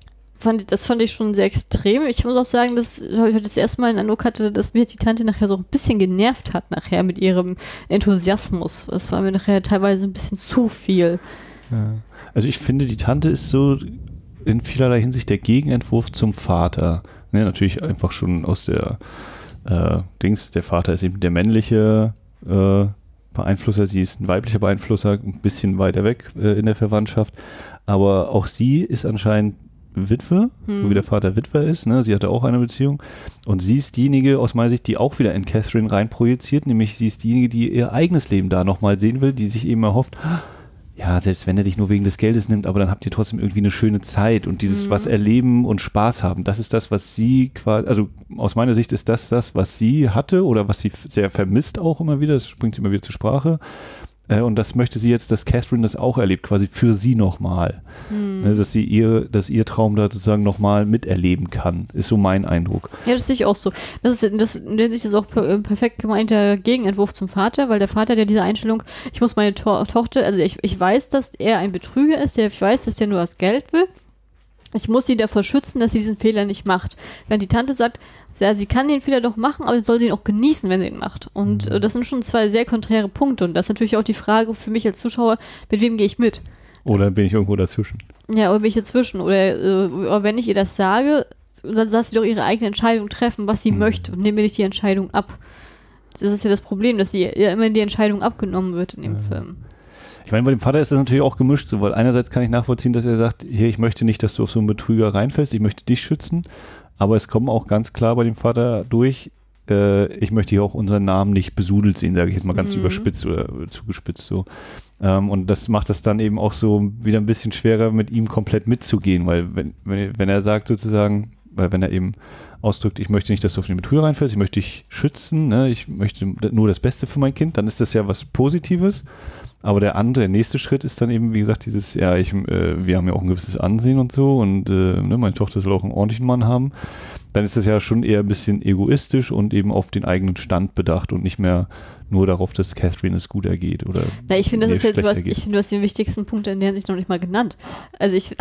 fand, das fand ich schon sehr extrem. Ich muss auch sagen, dass ich heute das erste Mal den Eindruck hatte, dass mir die Tante nachher so ein bisschen genervt hat, nachher mit ihrem Enthusiasmus. Das war mir nachher teilweise ein bisschen zu viel. Ja. Also ich finde, die Tante ist so in vielerlei Hinsicht der Gegenentwurf zum Vater. Ne, natürlich einfach schon aus der äh, Dings, der Vater ist eben der männliche äh, Beeinflusser, sie ist ein weiblicher Beeinflusser, ein bisschen weiter weg äh, in der Verwandtschaft. Aber auch sie ist anscheinend Witwe, hm. so wie der Vater Witwer ist. Ne? Sie hatte auch eine Beziehung. Und sie ist diejenige, aus meiner Sicht, die auch wieder in Catherine reinprojiziert. Nämlich sie ist diejenige, die ihr eigenes Leben da nochmal sehen will, die sich eben erhofft, ja, selbst wenn er dich nur wegen des Geldes nimmt, aber dann habt ihr trotzdem irgendwie eine schöne Zeit und dieses Mhm. was erleben und Spaß haben. Das ist das, was sie quasi, also aus meiner Sicht ist das das, was sie hatte oder was sie f- sehr vermisst auch immer wieder. Das bringt sie immer wieder zur Sprache. Äh, und das möchte sie jetzt, dass Catherine das auch erlebt, quasi für sie nochmal. Mhm. Ne, dass sie ihr, dass ihr Traum da sozusagen nochmal miterleben kann, ist so mein Eindruck. Ja, das sehe ich auch so. Das ist, das nenne ich das auch per, perfekt gemeinter Gegenentwurf zum Vater, weil der Vater hat ja diese Einstellung, ich muss meine to- Tochter, also ich, ich weiß, dass er ein Betrüger ist, der, ich weiß, dass der nur das Geld will. Ich muss sie davor schützen, dass sie diesen Fehler nicht macht. Wenn die Tante sagt, ja, sie kann den Fehler doch machen, aber sie soll ihn auch genießen, wenn sie ihn macht. Und Mhm. äh, das sind schon zwei sehr konträre Punkte. Und das ist natürlich auch die Frage für mich als Zuschauer, mit wem gehe ich mit? Oder bin ich irgendwo dazwischen? Ja, oder bin ich dazwischen? Oder, äh, oder wenn ich ihr das sage, dann lass sie doch ihre eigene Entscheidung treffen, was sie Mhm. möchte und nehme mir nicht die Entscheidung ab. Das ist ja das Problem, dass sie ihr immer die Entscheidung abgenommen wird in dem Ja. Film. Ich meine, bei dem Vater ist das natürlich auch gemischt, so, weil einerseits kann ich nachvollziehen, dass er sagt, hier, ich möchte nicht, dass du auf so einen Betrüger reinfällst, ich möchte dich schützen, aber es kommen auch ganz klar bei dem Vater durch, äh, ich möchte hier auch unseren Namen nicht besudelt sehen, sage ich jetzt mal ganz Mhm. überspitzt oder zugespitzt so. Ähm, und das macht es dann eben auch so wieder ein bisschen schwerer, mit ihm komplett mitzugehen, weil wenn, wenn, wenn er sagt sozusagen, weil wenn er eben ausdrückt, ich möchte nicht, dass du auf den Betrüger reinfällst, ich möchte dich schützen, ne? Ich möchte nur das Beste für mein Kind, dann ist das ja was Positives. Aber der andere, der nächste Schritt ist dann eben, wie gesagt, dieses, ja, ich, äh, wir haben ja auch ein gewisses Ansehen und so und äh, ne, meine Tochter soll auch einen ordentlichen Mann haben. Dann ist das ja schon eher ein bisschen egoistisch und eben auf den eigenen Stand bedacht und nicht mehr nur darauf, dass Catherine es gut ergeht oder Na, ich finde, das ist mir ja, du schlecht hast, ergeht. ich finde, du hast den wichtigsten Punkt in der Hinsicht noch nicht mal genannt. Also ich,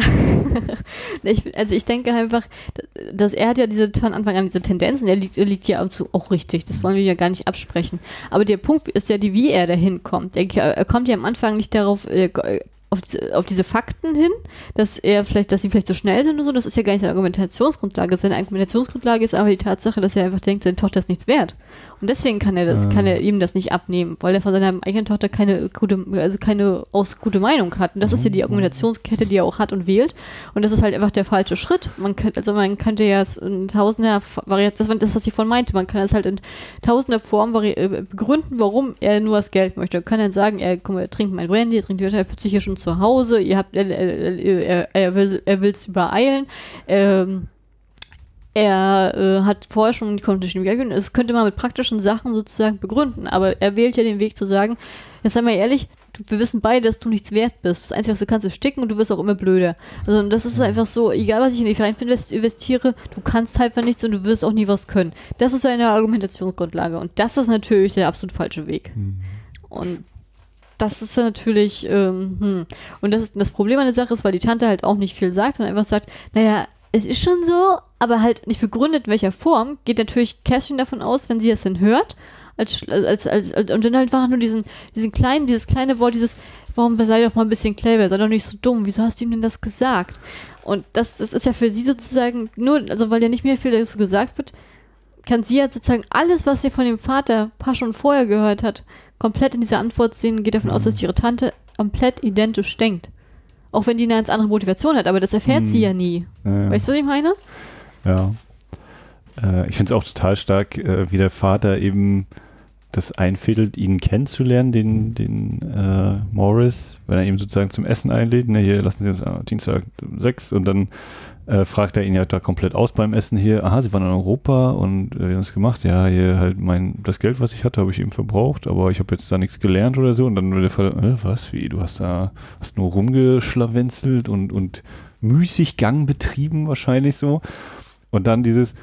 ich also ich denke einfach, dass er hat ja diese von Anfang an diese Tendenz und er liegt, er liegt ja ab und zu auch richtig. Das wollen wir ja gar nicht absprechen. Aber der Punkt ist ja, die, wie er dahin kommt. Er, er kommt ja am Anfang nicht darauf, äh, auf diese, auf diese Fakten hin, dass er vielleicht, dass sie vielleicht so schnell sind oder so. Das ist ja gar nicht seine Argumentationsgrundlage. Seine Argumentationsgrundlage ist aber die Tatsache, dass er einfach denkt, seine Tochter ist nichts wert. Und deswegen kann er das, Ah. kann er ihm das nicht abnehmen, weil er von seiner eigenen Tochter keine gute, also keine aus gute Meinung hat. Und das ist ja die Argumentationskette, die er auch hat und wählt. Und das ist halt einfach der falsche Schritt. Man könnte, also man könnte ja es in tausender Varianten, das war das, was ich vorhin meinte, man kann es halt in tausender Formen vari- äh, begründen, warum er nur das Geld möchte. Man kann dann sagen, er, guck mal, er trinkt mein Brandy, er trinkt die Wetter, er fühlt sich hier schon zu Hause, ihr habt, er, er, er, er will er will's übereilen, ähm, er äh, hat vorher schon die Competition gegeben. Das könnte man mit praktischen Sachen sozusagen begründen, aber er wählt ja den Weg zu sagen, jetzt sei mal ehrlich, du, wir wissen beide, dass du nichts wert bist. Das Einzige, was du kannst, ist sticken und du wirst auch immer blöder. Also und das ist einfach so, egal was ich in die Verein investiere, du kannst halt nichts und du wirst auch nie was können. Das ist eine Argumentationsgrundlage und das ist natürlich der absolut falsche Weg. Mhm. Und das ist natürlich, ähm, hm. Und das ist das Problem an der Sache ist, weil die Tante halt auch nicht viel sagt und einfach sagt, naja, es ist schon so, aber halt nicht begründet, in welcher Form, geht natürlich Catherine davon aus, wenn sie es dann hört, als, als, als, als, und dann halt einfach nur diesen, diesen kleinen, dieses kleine Wort, dieses, warum sei doch mal ein bisschen clever, sei doch nicht so dumm, wieso hast du ihm denn das gesagt? Und das, das ist ja für sie sozusagen nur, also weil ja nicht mehr viel dazu gesagt wird, kann sie ja sozusagen alles, was sie von dem Vater ein paar Stunden vorher gehört hat, komplett in dieser Antwort sehen, geht davon aus, dass ihre Tante komplett identisch denkt. Auch wenn die eine ganz andere Motivation hat, aber das erfährt Hm. sie ja nie. Ja, Weißt du, was ich meine? ja. Äh, ich finde es auch total stark, äh, wie der Vater eben das einfädelt, ihn kennenzulernen, den, den äh, Morris, wenn er ihn sozusagen zum Essen einlädt. Ne, hier lassen Sie uns äh, Dienstag sechs und dann äh, fragt er ihn ja da komplett aus beim Essen hier. Aha, Sie waren in Europa und äh, wie haben Sie das gemacht? Ja, hier halt mein, das Geld, was ich hatte, habe ich eben verbraucht, aber ich habe jetzt da nichts gelernt oder so. Und dann wird der Vater, äh, was, wie, du hast da, hast nur rumgeschlawenzelt und, und müßig Gang betrieben wahrscheinlich so. Und dann dieses,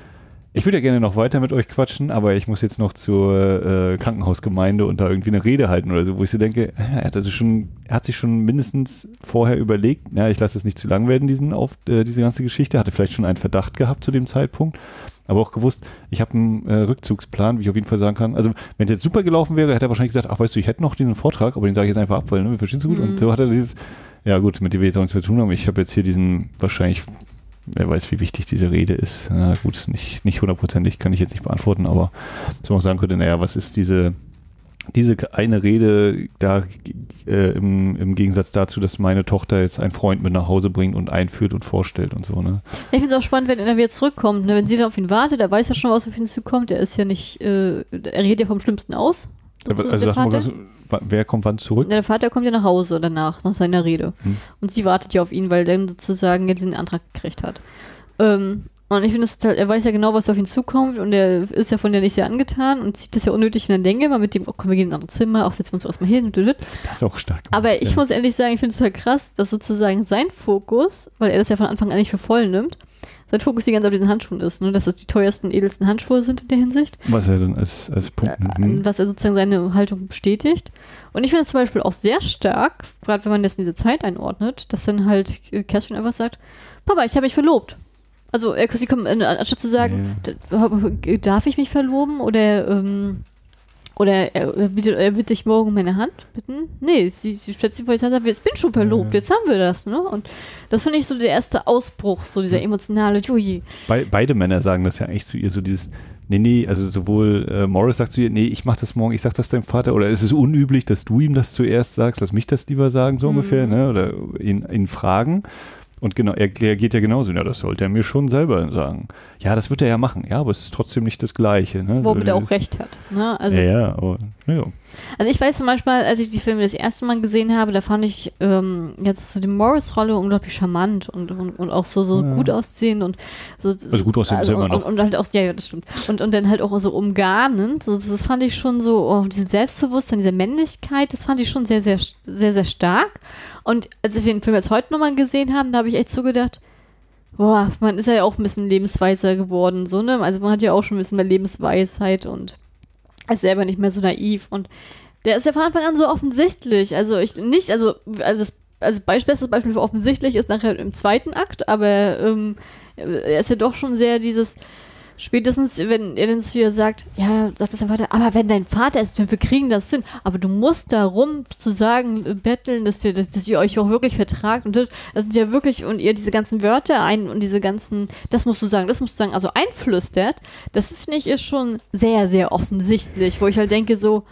Ich würde ja gerne noch weiter mit euch quatschen, aber ich muss jetzt noch zur äh, Krankenhausgemeinde und da irgendwie eine Rede halten oder so, wo ich so denke, er hat, also schon, er hat sich schon mindestens vorher überlegt, na, ich lasse es nicht zu lang werden, diesen auf, äh, diese ganze Geschichte, hatte vielleicht schon einen Verdacht gehabt zu dem Zeitpunkt, aber auch gewusst, ich habe einen äh, Rückzugsplan, wie ich auf jeden Fall sagen kann. Also wenn es jetzt super gelaufen wäre, hätte er wahrscheinlich gesagt, ach weißt du, ich hätte noch diesen Vortrag, aber den sage ich jetzt einfach ab, weil, ne, wir verstehen es so gut. Mhm. Und so hat er dieses, ja gut, mit dem wir jetzt auch nichts mehr zu tun haben. Ich habe jetzt hier diesen wahrscheinlich, wer weiß, wie wichtig diese Rede ist. Na gut, nicht, nicht hundertprozentig, kann ich jetzt nicht beantworten, aber so man auch sagen könnte, naja, was ist diese, diese eine Rede da äh, im, im Gegensatz dazu, dass meine Tochter jetzt einen Freund mit nach Hause bringt und einführt und vorstellt und so, ne? Ich finde es auch spannend, wenn er wieder zurückkommt, ne? Wenn sie dann auf ihn wartet, er weiß ja schon, was auf ihn zukommt, er ist ja nicht, äh, er redet ja vom Schlimmsten aus. Also, also sag mal, wer kommt wann zurück? Der Vater kommt ja nach Hause danach, nach seiner Rede. Hm. Und sie wartet ja auf ihn, weil er dann sozusagen ja diesen Antrag gekriegt hat. Ähm, und ich finde, halt, er weiß ja genau, was auf ihn zukommt und er ist ja von der nicht sehr angetan und zieht das ja unnötig in der Länge, mal mit dem, oh komm, wir gehen in ein anderes Zimmer, auch setzen wir uns erstmal hin. Und das ist auch stark. Gemacht, aber ich ja. muss ehrlich sagen, ich finde es halt krass, dass sozusagen sein Fokus, weil er das ja von Anfang an nicht für voll nimmt, sein Fokus die ganze Zeit auf diesen Handschuhen ist, ne? Dass das die teuersten, edelsten Handschuhe sind in der Hinsicht. Was er dann als, als Punkt nimmt. Äh, was er sozusagen seine Haltung bestätigt. Und ich finde es zum Beispiel auch sehr stark, gerade wenn man das in diese Zeit einordnet, dass dann halt äh, Kerstin einfach sagt, Papa, ich habe mich verlobt. Also, er, sie kommen, äh, anstatt zu sagen, ja. darf ich mich verloben oder ähm, oder er, er, bittet, er bittet dich morgen um meine Hand bitten? Nee, sie, sie stellt sich vor die Tatsache, jetzt bin ich schon verlobt, ja. jetzt haben wir das, ne? Und das finde ich so der erste Ausbruch, so dieser emotionale Juji. Be beide Männer sagen das ja eigentlich zu ihr, so dieses, nee, nee, also sowohl äh, Morris sagt zu ihr, nee, ich mach das morgen, ich sag das deinem Vater, oder es ist unüblich, dass du ihm das zuerst sagst, lass mich das lieber sagen, so mhm. ungefähr, ne? Oder ihn, ihn fragen. Und genau, er reagiert ja genauso, ja, das sollte er mir schon selber sagen. Ja, das wird er ja machen, ja, aber es ist trotzdem nicht das Gleiche. Ne? Womit er auch recht hat. Ne? Also, ja, ja, aber, ja. Also ich weiß zum Beispiel, als ich die Filme das erste Mal gesehen habe, da fand ich ähm, jetzt so die Morris-Rolle unglaublich charmant und, und, und auch so, so ja. gut aussehend und so. Also gut aussehen also, ist immer noch. Und, und halt auch, ja, ja, das stimmt. Und, und dann halt auch so umgarnend, so, das fand ich schon so, oh, dieses Selbstbewusstsein, diese Männlichkeit, das fand ich schon sehr, sehr, sehr, sehr stark. Und als wir den Film jetzt heute nochmal gesehen haben, da habe ich echt so gedacht, boah, man ist ja auch ein bisschen lebensweiser geworden, so, ne? Also man hat ja auch schon ein bisschen mehr Lebensweisheit und ist selber nicht mehr so naiv und der ist ja von Anfang an so offensichtlich, also ich nicht, also, also das also Beispiel, bestes Beispiel für offensichtlich ist nachher im zweiten Akt, aber ähm, er ist ja doch schon sehr dieses, spätestens, wenn er dann zu ihr sagt, ja, sagt das dein Vater, aber wenn dein Vater ist, wir kriegen das hin, aber du musst darum zu sagen, betteln, dass wir, dass, dass ihr euch auch wirklich vertragt und das, das sind ja wirklich, und ihr diese ganzen Wörter ein und diese ganzen, das musst du sagen, das musst du sagen, also einflüstert, das finde ich ist schon sehr, sehr offensichtlich, wo ich halt denke so,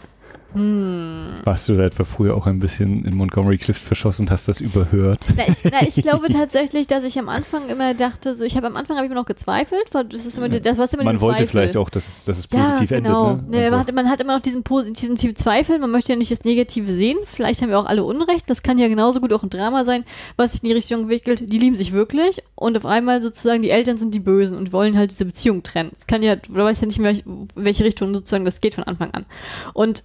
Hm. Warst du da etwa früher auch ein bisschen in Montgomery Clift verschossen und hast das überhört? Na, ich, na, ich glaube tatsächlich, dass ich am Anfang immer dachte, so ich habe am Anfang habe ich immer noch gezweifelt, weil das ist immer, das war immer man die wollte Zweifel. Vielleicht auch, dass es, dass es positiv ja, genau. endet. Ne? Nee, man, hat, man hat immer noch diesen positiven Zweifel, man möchte ja nicht das Negative sehen, vielleicht haben wir auch alle Unrecht, das kann ja genauso gut auch ein Drama sein, was sich in die Richtung entwickelt, die lieben sich wirklich und auf einmal sozusagen die Eltern sind die Bösen und wollen halt diese Beziehung trennen. Es kann ja, du weißt ja nicht mehr, in welche Richtung sozusagen das geht von Anfang an. Und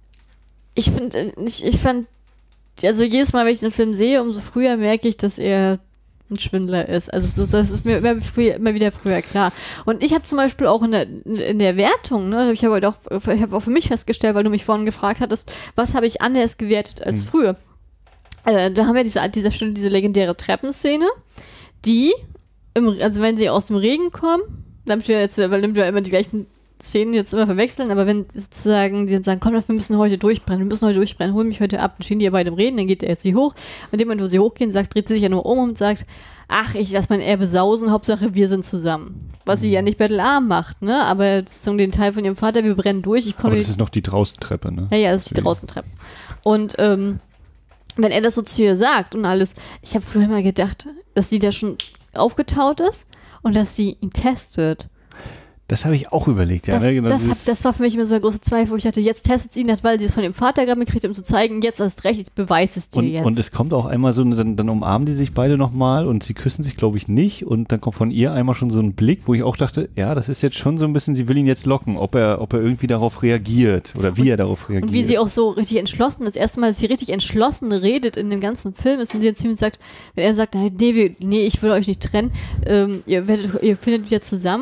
Ich finde, ich, ich fand, also jedes Mal, wenn ich den Film sehe, umso früher merke ich, dass er ein Schwindler ist. Also so, das ist mir immer, früher, immer wieder früher klar. Und ich habe zum Beispiel auch in der, in der Wertung, ne, ich habe halt auch, ich habe auch für mich festgestellt, weil du mich vorhin gefragt hattest, was habe ich anders gewertet als hm. früher. Äh, da haben wir diese, an dieser Stelle diese legendäre Treppenszene, die, im, also wenn sie aus dem Regen kommen, damit wir jetzt, weil wir immer die gleichen Szenen jetzt immer verwechseln, aber wenn sozusagen die dann sagen, komm, wir müssen heute durchbrennen, wir müssen heute durchbrennen, hol mich heute ab, dann stehen die ja bei dem Reden, dann geht er jetzt sie hoch, und dem Moment, wo sie hochgehen, sagt, dreht sie sich ja nur um und sagt, ach, ich lass mein Erbe sausen, Hauptsache wir sind zusammen. Was sie ja nicht bettelarm macht, ne, aber sozusagen den Teil von ihrem Vater, wir brennen durch, ich komme. Aber das ist noch die Draußentreppe, ne? Ja, ja, das ist die Draußentreppe. Und, ähm, wenn er das so zu ihr sagt und alles, ich habe früher immer gedacht, dass sie da schon aufgetaut ist und dass sie ihn testet. Das habe ich auch überlegt, ja. Das, ne? Genau, das, hat, das war für mich immer so ein großer Zweifel, wo ich dachte, jetzt testet sie ihn nicht, weil sie es von dem Vater gerade gekriegt hat, um zu zeigen, jetzt hast recht, jetzt beweis es dir und, jetzt. Und es kommt auch einmal so, dann, dann umarmen die sich beide nochmal und sie küssen sich, glaube ich, nicht und dann kommt von ihr einmal schon so ein Blick, wo ich auch dachte, ja, das ist jetzt schon so ein bisschen, sie will ihn jetzt locken, ob er, ob er irgendwie darauf reagiert oder wie und, er darauf reagiert. Und wie sie auch so richtig entschlossen, das erste Mal, dass sie richtig entschlossen redet in dem ganzen Film, ist, wenn sie jetzt zu ihm sagt, wenn er sagt, nee, wir, nee, ich will euch nicht trennen, ähm, ihr, werdet, ihr findet wieder zusammen,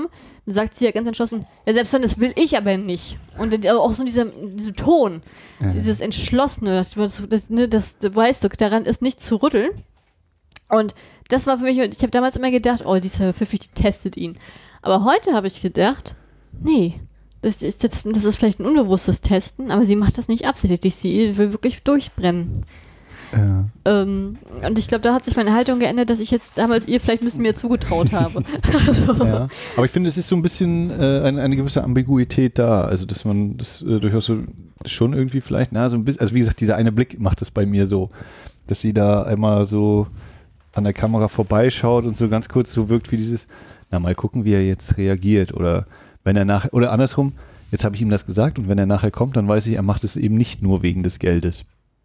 dann sagt sie ja ganz entschlossen, ja, selbst wenn, das will ich aber nicht. Und dann auch so in diesem, diesem Ton, ja. dieses Entschlossene, das, das, ne, das, du weißt du, daran ist nicht zu rütteln. Und das war für mich, ich habe damals immer gedacht, oh, dieser Pfiffig, die testet ihn. Aber heute habe ich gedacht, nee, das ist, das, das ist vielleicht ein unbewusstes Testen, aber sie macht das nicht absichtlich, sie will wirklich durchbrennen. Ja. Ähm, und ich glaube, da hat sich meine Haltung geändert, dass ich jetzt damals ihr vielleicht ein bisschen mehr zugetraut habe. also. Ja. Aber ich finde, es ist so ein bisschen äh, eine, eine gewisse Ambiguität da, also dass man das äh, durchaus so schon irgendwie vielleicht, na, so ein bisschen, also wie gesagt, dieser eine Blick macht es bei mir so, dass sie da einmal so an der Kamera vorbeischaut und so ganz kurz so wirkt wie dieses, na, mal gucken, wie er jetzt reagiert, oder wenn er nachher, oder andersrum, jetzt habe ich ihm das gesagt und wenn er nachher kommt, dann weiß ich, er macht es eben nicht nur wegen des Geldes.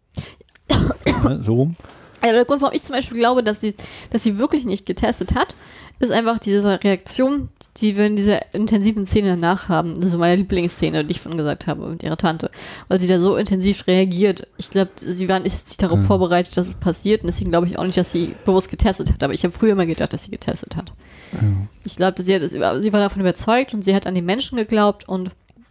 Ne, so rum. Ja, der Grund, warum ich zum Beispiel glaube, dass sie, dass sie wirklich nicht getestet hat, ist einfach diese Reaktion, die wir in dieser intensiven Szene danach haben. Das ist meine Lieblingsszene, die ich vorhin gesagt habe, mit ihrer Tante. Weil sie da so intensiv reagiert. Ich glaube, sie war nicht sich darauf ja. vorbereitet, dass es passiert. Und deswegen glaube ich auch nicht, dass sie bewusst getestet hat. Aber ich habe früher immer gedacht, dass sie getestet hat. Ja. Ich glaube, sie, sie war davon überzeugt und sie hat an die Menschen geglaubt. Und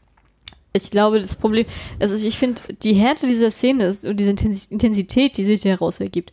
ich glaube, das Problem, also ich finde, die Härte dieser Szene ist und diese Intensität, die sich daraus ergibt,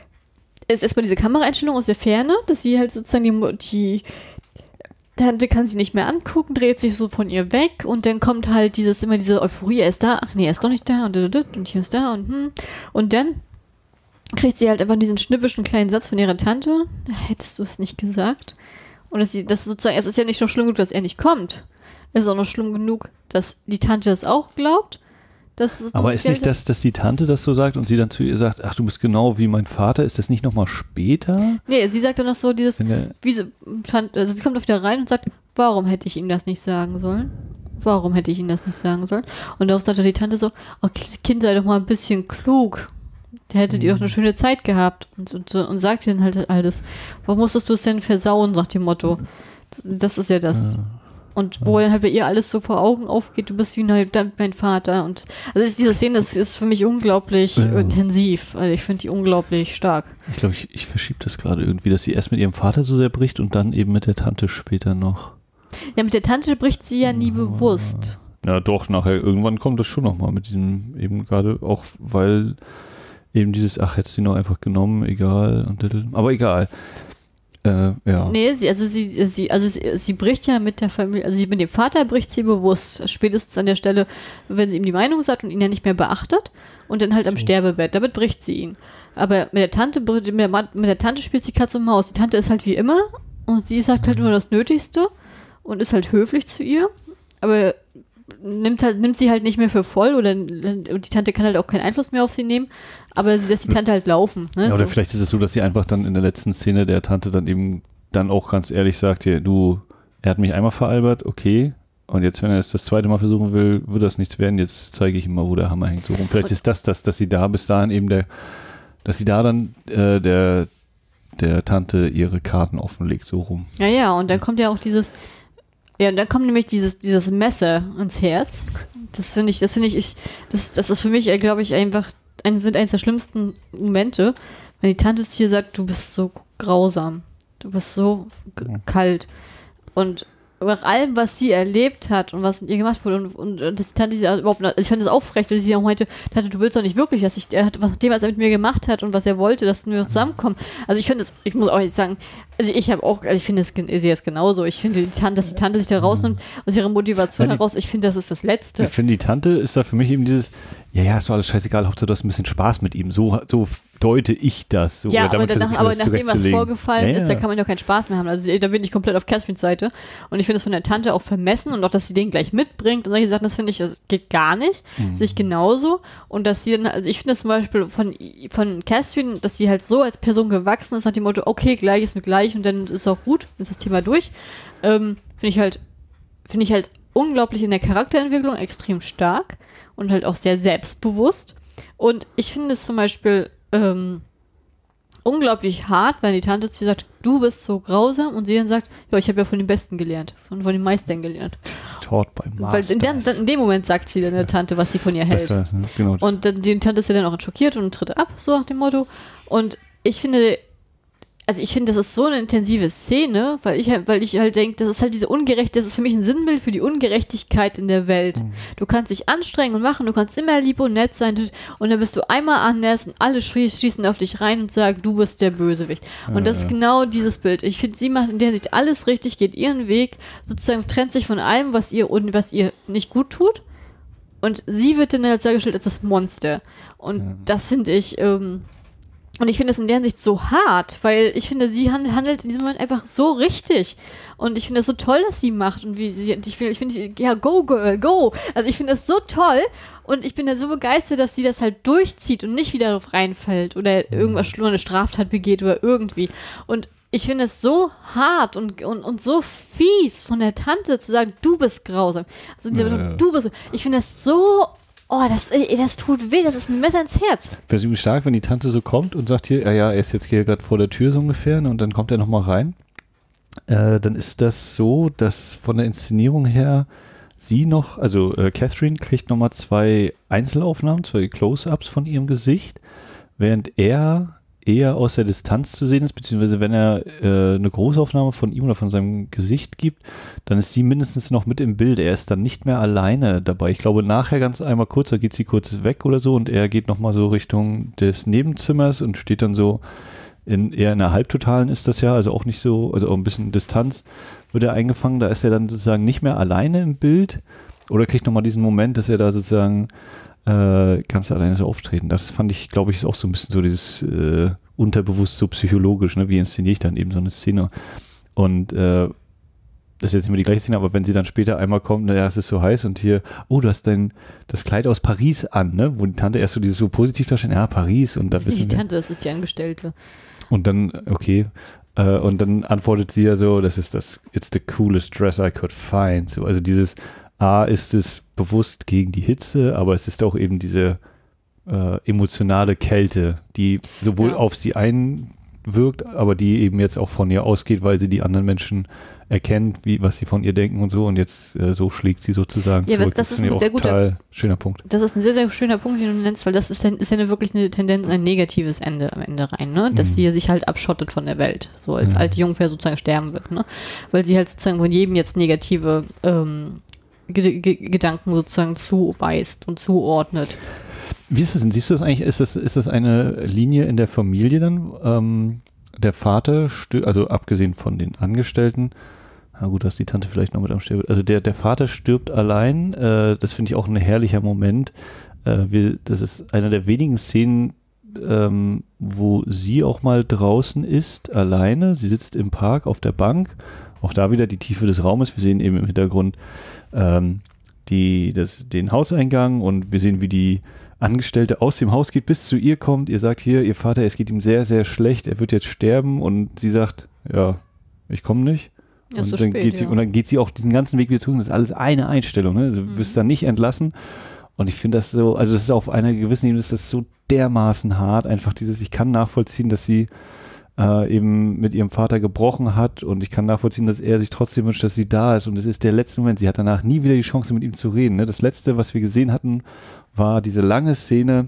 ist erstmal diese Kameraeinstellung aus der Ferne, dass sie halt sozusagen die, die Tante kann sie nicht mehr angucken, dreht sich so von ihr weg und dann kommt halt dieses, immer diese Euphorie, er ist da, ach nee, er ist doch nicht da und, und hier ist da und hm. Und dann kriegt sie halt einfach diesen schnippischen kleinen Satz von ihrer Tante, hättest du es nicht gesagt? Und dass sie, das sozusagen, es ist ja nicht nur schlimm genug, dass er nicht kommt, es ist auch noch schlimm genug, dass die Tante es auch glaubt. Dass Aber ist nicht das, dass die Tante das so sagt und sie dann zu ihr sagt, ach, du bist genau wie mein Vater, ist das nicht nochmal später? Nee, sie sagt dann noch so dieses, wie so, also sie kommt auf wieder rein und sagt, warum hätte ich ihm das nicht sagen sollen? Warum hätte ich ihm das nicht sagen sollen? Und darauf sagt die Tante so, oh, Kind, sei doch mal ein bisschen klug. Da hättet mhm. ihr doch eine schöne Zeit gehabt. Und, und, und sagt ihr dann halt alles. Warum musstest du es denn versauen, sagt dem Motto. Das ist ja das. Ja. Und wo dann halt bei ihr alles so vor Augen aufgeht, du bist wie mein Vater. Und also diese Szene ist, ist für mich unglaublich ja. intensiv. Also ich finde die unglaublich stark. Ich glaube, ich, ich verschiebe das gerade irgendwie, dass sie erst mit ihrem Vater so sehr bricht und dann eben mit der Tante später noch. Ja, mit der Tante bricht sie ja nie ja. bewusst. Ja, doch, nachher irgendwann kommt das schon nochmal mit diesem, eben gerade auch, weil eben dieses, ach, hättest du ihn noch einfach genommen, egal. Und, aber egal. Äh, ja. Nee, sie, also sie, sie, also sie, sie bricht ja mit der Familie, also sie, mit dem Vater bricht sie bewusst, spätestens an der Stelle, wenn sie ihm die Meinung sagt und ihn ja nicht mehr beachtet und dann halt am so. Sterbebett, damit bricht sie ihn. Aber mit der Tante, mit der, mit der Tante spielt sie Katz und Maus. Die Tante ist halt wie immer und sie sagt halt nur das Nötigste und ist halt höflich zu ihr, aber nimmt halt, nimmt sie halt nicht mehr für voll oder die Tante kann halt auch keinen Einfluss mehr auf sie nehmen, aber sie lässt die Tante halt laufen. Ne, ja, oder so. Vielleicht ist es so, dass sie einfach dann in der letzten Szene der Tante dann eben dann auch ganz ehrlich sagt, hier, du, er hat mich einmal veralbert, okay, und jetzt, wenn er es das zweite Mal versuchen will, wird das nichts werden, jetzt zeige ich ihm mal, wo der Hammer hängt. So rum. Vielleicht und ist das das, dass sie da bis dahin eben der, dass sie da dann äh, der, der Tante ihre Karten offenlegt, so rum. Ja, ja, und dann kommt ja auch dieses Ja, und dann kommt nämlich dieses, dieses Messer ins Herz. Das finde ich, das finde ich, ich das, das ist für mich, glaube ich, einfach ein, mit eines der schlimmsten Momente, wenn die Tante zu ihr sagt, du bist so grausam, du bist so g- kalt. Und nach allem, was sie erlebt hat und was mit ihr gemacht wurde und, und, und das Tante, sie überhaupt, ich fand das auch frech, weil sie auch meinte, Tante, du willst doch nicht wirklich, dass ich, er hat, was dem, was er mit mir gemacht hat und was er wollte, dass wir zusammenkommen. Also ich finde das, ich muss auch nicht sagen, also ich habe auch, also ich finde, ich sehe es genauso. Ich finde, die Tante, dass die Tante sich da rausnimmt, aus ihrer Motivation ja, die, heraus, ich finde, das ist das Letzte. Ich finde, die Tante ist da für mich eben dieses, ja, ja, ist doch alles scheißegal, Hauptsache du hast ein bisschen Spaß mit ihm. So, so deute ich das. So, ja, aber, danach, aber nachdem was vorgefallen ja, ja. ist, da kann man ja keinen Spaß mehr haben. Also da bin ich komplett auf Catherines Seite. Und ich finde es von der Tante auch vermessen und auch, dass sie den gleich mitbringt und solche Sachen, das finde ich, das geht gar nicht. Mhm. Sich genauso. Und dass sie, also ich finde das zum Beispiel von, von Catherine, dass sie halt so als Person gewachsen ist, nach dem Motto, okay, gleich ist mit gleich und dann ist auch gut, ist das Thema durch. Ähm, finde ich halt, finde ich halt unglaublich in der Charakterentwicklung extrem stark und halt auch sehr selbstbewusst. Und ich finde es zum Beispiel ähm, unglaublich hart, wenn die Tante zu ihr sagt, du bist so grausam und sie dann sagt, ja, ich habe ja von den Besten gelernt, von, von den Meistern gelernt. Taught by Masters. Weil in, der, dann, in dem Moment sagt sie dann der Tante, was sie von ihr hält. Das, ne? Genau. Und dann, die Tante ist ja dann auch schockiert und tritt ab, so nach dem Motto. Und ich finde, also ich finde, das ist so eine intensive Szene, weil ich halt, weil ich halt denke, das ist halt diese Ungerecht, das ist für mich ein Sinnbild für die Ungerechtigkeit in der Welt. Mhm. Du kannst dich anstrengen und machen, du kannst immer lieb und nett sein und dann bist du einmal anders und alle schießen auf dich rein und sagen, du bist der Bösewicht. Und ja, das ist genau dieses Bild. Ich finde, sie macht in der Hinsicht alles richtig, geht ihren Weg, sozusagen trennt sich von allem, was ihr und was ihr nicht gut tut. Und sie wird dann als dargestellt als das Monster. Und ja. das finde ich, ähm, und ich finde das in der Hinsicht so hart, weil ich finde, sie handelt in diesem Moment einfach so richtig. Und ich finde es so toll, dass sie macht. Und wie sie, ich finde, ich finde, ja, go, girl, go. Also ich finde das so toll. Und ich bin da so begeistert, dass sie das halt durchzieht und nicht wieder darauf reinfällt oder irgendwas, nur eine Straftat begeht oder irgendwie. Und ich finde es so hart und, und, und so fies von der Tante zu sagen, du bist grausam. Also ja, ja. du bist, ich finde das so, oh, das, das tut weh, das ist ein Messer ins Herz. Ich finde es stark, wenn die Tante so kommt und sagt hier, ja, ja, er ist jetzt hier gerade vor der Tür so ungefähr, ne, und dann kommt er nochmal rein. Äh, dann ist das so, dass von der Inszenierung her sie noch, also äh, Catherine kriegt nochmal zwei Einzelaufnahmen, zwei Close-Ups von ihrem Gesicht, während er eher aus der Distanz zu sehen ist, beziehungsweise wenn er äh, eine Großaufnahme von ihm oder von seinem Gesicht gibt, dann ist sie mindestens noch mit im Bild. Er ist dann nicht mehr alleine dabei. Ich glaube, nachher ganz einmal kurz, da geht sie kurz weg oder so und er geht nochmal so Richtung des Nebenzimmers und steht dann so in eher in einer Halbtotalen ist das ja, also auch nicht so, also auch ein bisschen Distanz wird er eingefangen. Da ist er dann sozusagen nicht mehr alleine im Bild oder kriegt nochmal diesen Moment, dass er da sozusagen Äh, ganz alleine so auftreten. Das fand ich, glaube ich, ist auch so ein bisschen so dieses äh, unterbewusst so psychologisch, ne? Wie inszeniere ich dann eben so eine Szene. Und äh, das ist jetzt nicht mehr die gleiche Szene, aber wenn sie dann später einmal kommt, naja, es ist so heiß und hier, oh, du hast dein das Kleid aus Paris an, ne? Wo die Tante erst so dieses so positiv darstellt, ja, Paris und da das ist nicht die Tante, das ist die Angestellte. Und dann, okay, äh, und dann antwortet sie ja so, das ist das, it's the coolest dress I could find. So, also dieses A, ist es bewusst gegen die Hitze, aber es ist auch eben diese äh, emotionale Kälte, die sowohl ja. auf sie einwirkt, aber die eben jetzt auch von ihr ausgeht, weil sie die anderen Menschen erkennt, wie, was sie von ihr denken und so und jetzt äh, so schlägt sie sozusagen ja, zurück. Das, das ist ein sehr guter schöner Punkt. Das ist ein sehr, sehr schöner Punkt, den du nennst, weil das ist, ist ja eine, wirklich eine Tendenz, ein negatives Ende am Ende rein, ne? Dass mhm. sie sich halt abschottet von der Welt, so als mhm. alte Jungfer sozusagen sterben wird, ne? Weil sie halt sozusagen von jedem jetzt negative ähm, G- G- Gedanken sozusagen zuweist und zuordnet. Wie ist das denn? Siehst du das eigentlich? Ist das, ist das eine Linie in der Familie dann? Ähm, der Vater, stö- also abgesehen von den Angestellten, na gut, dass die Tante vielleicht noch mit am Sterben, also der, der Vater stirbt allein, äh, das finde ich auch ein herrlicher Moment. Äh, wir, das ist einer der wenigen Szenen, ähm, wo sie auch mal draußen ist, alleine. Sie sitzt im Park auf der Bank. Auch da wieder die Tiefe des Raumes. Wir sehen eben im Hintergrund ähm, die, das, den Hauseingang und wir sehen, wie die Angestellte aus dem Haus geht, bis zu ihr kommt. Ihr sagt hier, ihr Vater, es geht ihm sehr, sehr schlecht. Er wird jetzt sterben und sie sagt, ja, ich komme nicht. Ja, und, so dann spät, geht sie, ja. und dann geht sie auch diesen ganzen Weg wieder zurück. Das ist alles eine Einstellung. Ne? Du mhm. wirst dann nicht entlassen. Und ich finde das so, also das ist auf einer gewissen Ebene ist das so dermaßen hart. Einfach dieses, ich kann nachvollziehen, dass sie Äh, eben mit ihrem Vater gebrochen hat und ich kann nachvollziehen, dass er sich trotzdem wünscht, dass sie da ist und es ist der letzte Moment. Sie hat danach nie wieder die Chance, mit ihm zu reden. Ne? Das letzte, was wir gesehen hatten, war diese lange Szene,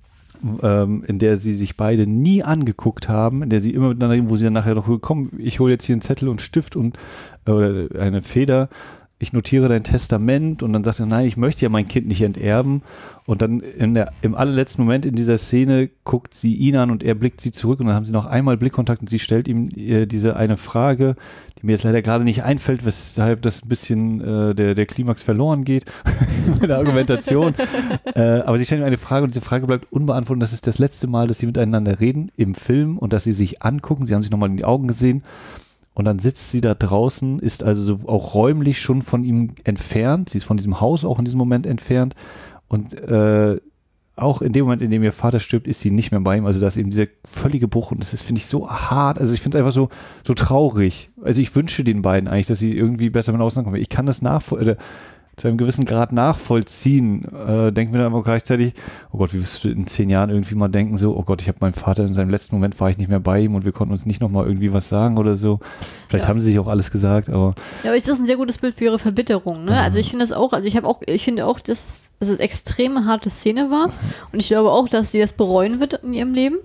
ähm, in der sie sich beide nie angeguckt haben, in der sie immer miteinander reden, wo sie dann nachher noch, komm, ich hole jetzt hier einen Zettel und Stift und äh, oder eine Feder, ich notiere dein Testament und dann sagt er, nein, ich möchte ja mein Kind nicht enterben. Und dann in der, im allerletzten Moment in dieser Szene guckt sie ihn an und er blickt sie zurück und dann haben sie noch einmal Blickkontakt und sie stellt ihm äh, diese eine Frage, die mir jetzt leider gerade nicht einfällt, weshalb das ein bisschen äh, der, der Klimax verloren geht mit der Argumentation. äh, aber sie stellt ihm eine Frage und diese Frage bleibt unbeantwortet und das ist das letzte Mal, dass sie miteinander reden im Film und dass sie sich angucken. Sie haben sich nochmal in die Augen gesehen. Und dann sitzt sie da draußen, ist also so auch räumlich schon von ihm entfernt. Sie ist von diesem Haus auch in diesem Moment entfernt. Und äh, auch in dem Moment, in dem ihr Vater stirbt, ist sie nicht mehr bei ihm. Also da ist eben dieser völlige Bruch. Und das ist, finde ich, so hart. Also ich finde es einfach so, so traurig. Also ich wünsche den beiden eigentlich, dass sie irgendwie besser mit auseinanderkommen. Ich kann das nachvollziehen. Zu einem gewissen Grad nachvollziehen, äh, denken wir dann aber gleichzeitig, oh Gott, wie wirst du in zehn Jahren irgendwie mal denken, so, oh Gott, ich habe meinen Vater in seinem letzten Moment, war ich nicht mehr bei ihm und wir konnten uns nicht nochmal irgendwie was sagen oder so. Vielleicht ja. haben sie sich auch alles gesagt, aber... Ja, aber das ist ein sehr gutes Bild für ihre Verbitterung, ne? Ja. Also ich finde das auch, also ich habe auch, ich finde auch, dass, dass es extrem harte Szene war und ich glaube auch, dass sie das bereuen wird in ihrem Leben.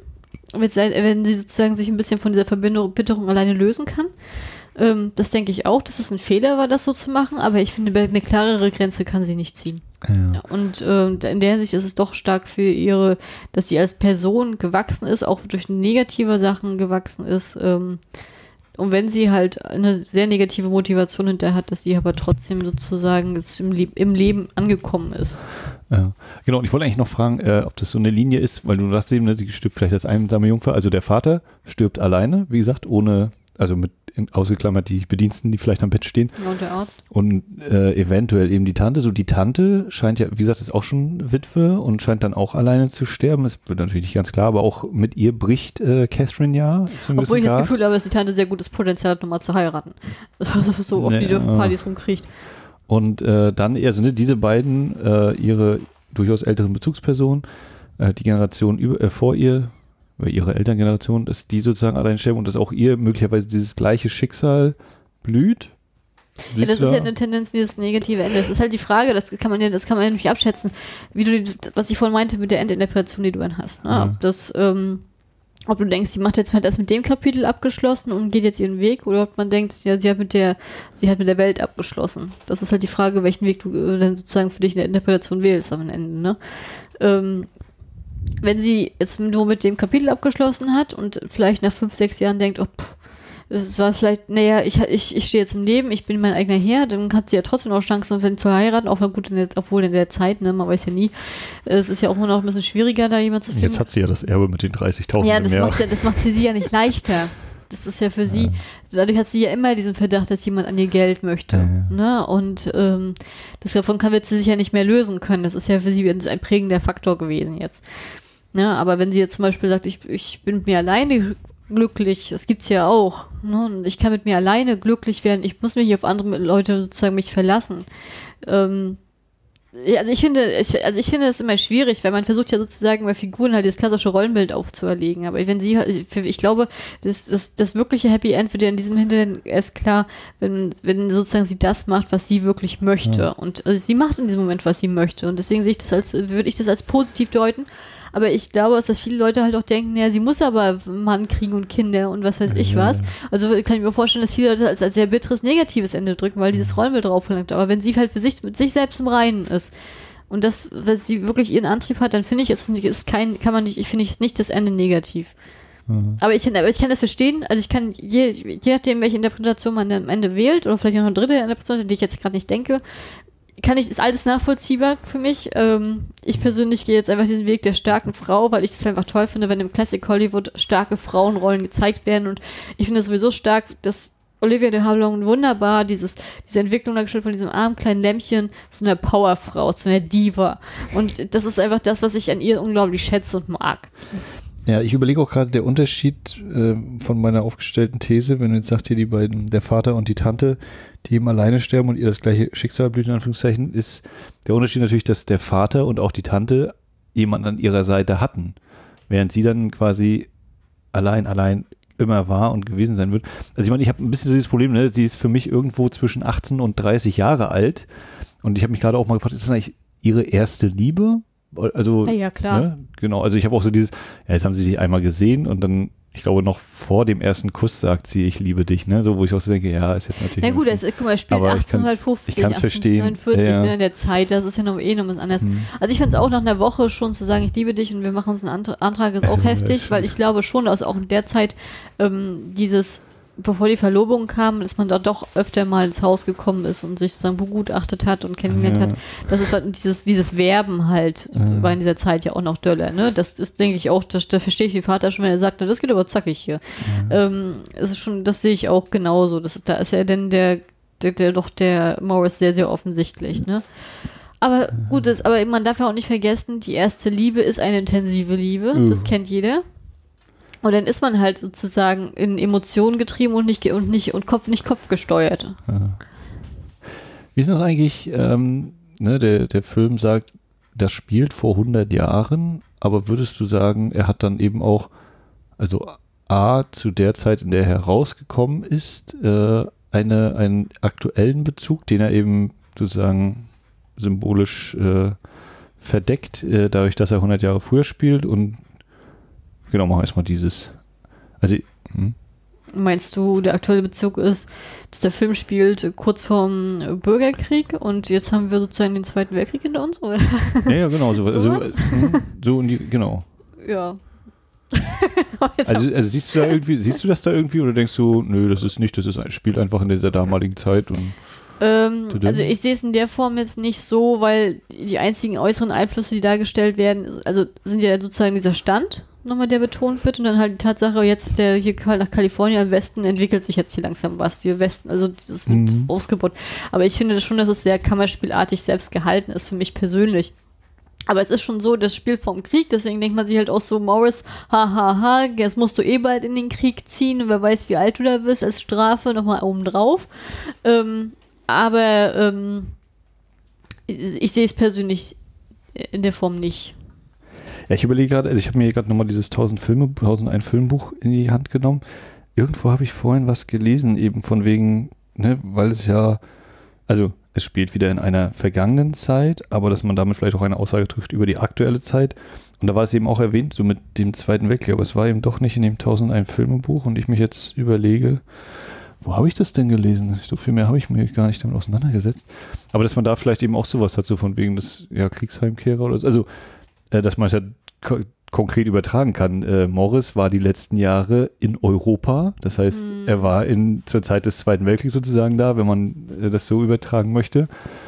wenn sie sozusagen sich ein bisschen von dieser Verbitterung alleine lösen kann. Ähm, das denke ich auch, dass es ein Fehler war, das so zu machen, aber ich finde, eine klarere Grenze kann sie nicht ziehen. Ja. Und äh, in der Hinsicht ist es doch stark für ihre, dass sie als Person gewachsen ist, auch durch negative Sachen gewachsen ist. Ähm, und wenn sie halt eine sehr negative Motivation hinterher hat, dass sie aber trotzdem sozusagen jetzt im, Le- im Leben angekommen ist. Ja, genau. Und ich wollte eigentlich noch fragen, äh, ob das so eine Linie ist, weil du sagst eben, ne, sie stirbt vielleicht als einsame Jungfer. Also der Vater stirbt alleine, wie gesagt, ohne, also mit in, ausgeklammert die Bediensteten, die vielleicht am Bett stehen. Ja, und der Arzt. Und äh, eventuell eben die Tante. So die Tante scheint ja, wie gesagt, ist auch schon Witwe und scheint dann auch alleine zu sterben. Das wird natürlich nicht ganz klar, aber auch mit ihr bricht äh, Catherine ja. So Obwohl ich klar. das Gefühl habe, dass die Tante sehr gutes Potenzial hat, nochmal zu heiraten. Also so oft Nee, die die auf äh, Partys rumkriecht. Und äh, dann, also ne, diese beiden, äh, ihre durchaus älteren Bezugspersonen, äh, die Generation über, äh, vor ihr, ihre Elterngeneration, dass die sozusagen allein sterben und dass auch ihr möglicherweise dieses gleiche Schicksal blüht. Ja, das ist ja eine Tendenz, dieses negative Ende. Das ist halt die Frage, das kann man ja, das kann man ja nicht abschätzen, wie du, was ich vorhin meinte mit der Endinterpretation, die du dann hast. Ne? Ja. Ob das, ähm, ob du denkst, sie macht jetzt halt das mit dem Kapitel abgeschlossen und geht jetzt ihren Weg, oder ob man denkt, ja, sie hat mit der, sie hat mit der Welt abgeschlossen. Das ist halt die Frage, welchen Weg du äh, dann sozusagen für dich in der Interpretation wählst am Ende, ne? Ähm, wenn sie jetzt nur mit dem Kapitel abgeschlossen hat und vielleicht nach fünf, sechs Jahren denkt, oh, pff, das war vielleicht, naja, ich, ich, ich stehe jetzt im Leben, ich bin mein eigener Herr, dann hat sie ja trotzdem noch Chancen, wenn zu heiraten, auch mal gut, in der, obwohl in der Zeit, ne, man weiß ja nie, es ist ja auch immer noch ein bisschen schwieriger, da jemand zu finden. Jetzt hat sie ja das Erbe mit den dreißigtausend Ja, das mehr. macht ja, das macht für sie ja nicht leichter. Das ist ja für sie, Ja. dadurch hat sie ja immer diesen Verdacht, dass jemand an ihr Geld möchte. Ja, ja. Ne? Und ähm, das, davon kann wird sie sich ja nicht mehr lösen können. Das ist ja für sie ein prägender Faktor gewesen jetzt. Ne? Aber wenn sie jetzt zum Beispiel sagt, ich, ich bin mit mir alleine glücklich, das gibt's ja auch. Ne? Und ich kann mit mir alleine glücklich werden, ich muss mich nicht auf andere Leute sozusagen mich verlassen. Ähm, Ja, also ich finde, ich, also ich finde das immer schwierig, weil man versucht ja sozusagen bei Figuren halt das klassische Rollenbild aufzuerlegen. Aber wenn sie, ich glaube, das, das, das wirkliche Happy End wird ja in diesem Hintergrund erst klar, wenn, wenn sozusagen sie das macht, was sie wirklich möchte. Ja. Und also sie macht in diesem Moment, was sie möchte. Und deswegen sehe ich das als, würde ich das als positiv deuten. Aber ich glaube, dass viele Leute halt auch denken, ja, sie muss aber einen Mann kriegen und Kinder und was weiß ich was. Also kann ich mir vorstellen, dass viele Leute als, als sehr bitteres, negatives Ende drücken, weil dieses Rollenbild drauf verlangt. Aber wenn sie halt für sich, mit sich selbst im Reinen ist und das, dass sie wirklich ihren Antrieb hat, dann finde ich, es ist kein, kann man nicht, ich finde ich nicht das Ende negativ. Mhm. Aber ich, aber ich kann das verstehen, also ich kann, je, je nachdem, welche Interpretation man am Ende wählt, oder vielleicht noch eine dritte Interpretation, die ich jetzt gerade nicht denke, kann ich, ist alles nachvollziehbar für mich. Ähm, ich persönlich gehe jetzt einfach diesen Weg der starken Frau, weil ich es einfach toll finde, wenn im Classic Hollywood starke Frauenrollen gezeigt werden, und ich finde es sowieso stark, dass Olivia de Havilland wunderbar dieses, diese Entwicklung dargestellt von diesem armen kleinen Lämmchen zu einer Powerfrau, zu einer Diva, und das ist einfach das, was ich an ihr unglaublich schätze und mag. Ja, ich überlege auch gerade der Unterschied äh, von meiner aufgestellten These, wenn du jetzt sagst, hier die beiden, der Vater und die Tante, die eben alleine sterben und ihr das gleiche Schicksal blüht, in Anführungszeichen, ist der Unterschied natürlich, dass der Vater und auch die Tante jemanden an ihrer Seite hatten, während sie dann quasi allein, allein immer war und gewesen sein wird. Also ich meine, ich habe ein bisschen so dieses Problem, ne? Sie ist für mich irgendwo zwischen achtzehn und dreißig Jahre alt, und ich habe mich gerade auch mal gefragt, ist das eigentlich ihre erste Liebe? Also, ja, ja, klar. Ne? Genau, also ich habe auch so dieses, ja, jetzt haben sie sich einmal gesehen und dann, ich glaube, noch vor dem ersten Kuss sagt sie, ich liebe dich, ne? So, wo ich auch so denke, ja, ist jetzt natürlich. Na gut, das, guck mal, spielt achtzehnhundertfünfzig, achtzehnhundertneunundvierzig, ja, ja. Ne, in der Zeit, das ist ja noch eh noch was anderes. Hm. Also ich fand es auch nach einer Woche schon zu sagen, ich liebe dich und wir machen uns einen Antrag, ist auch äh, heftig, weil ich glaube schon, dass auch in der Zeit ähm, dieses, bevor die Verlobung kam, dass man da doch öfter mal ins Haus gekommen ist und sich sozusagen begutachtet hat und kennengelernt ja. hat. Das ist halt dieses, dieses Werben halt, ja. war in dieser Zeit ja auch noch döller, ne? Das ist, denke ich auch, das, da verstehe ich den Vater schon, wenn er sagt, na, das geht aber zackig hier. Ja. Ähm, ist schon, das sehe ich auch genauso. Das, da ist ja denn der, der, der doch der Morris sehr, sehr offensichtlich, ne? Aber gut, das, aber man darf ja auch nicht vergessen, die erste Liebe ist eine intensive Liebe, mhm. das kennt jeder. Und dann ist man halt sozusagen in Emotionen getrieben und nicht und nicht und Kopf nicht Kopf gesteuert. Ja. Wie ist das eigentlich? Ähm, ne, der, der Film sagt, das spielt vor hundert Jahren, aber würdest du sagen, er hat dann eben auch, also A, zu der Zeit, in der er herausgekommen ist, äh, eine, einen aktuellen Bezug, den er eben sozusagen symbolisch äh, verdeckt, äh, dadurch, dass er hundert Jahre früher spielt, und genau, machen wir erstmal dieses. Also, hm. Meinst du, der aktuelle Bezug ist, dass der Film spielt kurz vorm Bürgerkrieg und jetzt haben wir sozusagen den Zweiten Weltkrieg hinter uns? Oder? Ja, ja, genau. So, also, äh, so in die, genau. Ja. also, also siehst du da irgendwie, siehst du das da irgendwie oder denkst du, nö, das ist nicht, das ist, spielt einfach in dieser damaligen Zeit und ähm, also ich sehe es in der Form jetzt nicht so, weil die einzigen äußeren Einflüsse, die dargestellt werden, also sind ja sozusagen dieser Stand nochmal, der betont wird und dann halt die Tatsache, jetzt der hier nach Kalifornien im Westen entwickelt sich jetzt hier langsam was, die Westen, also das wird mhm. ausgebaut. Aber ich finde das schon, dass es sehr kammerspielartig selbst gehalten ist, für mich persönlich. Aber es ist schon so, das Spiel vom Krieg, deswegen denkt man sich halt auch so, Morris, hahaha, ha, ha, jetzt musst du eh bald in den Krieg ziehen, wer weiß, wie alt du da bist, als Strafe nochmal oben drauf. Ähm, aber ähm, ich sehe es persönlich in der Form nicht. Ja, ich überlege gerade, also ich habe mir gerade nochmal dieses tausend Filme, tausend Filmbuch in die Hand genommen. Irgendwo habe ich vorhin was gelesen, eben von wegen, ne, weil es ja, also es spielt wieder in einer vergangenen Zeit, aber dass man damit vielleicht auch eine Aussage trifft über die aktuelle Zeit. Und da war es eben auch erwähnt, so mit dem Zweiten Weltkrieg, aber es war eben doch nicht in dem tausend Filmebuch und ich mich jetzt überlege, wo habe ich das denn gelesen? So viel mehr habe ich mir gar nicht damit auseinandergesetzt. Aber dass man da vielleicht eben auch sowas hat, so von wegen des ja, Kriegsheimkehrer oder so. Also, äh, dass man es ja ko- konkret übertragen kann. Äh, Morris war die letzten Jahre in Europa. Das heißt, mhm. er war in, zur Zeit des Zweiten Weltkriegs sozusagen da, wenn man äh, das so übertragen möchte.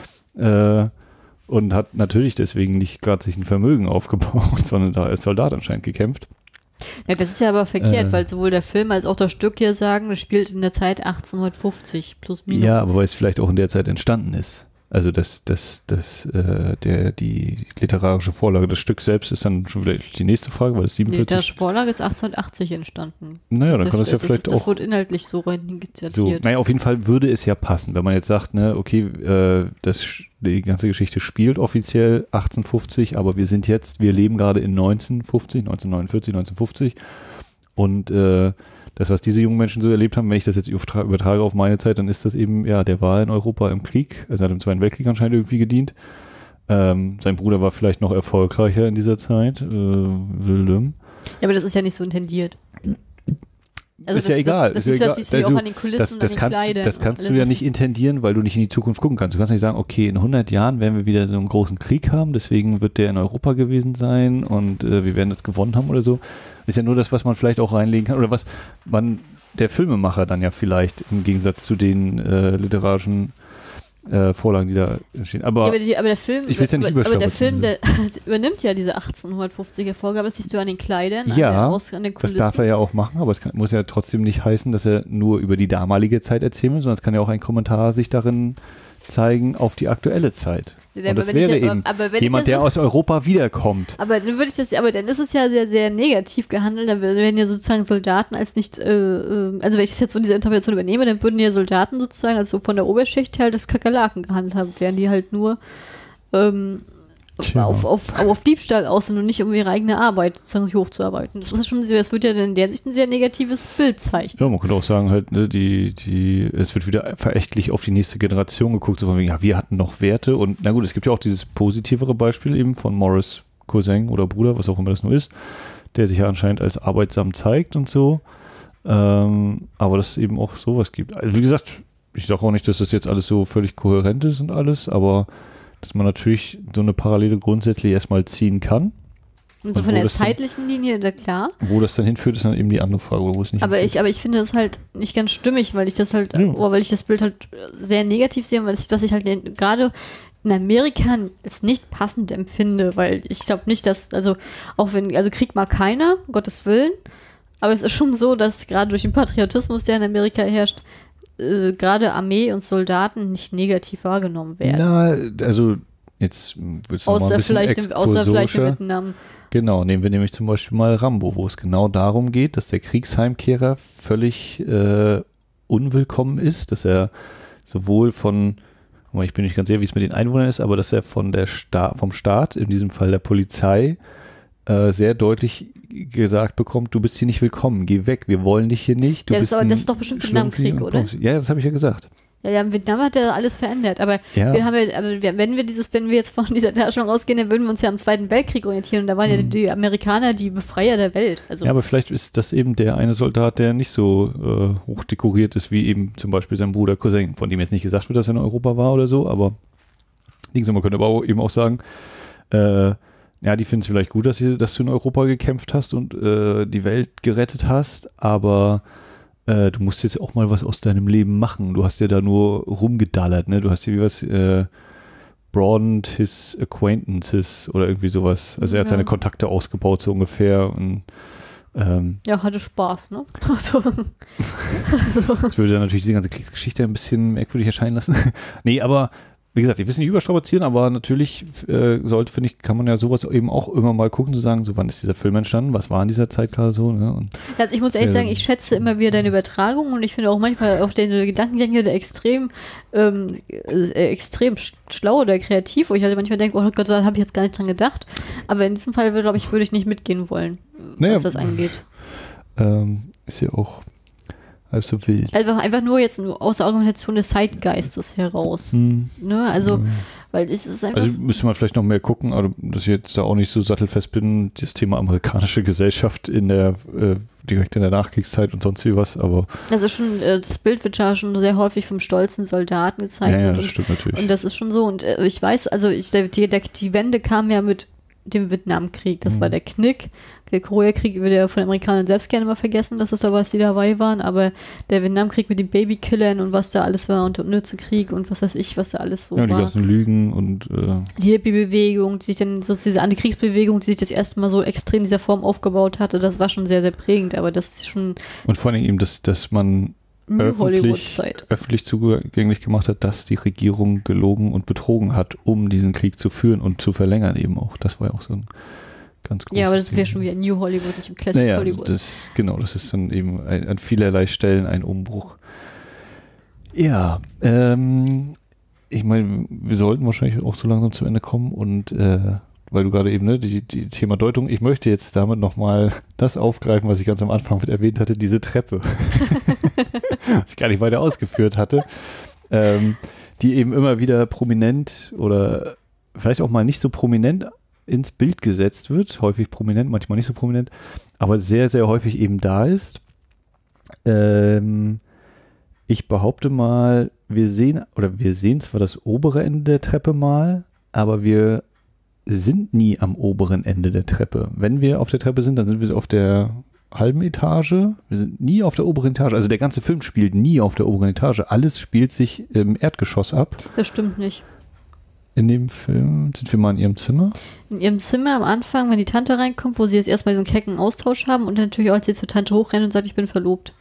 Äh, und hat natürlich deswegen nicht gerade sich ein Vermögen aufgebaut, sondern da als Soldat anscheinend gekämpft. Ja, das ist ja aber verkehrt, äh, weil sowohl der Film als auch das Stück hier sagen, es spielt in der Zeit achtzehnhundertfünfzig plus minus. Ja, aber weil es vielleicht auch in der Zeit entstanden ist. Also das, das, das, äh, der, die literarische Vorlage des Stücks selbst ist dann schon wieder die nächste Frage, weil es siebenundvierzig... Die literarische Vorlage ist achtzehnhundertachtzig entstanden. Naja, dann das, kann das ja das vielleicht ist, auch... Das wird inhaltlich so datiert. So, naja, auf jeden Fall würde es ja passen, wenn man jetzt sagt, ne, okay, äh, das, die ganze Geschichte spielt offiziell achtzehnhundertfünfzig, aber wir sind jetzt, wir leben gerade in neunzehnhundertfünfzig, neunzehnhundertneunundvierzig, neunzehnhundertfünfzig und äh, das, was diese jungen Menschen so erlebt haben, wenn ich das jetzt übertrage auf meine Zeit, dann ist das eben, ja, der war in Europa im Krieg, also hat im Zweiten Weltkrieg anscheinend irgendwie gedient. Ähm, sein Bruder war vielleicht noch erfolgreicher in dieser Zeit. Äh, ja, aber das ist ja nicht so intendiert. Also ist das, ja egal. Das, das, ist das, ja das siehst du ja auch an den Kulissen, das, das an den kannst, Kleidern. Das kannst du ja nicht intendieren, weil du nicht in die Zukunft gucken kannst. Du kannst nicht sagen, okay, in hundert Jahren werden wir wieder so einen großen Krieg haben, deswegen wird der in Europa gewesen sein und äh, wir werden das gewonnen haben oder so. Ist ja nur das, was man vielleicht auch reinlegen kann oder was man der Filmemacher dann ja vielleicht im Gegensatz zu den äh, literarischen äh, Vorlagen, die da entstehen. Aber, ja, aber, die, aber der Film, ich will's ja nicht aber, aber der Film, der übernimmt ja diese achtzehnhundertfünfziger Vorgabe, das siehst du an den Kleidern, ja, an der Aus, an den das darf er ja auch machen, aber es kann, muss ja trotzdem nicht heißen, dass er nur über die damalige Zeit erzählen will, sondern es kann ja auch ein Kommentar sich darin zeigen auf die aktuelle Zeit. Ja, und das wäre ich, eben aber, aber jemand, der so, aus Europa wiederkommt. Aber dann würde ich das, aber dann ist es ja sehr, sehr negativ gehandelt. Dann werden ja sozusagen Soldaten als nicht, äh, also wenn ich das jetzt so in dieser Interpretation übernehme, dann würden ja Soldaten sozusagen, also von der Oberschicht her, das Kakerlaken gehandelt haben, wären die halt nur ähm, auf, auf, auf Diebstahl aus sind und nicht um ihre eigene Arbeit sozusagen sich hochzuarbeiten. Das ist schon, das wird ja in der Sicht ein sehr negatives Bild zeichnen. Ja, man könnte auch sagen, halt, ne, die, die, es wird wieder verächtlich auf die nächste Generation geguckt, so von wegen, ja, wir hatten noch Werte und na gut, es gibt ja auch dieses positivere Beispiel eben von Morris Cousin oder Bruder, was auch immer das nur ist, der sich ja anscheinend als arbeitsam zeigt und so, ähm, aber dass es eben auch sowas gibt. Also wie gesagt, ich sage auch nicht, dass das jetzt alles so völlig kohärent ist und alles, aber dass man natürlich so eine Parallele grundsätzlich erstmal ziehen kann. Und so und von der zeitlichen dann, Linie, da klar. Wo das dann hinführt, ist dann eben die andere Frage, wo es nicht aber ich, aber ich finde das halt nicht ganz stimmig, weil ich das halt, ja. oder weil ich das Bild halt sehr negativ sehe, weil ich, dass ich halt gerade in Amerika es nicht passend empfinde, weil ich glaube nicht, dass, also auch wenn, also Krieg mag keiner, um Gottes Willen, aber es ist schon so, dass gerade durch den Patriotismus, der in Amerika herrscht, Äh, gerade Armee und Soldaten nicht negativ wahrgenommen werden. Na, also jetzt willst du außer, mal ein bisschen vielleicht im, außer vielleicht im Vietnam. Genau, nehmen wir nämlich zum Beispiel mal Rambo, wo es genau darum geht, dass der Kriegsheimkehrer völlig äh, unwillkommen ist, dass er sowohl von, ich bin nicht ganz sicher, wie es mit den Einwohnern ist, aber dass er von der Sta- vom Staat, in diesem Fall der Polizei, äh, sehr deutlich gesagt bekommt, du bist hier nicht willkommen, geh weg, wir wollen dich hier nicht. Du ja, das, bist aber das ist doch bestimmt Vietnamkrieg, oder? Ja, das habe ich ja gesagt. Ja, ja, in Vietnam hat er alles verändert, aber Ja. wir haben ja, aber wir- wenn wir dieses, wenn wir jetzt von dieser Darstellung ausgehen, dann würden wir uns ja am Zweiten Weltkrieg orientieren und da waren ja Mhm. die Amerikaner die Befreier der Welt. Also Ja, aber vielleicht ist das eben der eine Soldat, der nicht so äh, hoch dekoriert ist, wie eben zum Beispiel sein Bruder Cousin, von dem jetzt nicht gesagt wird, dass er in Europa war oder so, aber man könnte aber auch eben auch sagen, äh, ja, die finden es vielleicht gut, dass, ihr, dass du in Europa gekämpft hast und äh, die Welt gerettet hast, aber äh, du musst jetzt auch mal was aus deinem Leben machen. Du hast ja da nur rumgedallert, ne? Du hast ja wie was äh, broadened his acquaintances oder irgendwie sowas. Also er hat Ja. seine Kontakte ausgebaut, so ungefähr. Und ähm, ja, hatte Spaß, ne? Also, das würde dann natürlich diese ganze Kriegsgeschichte ein bisschen merkwürdig erscheinen lassen. Nee, aber wie gesagt, ich will es nicht überstrapazieren, aber natürlich äh, sollte, finde ich, kann man ja sowas eben auch immer mal gucken, zu sagen, so wann ist dieser Film entstanden, was war in dieser Zeit gerade so, ne? Und also ich muss ehrlich sagen, ich schätze immer wieder deine Übertragung und ich finde auch manchmal auch deine Gedankengänge der extrem ähm, äh, extrem sch- schlau oder kreativ, wo ich halt manchmal denke, oh Gott, da habe ich jetzt gar nicht dran gedacht. Aber in diesem Fall, glaube ich, würde ich nicht mitgehen wollen, Naja, was das angeht. ähm, ist ja auch halb so wild. Einfach, einfach nur jetzt nur aus der Argumentation des Zeitgeistes heraus. Hm. Ne? Also, Ja. weil es ist einfach. Also müsste man vielleicht noch mehr gucken, aber dass ich jetzt da auch nicht so sattelfest bin, das Thema amerikanische Gesellschaft in der, äh, direkt in der Nachkriegszeit und sonst wie was, aber Also schon, äh, das Bild wird ja schon sehr häufig vom stolzen Soldaten ja, gezeichnet. ja, das und, stimmt natürlich. und das ist schon so. Und äh, ich weiß, also ich, der, die, der, die Wende kam ja mit dem Vietnamkrieg. Das Mhm. war der Knick. Der Koreakrieg wird ja von den Amerikanern selbst gerne mal vergessen, dass das da was die dabei waren. Aber der Vietnamkrieg mit den Babykillern und was da alles war und der Nützekrieg und was weiß ich, was da alles so ja, die war. ganzen Lügen und äh, Die Hippie-Bewegung, die sich dann, so diese Antikriegsbewegung, die sich das erste Mal so extrem in dieser Form aufgebaut hatte, das war schon sehr, sehr prägend. Aber das ist schon und vor allem eben, dass, dass man New öffentlich, Hollywood-Zeit. öffentlich zugänglich gemacht hat, dass die Regierung gelogen und betrogen hat, um diesen Krieg zu führen und zu verlängern eben auch. Das war ja auch so ein ganz großes Ja, aber das wäre Thema. schon wieder New Hollywood, nicht im Classic Naja, Hollywood. das, genau, das ist dann eben ein, an vielerlei Stellen ein Umbruch. Ja, ähm, ich meine, wir sollten wahrscheinlich auch so langsam zum Ende kommen und äh, weil du gerade eben, ne, die, die Thema Deutung, ich möchte jetzt damit nochmal das aufgreifen, was ich ganz am Anfang mit erwähnt hatte, diese Treppe, was ich gar nicht weiter ausgeführt hatte, ähm, die eben immer wieder prominent oder vielleicht auch mal nicht so prominent ins Bild gesetzt wird, häufig prominent, manchmal nicht so prominent, aber sehr, sehr häufig eben da ist. Ähm, ich behaupte mal, wir sehen, oder wir sehen zwar das obere Ende der Treppe mal, aber wir sind nie am oberen Ende der Treppe. Wenn wir auf der Treppe sind, dann sind wir auf der halben Etage. Wir sind nie auf der oberen Etage. Also der ganze Film spielt nie auf der oberen Etage. Alles spielt sich im Erdgeschoss ab. Das stimmt nicht. In dem Film sind wir mal in ihrem Zimmer. In ihrem Zimmer am Anfang, wenn die Tante reinkommt, wo sie jetzt erstmal diesen kecken Austausch haben und dann natürlich auch, als sie zur Tante hochrennen und sagt, ich bin verlobt.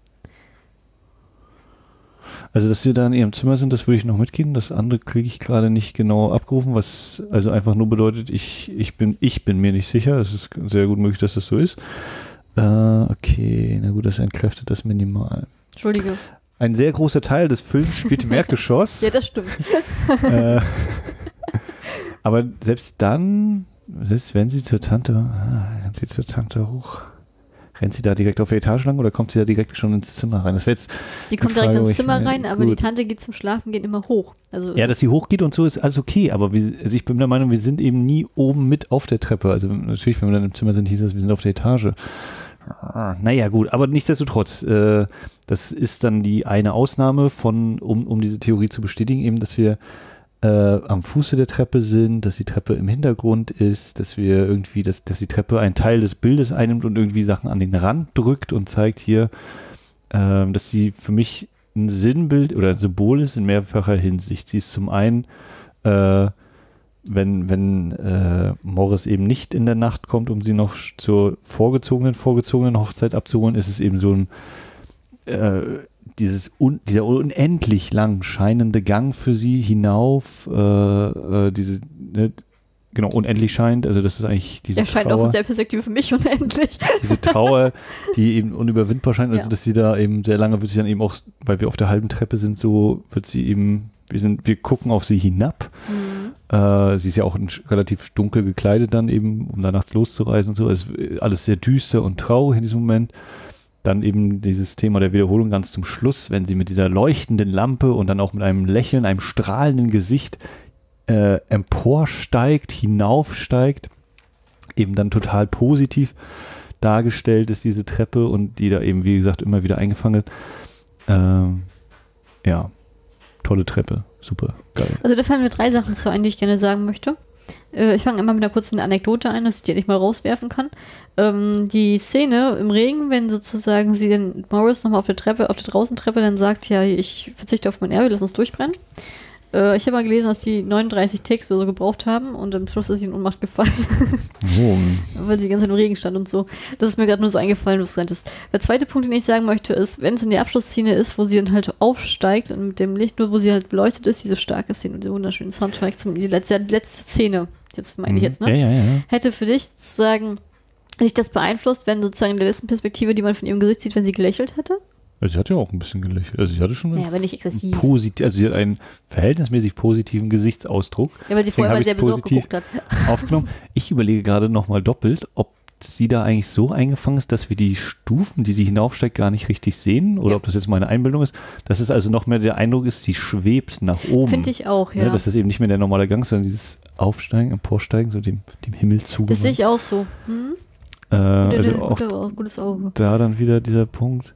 Also, dass sie da in ihrem Zimmer sind, das würde ich noch mitgehen. Das andere kriege ich gerade nicht genau abgerufen, was also einfach nur bedeutet, ich, ich, bin, ich bin mir nicht sicher. Es ist sehr gut möglich, dass das so ist. Äh, okay, na gut, das entkräftet das minimal. Entschuldige. Ein sehr großer Teil des Films spielt im Erdgeschoss. Ja, das stimmt. äh, aber selbst dann, selbst wenn sie zur Tante, ah, rennt sie zur Tante hoch. Rennt sie da direkt auf der Etage lang oder kommt sie da direkt schon ins Zimmer rein? Das wäre jetzt Sie kommt eine direkt Frage, wo ins ich- Zimmer rein, aber die gut. Tante geht zum Schlafen, geht immer hoch. Also Ja, dass sie hochgeht und so ist alles okay, aber wir, also ich bin der Meinung, wir sind eben nie oben mit auf der Treppe. Also natürlich, wenn wir dann im Zimmer sind, hieß es, wir sind auf der Etage. Ah, Naja, gut, aber nichtsdestotrotz, äh, das ist dann die eine Ausnahme von, um, um diese Theorie zu bestätigen, eben, dass wir äh, am Fuße der Treppe sind, dass die Treppe im Hintergrund ist, dass wir irgendwie, dass, dass die Treppe einen Teil des Bildes einnimmt und irgendwie Sachen an den Rand drückt und zeigt hier, äh, dass sie für mich ein Sinnbild oder ein Symbol ist in mehrfacher Hinsicht. Sie ist zum einen, äh, wenn, wenn äh, Morris eben nicht in der Nacht kommt, um sie noch zur vorgezogenen, vorgezogenen Hochzeit abzuholen, ist es eben so ein äh, dieses un, dieser unendlich lang scheinende Gang für sie hinauf, äh, äh, diese, ne, genau, unendlich scheint, also das ist eigentlich diese er scheint auch Trauer, aus der Perspektive für mich unendlich. diese Trauer, die eben unüberwindbar scheint, also Ja. dass sie da eben sehr lange wird sie dann eben auch, weil wir auf der halben Treppe sind, so wird sie eben, wir sind, wir gucken auf sie hinab. Mhm. Äh, sie ist ja auch in, relativ dunkel gekleidet dann eben, um da nachts loszureisen und so. Es ist alles sehr düster und traurig in diesem Moment. dann eben dieses Thema der Wiederholung ganz zum Schluss, wenn sie mit dieser leuchtenden Lampe und dann auch mit einem Lächeln, einem strahlenden Gesicht äh, emporsteigt, hinaufsteigt, eben dann total positiv dargestellt ist, diese Treppe, und die da eben, wie gesagt, immer wieder eingefangen wird. Ähm, ja, tolle Treppe, super geil. Also da fallen mir drei Sachen zu ein, die ich gerne sagen möchte. Äh, ich fange immer mit einer kurzen Anekdote ein, dass ich die nicht mal rauswerfen kann. Ähm, die Szene im Regen, wenn sozusagen sie den Morris nochmal auf der Treppe, auf der Draußentreppe dann sagt, ja, ich verzichte auf mein Erbe, lass uns durchbrennen. Äh, ich habe mal gelesen, dass die neununddreißig Takes oder so gebraucht haben und am Schluss ist sie in Ohnmacht gefallen. Oh. Weil sie die ganze Zeit im Regen stand und so. Das ist mir gerade nur so eingefallen, was du meintest. Der zweite Punkt, den ich sagen möchte, ist, wenn es in der Abschlussszene ist, wo sie dann halt aufsteigt und mit dem Licht, nur wo sie halt beleuchtet ist, diese starke Szene und der wunderschöne Soundtrack, zum, die, letzte, die letzte Szene, jetzt meine ich jetzt, ne? Ja, ja, ja. Hätte für dich sozusagen sich das beeinflusst, wenn sozusagen in der letzten Perspektive, die man von ihrem Gesicht sieht, wenn sie gelächelt hätte? Also sie hat ja auch ein bisschen gelächelt. Also sie hatte schon Ja, aber nicht exzessiv. Posit- also sie hat einen verhältnismäßig positiven Gesichtsausdruck. Ja, weil sie Deswegen vorher mal habe sehr ich es besorgt positiv geguckt hat. aufgenommen. Ich überlege gerade nochmal doppelt, ob sie da eigentlich so eingefangen ist, dass wir die Stufen, die sie hinaufsteigt, gar nicht richtig sehen, oder Ja. ob das jetzt meine Einbildung ist. Dass es also noch mehr der Eindruck ist, sie schwebt nach oben. Finde ich auch, ja. Ne, dass das eben nicht mehr der normale Gang ist, sondern dieses Aufsteigen, Emporsteigen, so dem, dem Himmel zu. Das sehe ich auch so. Hm? Äh, also Gute, auch gute, gutes Auge. da dann wieder dieser Punkt.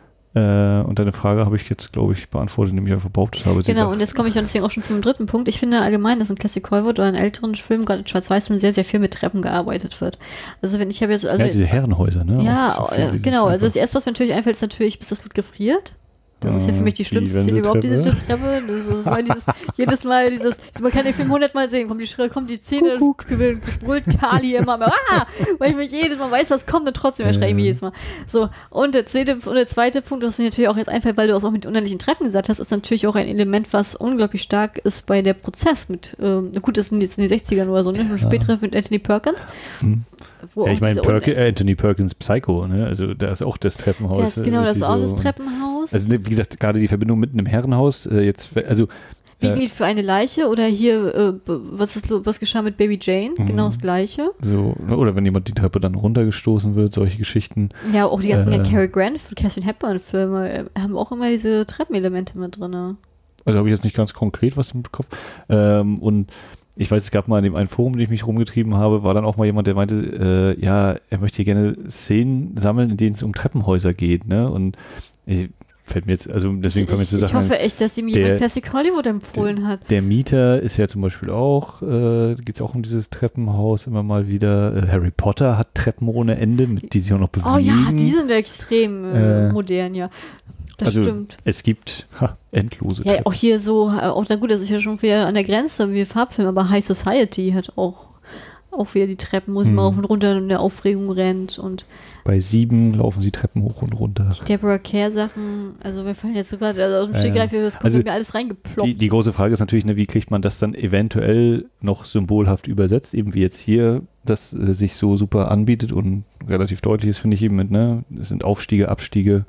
Äh, und deine Frage habe ich jetzt, glaube ich, beantwortet, indem ich einfach behauptet habe. Genau, und jetzt komme ich dann deswegen auch schon zum dritten Punkt. Ich finde allgemein, dass in Classic Hollywood oder in älteren Filmen, gerade in Schwarz-Weiß-Filmen, sehr, sehr viel mit Treppen gearbeitet wird. Also wenn ich habe jetzt... Also ja, diese Herrenhäuser, ne? Ja, Auch so äh, viel, genau. das Also das Erste, was mir natürlich einfällt, ist natürlich, bis das Blut gefriert. Das ist ja für mich die Die schlimmste Szene überhaupt, diese Wendeltreppe. Treppe. Das ist mal dieses, jedes Mal dieses, man kann den Film hundertmal sehen, kommt die Schritte, kommt die Szene, brüllt Kali immer mehr, ah, weil ich mich jedes Mal weiß, was kommt und trotzdem erschrecke ich mich jedes Mal. So, und der zweite, und der zweite Punkt, was mir natürlich auch jetzt einfällt, weil du auch mit unendlichen Treppen gesagt hast, ist natürlich auch ein Element, was unglaublich stark ist bei der Prozess mit, ähm, gut, das sind jetzt in den sechzigern oder so, ne, ja. Später mit Anthony Perkins. Hm. Wo Ja, ich meine, diese Perk- äh, Anthony Perkins Psycho, ne? Also da ist auch das Treppenhaus. Ja, genau, das ist auch das so, Treppenhaus. Also wie gesagt, gerade die Verbindung mit einem Herrenhaus, äh, jetzt, also Wie äh, Lied für eine Leiche oder hier, äh, was, ist, was geschah mit Baby Jane? Mhm. Genau das Gleiche. so, ne? Oder wenn jemand die Treppe dann runtergestoßen wird, solche Geschichten. Ja, auch die ganzen Äh. Cary Grant, Catherine Hepburn-Filme äh, haben auch immer diese Treppenelemente mit drin. Also habe ich jetzt nicht ganz konkret was im Kopf. Ähm, und ich weiß, es gab mal in dem einen Forum, in dem ich mich rumgetrieben habe, war dann auch mal jemand, der meinte, äh, ja, er möchte hier gerne Szenen sammeln, in denen es um Treppenhäuser geht, ne? Und äh, fällt mir jetzt, also deswegen Ich, kommen ich, jetzt so ich Sachen. hoffe echt, dass ihm jemand Classic Hollywood empfohlen hat. Der Mieter ist ja zum Beispiel auch, äh, geht es auch um dieses Treppenhaus immer mal wieder. Äh, Harry Potter hat Treppen ohne Ende, mit die sich auch noch bewegen. Oh ja, die sind extrem äh, Äh, modern, ja. Das also stimmt. es gibt ha, endlose Ja, Treppen. auch hier so, äh, auch na gut, das ist ja schon wieder an der Grenze wie Farbfilm, aber High Society hat auch, auch wieder die Treppen, wo sie Hm. mal rauf und runter in der Aufregung rennt und Bei sieben laufen sie Treppen hoch und runter. die Deborah Kerr-Sachen, also wir fallen jetzt sogar also aus dem Ja, Stegreif, ja. das kommt Also mir alles reingeploppt. Die, die große Frage ist natürlich, ne, wie kriegt man das dann eventuell noch symbolhaft übersetzt, eben wie jetzt hier, das äh, sich so super anbietet und relativ deutlich ist, finde ich eben mit, ne, es sind Aufstiege, Abstiege,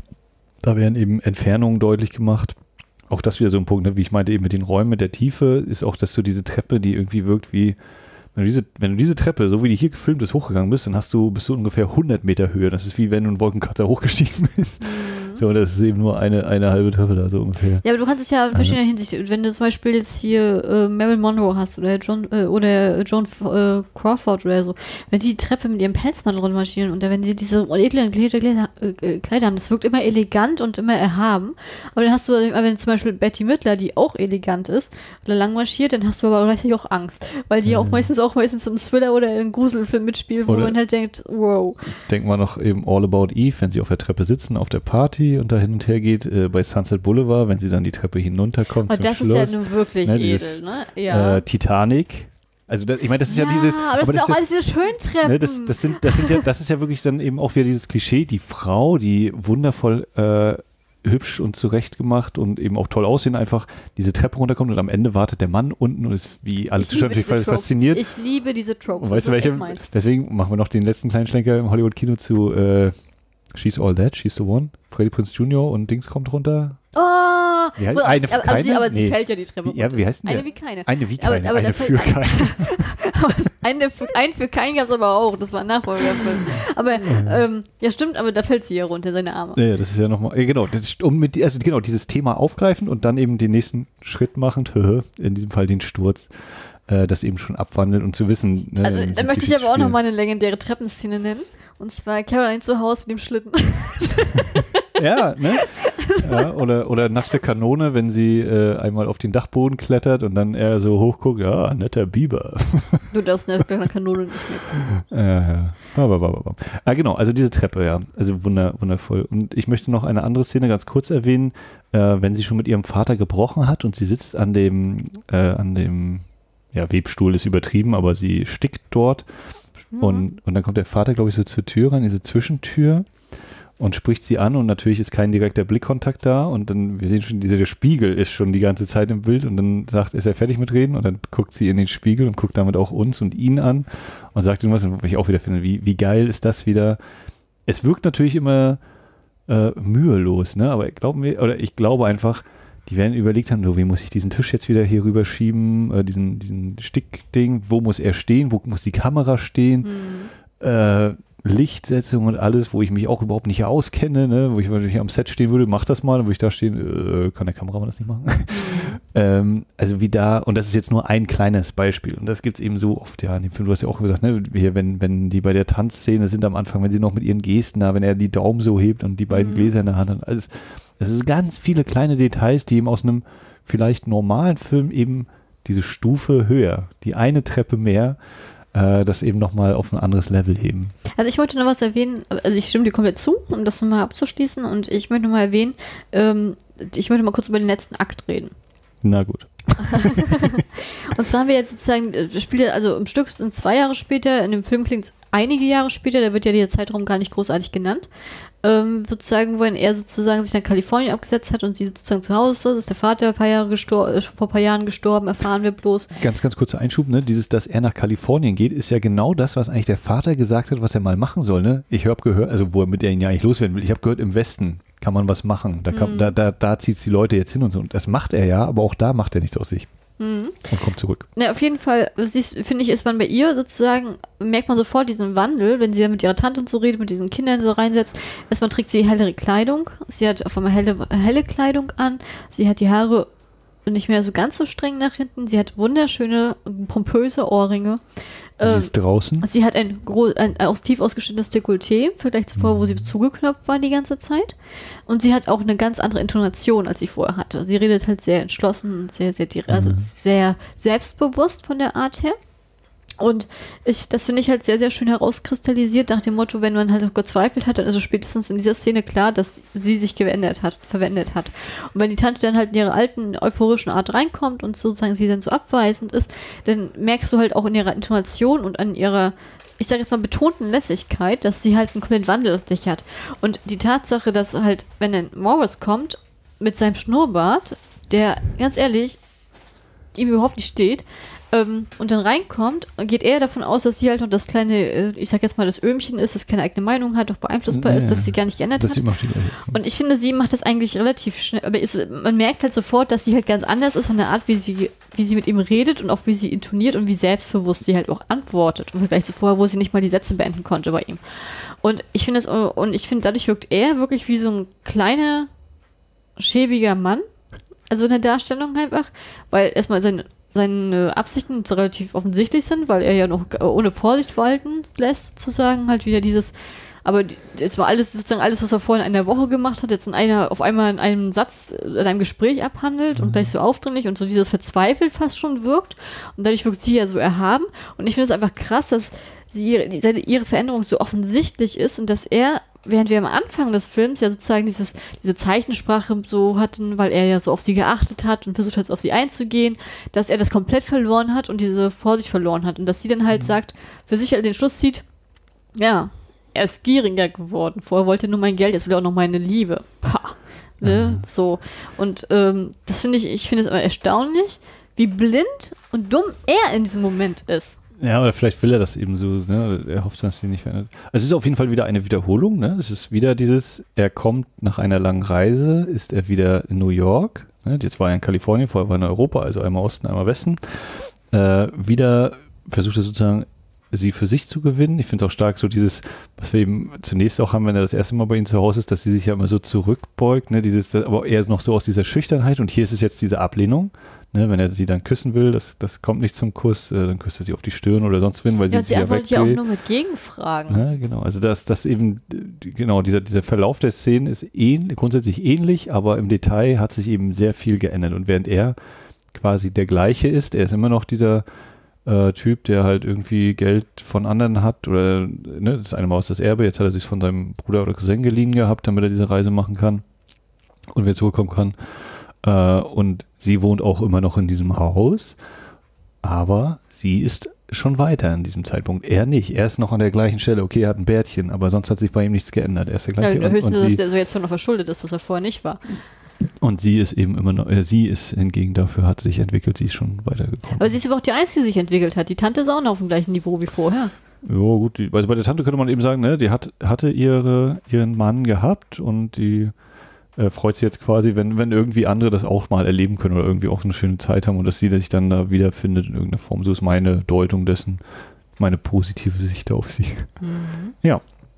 da werden eben Entfernungen deutlich gemacht. Auch das wieder so ein Punkt, ne, wie ich meinte, eben mit den Räumen, mit der Tiefe, ist auch, dass so diese Treppe, die irgendwie wirkt wie, wenn du diese, wenn du diese Treppe, so wie die hier gefilmt ist, hochgegangen bist, dann hast du, bist du ungefähr hundert Meter Höhe. Das ist wie wenn du einen Wolkenkratzer hochgestiegen bist. Mhm. So, das ist eben nur eine, eine halbe Treppe da, so ungefähr. Ja, aber du kannst es ja in verschiedener Hinsicht, wenn du zum Beispiel jetzt hier äh, Marilyn Monroe hast oder John äh, oder Joan äh, Crawford oder so, wenn die die Treppe mit ihrem Pelzmantel runtermarschieren und dann, wenn sie diese edlen Kleider, Kleider, äh, Kleider haben, das wirkt immer elegant und immer erhaben. Aber dann hast du, wenn zum Beispiel Betty Midler, die auch elegant ist, oder lang marschiert, dann hast du aber gleichzeitig auch Angst, weil die ja auch meistens auch meistens im Thriller oder im Gruselfilm mitspielt, wo Oder man halt denkt, wow. Denkt man noch eben All About Eve, wenn sie auf der Treppe sitzen, auf der Party und da hin und her geht, äh, bei Sunset Boulevard, wenn sie dann die Treppe hinunterkommt Aber zum das Schluss. ist ja nun wirklich Ne, edel, dieses, ne? Ja. Äh, Titanic. Also das, ich meine, das ist ja, dieses... aber das sind das auch alles diese Schöntreppen. Ne, das, das, sind, das, sind ja, das ist ja wirklich dann eben auch wieder dieses Klischee, die Frau, die wundervoll äh, hübsch und zurechtgemacht und eben auch toll aussehen, einfach diese Treppe runterkommt und am Ende wartet der Mann unten und ist wie alle Ich Zuschauer liebe natürlich diese fasziniert. Tropes. Ich liebe diese Tropes. Und weißt du, das ist welche? echt meins. Deswegen machen wir noch den letzten kleinen Schlenker im Hollywood-Kino zu äh, She's All That, She's the One. Freddie Prinze Junior und Dings kommt runter. Oh, Ah, Wie heißt- aber, eine für aber, also sie, keine? aber sie Nee. fällt ja die Treppe Wie, ja, runter. wie heißt denn Eine der? wie keine. Eine wie Aber- keine, aber eine da für fällt- keine. eine für, einen für keinen gab es aber auch. Das war ein Nachfolgerfilm. Aber, ähm, ja stimmt, aber da fällt sie ja runter, seine Arme. Ja, ja, das ist ja nochmal, ja, genau, das, um mit, also genau, dieses Thema aufgreifen und dann eben den nächsten Schritt machend, in diesem Fall den Sturz, äh, das eben schon abwandelt und zu wissen. Ne, Also in da so möchte ich aber auch Spielen. nochmal eine legendäre Treppenszene nennen. Und zwar Caroline zu Hause mit dem Schlitten. Ja, ne? Ja, oder, oder nach der Kanone, wenn sie äh, einmal auf den Dachboden klettert und dann er so hochguckt, ja, netter Biber. Du darfst nach der Kanone nicht mehr. Ja, ja. Aber, aber, aber. Ah, genau, also diese Treppe, ja. Also wunder, wundervoll. Und ich möchte noch eine andere Szene ganz kurz erwähnen, äh, wenn sie schon mit ihrem Vater gebrochen hat und sie sitzt an dem, äh, an dem, ja, Webstuhl ist übertrieben, aber sie stickt dort. Und, und dann kommt der Vater, glaube ich, so zur Tür rein, diese Zwischentür und spricht sie an und natürlich ist kein direkter Blickkontakt da und dann, wir sehen schon, dieser der Spiegel ist schon die ganze Zeit im Bild und dann sagt, ist er fertig mit Reden und dann guckt sie in den Spiegel und guckt damit auch uns und ihn an und sagt irgendwas, was ich auch wieder finde, wie, wie geil ist das wieder. Es wirkt natürlich immer äh, mühelos, ne, aber glauben wir, oder ich glaube einfach, die werden überlegt haben, so, wie muss ich diesen Tisch jetzt wieder hier rüberschieben, äh, diesen, diesen Stickding, wo muss er stehen, wo muss die Kamera stehen, Mhm. äh, Lichtsetzung und alles, wo ich mich auch überhaupt nicht auskenne, ne? Wo ich wahrscheinlich am Set stehen würde, mach das mal, und wo ich da stehen, äh, kann der Kameramann das nicht machen? Mhm. ähm, also wie da, und das ist jetzt nur ein kleines Beispiel, und das gibt es eben so oft, ja, in dem Film, du hast ja auch gesagt, ne, hier, wenn, wenn die bei der Tanzszene sind am Anfang, wenn sie noch mit ihren Gesten da, wenn er die Daumen so hebt und die beiden Mhm. Gläser in der Hand hat, alles, das ist ganz viele kleine Details, die eben aus einem vielleicht normalen Film eben diese Stufe höher, die eine Treppe mehr, äh, das eben nochmal auf ein anderes Level heben. Also ich wollte noch was erwähnen, also ich stimme dir komplett zu, um das nochmal abzuschließen, und ich möchte noch mal erwähnen, ähm, ich möchte mal kurz über den letzten Akt reden. Na gut. Und zwar haben wir jetzt sozusagen, das spielt ja, also im Stück sind zwei Jahre später, in dem Film klingt es einige Jahre später, da wird ja der Zeitraum gar nicht großartig genannt. Ähm, sozusagen, wenn er sozusagen sich nach Kalifornien abgesetzt hat und sie sozusagen zu Hause ist, ist der Vater ein paar Jahre gestor- äh, vor ein paar Jahren gestorben, erfahren wir bloß. Ganz, ganz kurzer Einschub, ne? Dieses, dass er nach Kalifornien geht, ist ja genau das, was eigentlich der Vater gesagt hat, was er mal machen soll, ne? Ich habe gehört, also wo er mit der ihn ja eigentlich loswerden will, ich habe gehört, im Westen kann man was machen. Da, kann, Mhm. da, da, da zieht es die Leute jetzt hin und so. Und das macht er ja, aber auch da macht er nichts aus sich. Mhm. Und kommt zurück. Na, auf jeden Fall, siehst, finde ich, ist man bei ihr sozusagen, merkt man sofort diesen Wandel, wenn sie ja mit ihrer Tante und so redet, mit diesen Kindern so reinsetzt. Erstmal trägt sie hellere Kleidung, sie hat auf einmal helle, helle Kleidung an, sie hat die Haare nicht mehr so ganz so streng nach hinten, sie hat wunderschöne, pompöse Ohrringe. Sie Ähm, ist draußen. Sie hat ein, gro- ein aus tief ausgeschnittenes Dekolleté, im Vergleich zuvor, wo sie zugeknöpft war die ganze Zeit. Und sie hat auch eine ganz andere Intonation, als sie vorher hatte. Sie redet halt sehr entschlossen und sehr, sehr, dire- also Mhm. sehr selbstbewusst von der Art her. Und ich, das finde ich halt sehr, sehr schön herauskristallisiert nach dem Motto, wenn man halt noch gezweifelt hat, dann ist es spätestens in dieser Szene klar, dass sie sich gewendet hat, verwendet hat. Und wenn die Tante dann halt in ihrer alten, euphorischen Art reinkommt und sozusagen sie dann so abweisend ist, dann merkst du halt auch in ihrer Intonation und an ihrer, ich sage jetzt mal, betonten Lässigkeit, dass sie halt einen kompletten Wandel aus sich hat. Und die Tatsache, dass halt, wenn dann Morris kommt mit seinem Schnurrbart, der, ganz ehrlich, ihm überhaupt nicht steht, ähm, und dann reinkommt, geht er davon aus, dass sie halt noch das kleine, äh, ich sag jetzt mal, das Öhmchen ist, das keine eigene Meinung hat, doch beeinflussbar Ja, ist, dass sie gar nicht geändert Das hat. sieht man viel. Und ich finde, sie macht das eigentlich relativ schnell, aber ist, man merkt halt sofort, dass sie halt ganz anders ist von der Art, wie sie, wie sie mit ihm redet und auch wie sie intoniert und wie selbstbewusst sie halt auch antwortet. Im Vergleich zu vorher, wo sie nicht mal die Sätze beenden konnte bei ihm. Und ich finde das, und ich finde, dadurch wirkt er wirklich wie so ein kleiner, schäbiger Mann. Also in der Darstellung einfach, weil erstmal seine, seine Absichten relativ offensichtlich sind, weil er ja noch ohne Vorsicht walten lässt, sozusagen, halt wieder dieses, aber es war alles, sozusagen alles, was er vorhin in einer Woche gemacht hat, jetzt in einer, auf einmal in einem Satz, in einem Gespräch abhandelt und gleich so aufdringlich und so dieses verzweifelt fast schon wirkt und dadurch wirkt sie ja so erhaben und ich finde es einfach krass, dass sie ihre, seine, ihre Veränderung so offensichtlich ist und dass er, während wir am Anfang des Films ja sozusagen dieses, diese Zeichensprache so hatten, weil er ja so auf sie geachtet hat und versucht hat, auf sie einzugehen, dass er das komplett verloren hat und diese Vorsicht verloren hat und dass sie dann halt mhm. sagt, für sich halt den Schluss zieht, ja, er ist gieriger geworden. Vorher wollte er nur mein Geld, jetzt will er auch noch meine Liebe. Pah. Ne? Mhm. So. Und ähm, das finde ich, ich finde es immer erstaunlich, wie blind und dumm er in diesem Moment ist. Ja, oder vielleicht will er das eben so, ne? Er hofft, dass sie nicht verändert. Also es ist auf jeden Fall wieder eine Wiederholung, ne? Es ist wieder dieses, er kommt nach einer langen Reise, ist er wieder in New York, ne, jetzt war er in Kalifornien, vorher war er in Europa, also einmal Osten, einmal Westen, äh, wieder versucht er sozusagen, sie für sich zu gewinnen. Ich finde es auch stark, so dieses, was wir eben zunächst auch haben, wenn er das erste Mal bei ihnen zu Hause ist, dass sie sich ja immer so zurückbeugt, ne, dieses, aber eher noch so aus dieser Schüchternheit und hier ist es jetzt diese Ablehnung, ne, wenn er sie dann küssen will, das, das kommt nicht zum Kuss, äh, dann küsst er sie auf die Stirn oder sonst wen, weil ja, sie sie sich ja wollte ja auch nur mit Gegenfragen. Ja, genau, also das, das eben, genau, dieser, dieser Verlauf der Szenen ist ähn, grundsätzlich ähnlich, aber im Detail hat sich eben sehr viel geändert und während er quasi der gleiche ist, er ist immer noch dieser Äh, Typ, der halt irgendwie Geld von anderen hat oder ne, das eine Mal aus das Erbe, jetzt hat er sich von seinem Bruder oder Cousin geliehen gehabt, damit er diese Reise machen kann und wieder zurückkommen kann. Äh, und sie wohnt auch immer noch in diesem Haus, aber sie ist schon weiter in diesem Zeitpunkt. Er nicht, er ist noch an der gleichen Stelle. Okay, er hat ein Bärtchen, aber sonst hat sich bei ihm nichts geändert. Er ist der gleiche. Ja, der höchste, und, und sie, dass der so jetzt noch verschuldet ist, was er vorher nicht war. Und sie ist eben immer noch, äh, sie ist hingegen dafür, hat sich entwickelt, sie ist schon weitergekommen. Aber sie ist aber auch die Einzige, die sich entwickelt hat. Die Tante ist auch noch auf dem gleichen Niveau wie vorher. Ja, gut, die, also bei der Tante könnte man eben sagen, ne, die hat, hatte ihre, ihren Mann gehabt und die äh, freut sich jetzt quasi, wenn, wenn irgendwie andere das auch mal erleben können oder irgendwie auch eine schöne Zeit haben und dass sie sich dann da wiederfindet in irgendeiner Form. So ist meine Deutung dessen, meine positive Sicht auf sie. Mhm. Ja.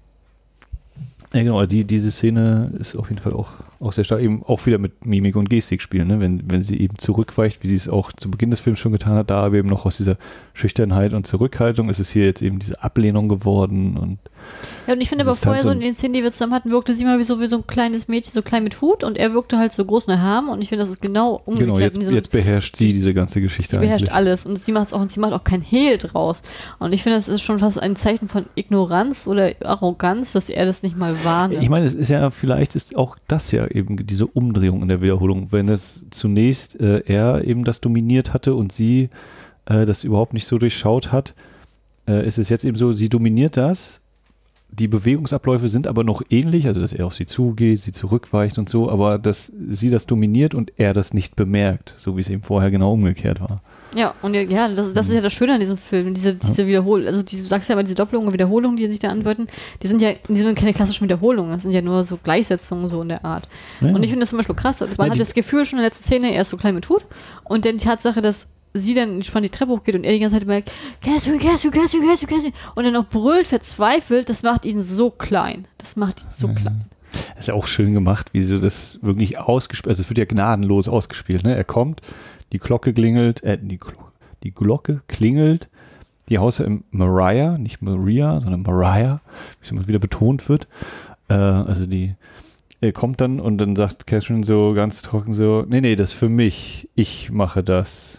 Ja, genau, die, diese Szene ist auf jeden Fall auch, auch sehr stark, eben auch wieder mit Mimik und Gestik spielen, ne? wenn, wenn sie eben zurückweicht, wie sie es auch zu Beginn des Films schon getan hat, da aber eben noch aus dieser Schüchternheit und Zurückhaltung ist es hier jetzt eben diese Ablehnung geworden. Und ja, und ich finde aber vorher so in den Szenen, die wir zusammen hatten, wirkte sie mal wie so, wie so ein kleines Mädchen, so klein mit Hut und er wirkte halt so groß in der Haaren und ich finde, das ist genau umgekehrt. Genau, jetzt, diesem, jetzt beherrscht sie diese ganze Geschichte Sie beherrscht eigentlich. alles und sie macht es auch und sie macht auch kein Hehl draus. Und ich finde, das ist schon fast ein Zeichen von Ignoranz oder Arroganz, dass er das nicht mal wahrnimmt. Ich meine, es ist ja, vielleicht ist auch das ja eben diese Umdrehung in der Wiederholung, wenn es zunächst äh, er eben das dominiert hatte und sie äh, das überhaupt nicht so durchschaut hat, äh, ist es jetzt eben so, sie dominiert das, die Bewegungsabläufe sind aber noch ähnlich, also dass er auf sie zugeht, sie zurückweicht und so, aber dass sie das dominiert und er das nicht bemerkt, so wie es eben vorher genau umgekehrt war. Ja, und ja, das, das ist ja das Schöne an diesem Film, diese, diese ja. Wiederholung, also die, du sagst ja immer, diese Doppelungen und Wiederholungen, die sich da andeuten, die sind ja, die sind keine klassischen Wiederholungen, das sind ja nur so Gleichsetzungen so in der Art. Ja. Und ich finde das zum Beispiel krass, man ja, hat das Gefühl schon in der letzten Szene, er ist so klein mit Hut und dann die Tatsache, dass sie dann entspannt die Treppe hochgeht und er die ganze Zeit immer Catherine, Catherine, Catherine, Catherine, Catherine und dann auch brüllt, verzweifelt, das macht ihn so klein. Das macht ihn so ja. klein. Das ist ja auch schön gemacht, wie so das wirklich ausgespielt, also es wird ja gnadenlos ausgespielt, ne? Er kommt, die Glocke klingelt, äh, die Glocke, die Glocke klingelt, die Haus im Mariah, nicht Maria, sondern Mariah, wie es immer wieder betont wird, äh, also die er kommt dann und dann sagt Catherine so ganz trocken so, nee, nee, das ist für mich, ich mache das.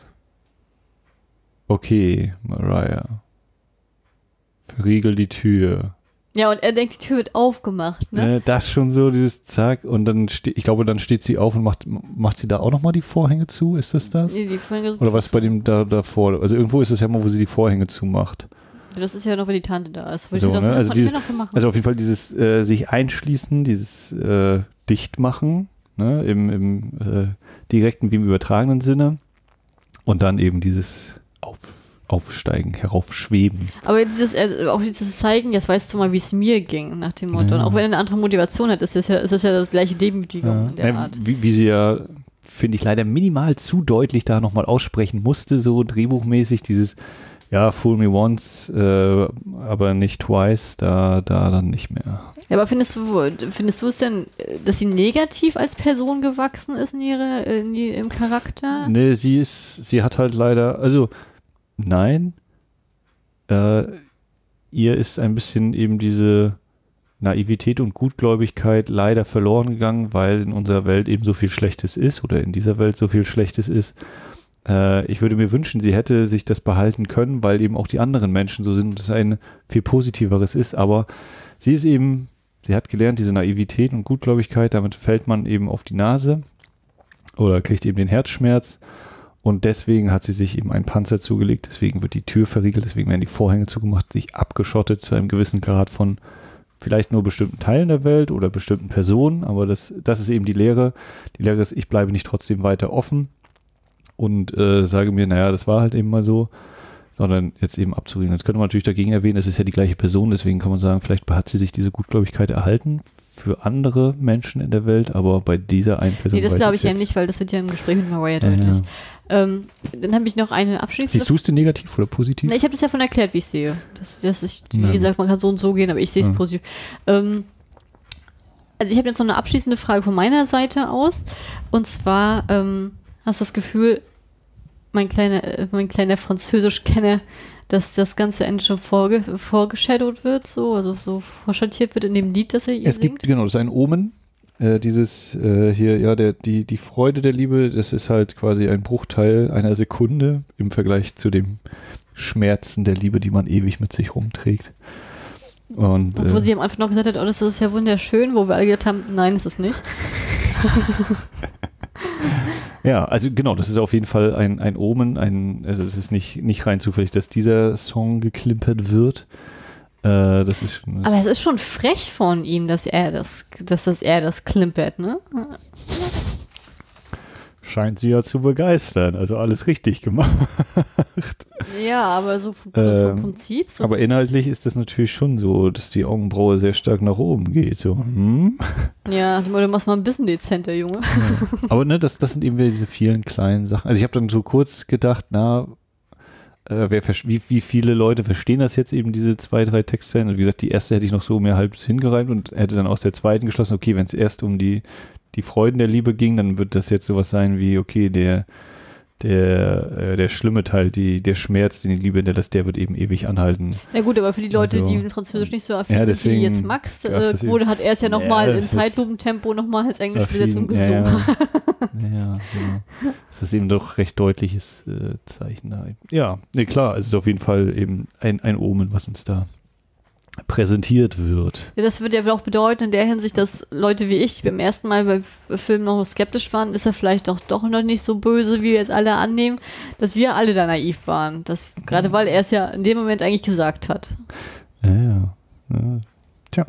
Okay, Mariah. Verriegel die Tür. Ja, und er denkt, die Tür wird aufgemacht, ne? Äh, das schon so, dieses Zack. Und dann, ste- ich glaube, dann steht sie auf und macht, macht sie da auch nochmal die Vorhänge zu? Ist das das? Nee, die Vorhänge sind Oder was bei dem da davor? Also irgendwo ist es ja mal, wo sie die Vorhänge zumacht. Das ist ja noch, wenn die Tante da ist. So, ne? also, dieses, also auf jeden Fall dieses äh, sich einschließen, dieses äh, Dichtmachen, ne? Im, im äh, direkten wie im übertragenen Sinne. Und dann eben dieses Auf, Aufsteigen, heraufschweben. Aber dieses, äh, auch dieses Zeigen, jetzt weißt du mal, wie es mir ging, nach dem Motto. Ja. Und auch wenn er eine andere Motivation hat, ist das ja, ist das, ja das gleiche Demütigung Ja. in der Ja, Art. wie, wie sie ja, finde ich, leider minimal zu deutlich da nochmal aussprechen musste, so drehbuchmäßig, dieses, ja, fool me once, äh, aber nicht twice, da, da dann nicht mehr. Ja, aber findest du, findest du es denn, dass sie negativ als Person gewachsen ist in ihre, in die, im Charakter? Nee, sie ist, sie hat halt leider, also, nein, äh, ihr ist ein bisschen eben diese Naivität und Gutgläubigkeit leider verloren gegangen, weil in unserer Welt eben so viel Schlechtes ist oder in dieser Welt so viel Schlechtes ist. Äh, ich würde mir wünschen, sie hätte sich das behalten können, weil eben auch die anderen Menschen so sind, dass es ein viel Positiveres ist, aber sie ist eben, sie hat gelernt, diese Naivität und Gutgläubigkeit, damit fällt man eben auf die Nase oder kriegt eben den Herzschmerz. Und deswegen hat sie sich eben einen Panzer zugelegt, deswegen wird die Tür verriegelt, deswegen werden die Vorhänge zugemacht, sich abgeschottet zu einem gewissen Grad von vielleicht nur bestimmten Teilen der Welt oder bestimmten Personen, aber das, das ist eben die Lehre. Die Lehre ist, ich bleibe nicht trotzdem weiter offen und äh, sage mir, naja, das war halt eben mal so, sondern jetzt eben abzuriegeln. Jetzt könnte man natürlich dagegen erwähnen, es ist ja die gleiche Person, deswegen kann man sagen, vielleicht hat sie sich diese Gutgläubigkeit erhalten, für andere Menschen in der Welt, aber bei dieser einen Person. Nee, das weiß glaube ich's ich ja jetzt. nicht, weil das wird ja im Gespräch mit Mariah Ja, deutlich. ja. Ähm, dann habe ich noch eine abschließende. Siehst du es denn negativ oder positiv? Na, ich habe das ja von erklärt, wie ich sehe. Das, das ich, wie Ja. gesagt, man kann so und so gehen, aber ich sehe es Ja. positiv. Ähm, also ich habe jetzt noch eine abschließende Frage von meiner Seite aus. Und zwar, ähm, hast du das Gefühl, mein kleiner, äh, mein kleiner Französisch-Kenner, dass das ganze Ende schon vorge vorgeshadowed wird, so, also so vorschattiert wird in dem Lied, das er ihr Es gibt, singt? genau, das ist ein Omen. Äh, dieses äh, hier, ja, der, die, die Freude der Liebe, das ist halt quasi ein Bruchteil einer Sekunde im Vergleich zu dem Schmerzen der Liebe, die man ewig mit sich rumträgt. Und, Und wo äh, sie am Anfang noch gesagt hat, oh, das ist ja wunderschön, wo wir alle gesagt haben, nein, ist es nicht. ja, also genau, das ist auf jeden Fall ein, ein Omen, ein, also es ist nicht, nicht rein zufällig, dass dieser Song geklimpert wird. Äh, das ist schon, das Aber es ist schon frech von ihm, dass er das, dass das er das klimpert, ne? scheint sie ja zu begeistern, also alles richtig gemacht. Ja, aber so vom, Ähm, vom Prinzip. So Aber inhaltlich ist das natürlich schon so, dass die Augenbraue sehr stark nach oben geht. So. Hm? ja, du machst mal ein bisschen dezenter, Junge. Ja. Aber ne, das, das sind eben wieder diese vielen kleinen Sachen. Also ich habe dann so kurz gedacht, na, äh, wer, wie, wie viele Leute verstehen das jetzt eben, diese zwei, drei Textzeilen? Und wie gesagt, die erste hätte ich noch so mir halb hingereimt und hätte dann aus der zweiten geschlossen, okay, wenn es erst um die, die Freuden der Liebe ging, dann wird das jetzt sowas sein wie, okay, der Der, äh, der schlimme Teil, die, der Schmerz, den die Liebe hinterlässt, der wird eben ewig anhalten. Ja gut, aber für die Leute, Also, die in Französisch nicht so affin ja, sind, wie deswegen jetzt Max, gab's äh, das eben. wurde, hat er es ja nochmal Ja, in das ist- Zeitlupentempo nochmal als Englisch Affin, übersetzt und ja, gesungen. Ja, ja, ja. Das ist eben doch recht deutliches äh, Zeichen da. Ja, nee, klar, es ist auf jeden Fall eben ein, ein Omen, was uns da präsentiert wird. Ja, das würde ja auch bedeuten, in der Hinsicht, dass Leute wie ich, die beim ersten Mal bei Filmen noch skeptisch waren, ist er vielleicht doch, doch noch nicht so böse, wie wir jetzt alle annehmen, dass wir alle da naiv waren. Das, gerade weil er es ja in dem Moment eigentlich gesagt hat. Ja, ja. ja. Tja.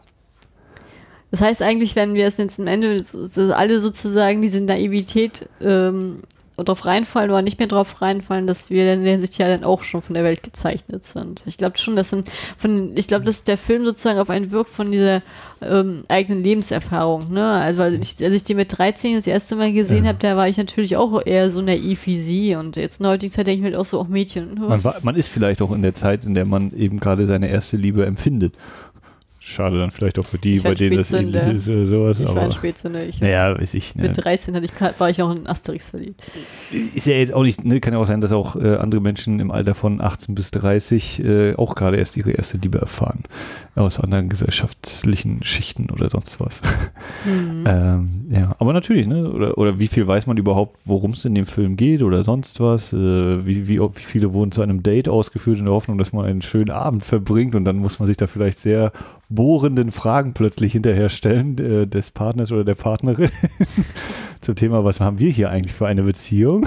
Das heißt eigentlich, wenn wir es jetzt am Ende so, so alle sozusagen diese Naivität ähm, drauf reinfallen oder nicht mehr drauf reinfallen, dass wir in der Hinsicht ja dann auch schon von der Welt gezeichnet sind. Ich glaube schon, dass sind von, ich glaube, dass der Film sozusagen auf einen wirkt von dieser ähm, eigenen Lebenserfahrung. Ne? Also weil ich, als ich die mit dreizehn das erste Mal gesehen Ja. habe, da war ich natürlich auch eher so naiv wie sie. Und jetzt in der heutigen Zeit denke ich mir halt auch so, auch Mädchen. Man, war, man ist vielleicht auch in der Zeit, in der man eben gerade seine erste Liebe empfindet. Schade dann vielleicht auch für die, Ich war bei denen das Spätzünder. ähnlich ist oder sowas. Ich war ein Aber, Spätzünder. Ich naja, weiß ich. Ne. Mit dreizehn hatte ich, war ich auch in Asterix verliebt. Ist ja jetzt auch nicht, ne, kann ja auch sein, dass auch äh, andere Menschen im Alter von achtzehn bis dreißig äh, auch gerade erst ihre erste Liebe erfahren. Aus anderen gesellschaftlichen Schichten oder sonst was. Mhm. ähm, ja, aber natürlich, ne? Oder, oder wie viel weiß man überhaupt, worum es in dem Film geht oder sonst was? Äh, wie, wie, wie viele wurden zu einem Date ausgeführt in der Hoffnung, dass man einen schönen Abend verbringt und dann muss man sich da vielleicht sehr bohrenden Fragen plötzlich hinterher stellen äh, des Partners oder der Partnerin zum Thema, was haben wir hier eigentlich für eine Beziehung?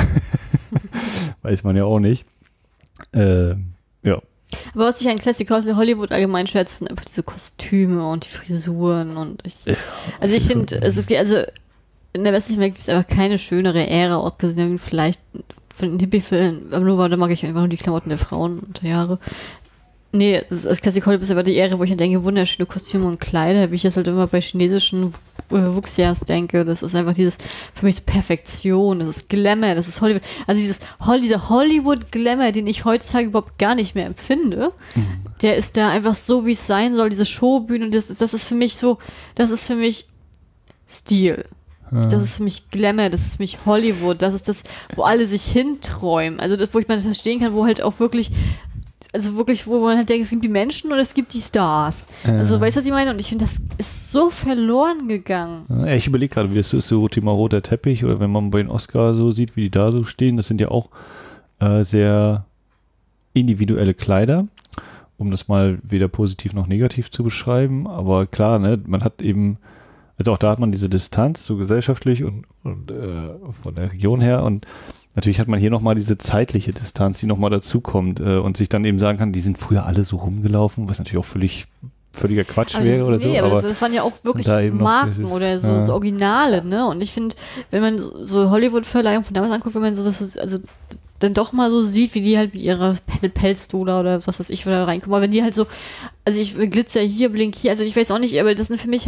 Weiß man ja auch nicht. Ähm, ja. Aber was ich an Classic Hollywood allgemein schätze, sind einfach diese Kostüme und die Frisuren und ich, also ich finde, es ist, also in der westlichen Welt gibt es einfach keine schönere Ära, abgesehen vielleicht von den Hippie-Filmen, aber nur, da mag ich einfach nur die Klamotten der Frauen und der Jahre. Nee, das, das Classic Hollywood ist aber die Ära, wo ich dann denke, wunderschöne Kostüme und Kleider, wie ich das halt immer bei chinesischen äh, Wuxias denke. Das ist einfach dieses, für mich so Perfektion, das ist Glamour, das ist Hollywood. Also dieses, Hol dieser Hollywood-Glamour, den ich heutzutage überhaupt gar nicht mehr empfinde, mhm. der ist da einfach so, wie es sein soll, diese Showbühne, das, das ist für mich so, das ist für mich Stil. Das ist für mich Glamour, das ist für mich Hollywood, das ist das, wo alle sich hinträumen. Also das, wo ich mal verstehen kann, wo halt auch wirklich also wirklich, wo man halt denkt, es gibt die Menschen und es gibt die Stars. Äh. Also, weißt du, was ich meine? Und ich finde, das ist so verloren gegangen. Ja, ich überlege gerade, wie das ist, so Thema roter Teppich oder wenn man bei den Oscars so sieht, wie die da so stehen, das sind ja auch äh, sehr individuelle Kleider, um das mal weder positiv noch negativ zu beschreiben. Aber klar, ne, man hat eben, also auch da hat man diese Distanz, so gesellschaftlich und, und äh, von der Region her und natürlich hat man hier nochmal diese zeitliche Distanz, die nochmal dazukommt äh, und sich dann eben sagen kann, die sind früher alle so rumgelaufen, was natürlich auch völlig völliger Quatsch aber wäre das, oder nee, so. aber, Aber das, das waren ja auch wirklich Marken Marken oder so, ja. so Originale, ne? Und ich finde, wenn man so, so Hollywood-Verleihungen von damals anguckt, wenn man so das ist, also dann doch mal so sieht, wie die halt mit ihrer Pelzdola oder was weiß ich, da reinkommen, aber wenn die halt so, also ich Glitzer hier, Blink hier, also ich weiß auch nicht, aber das sind für mich halt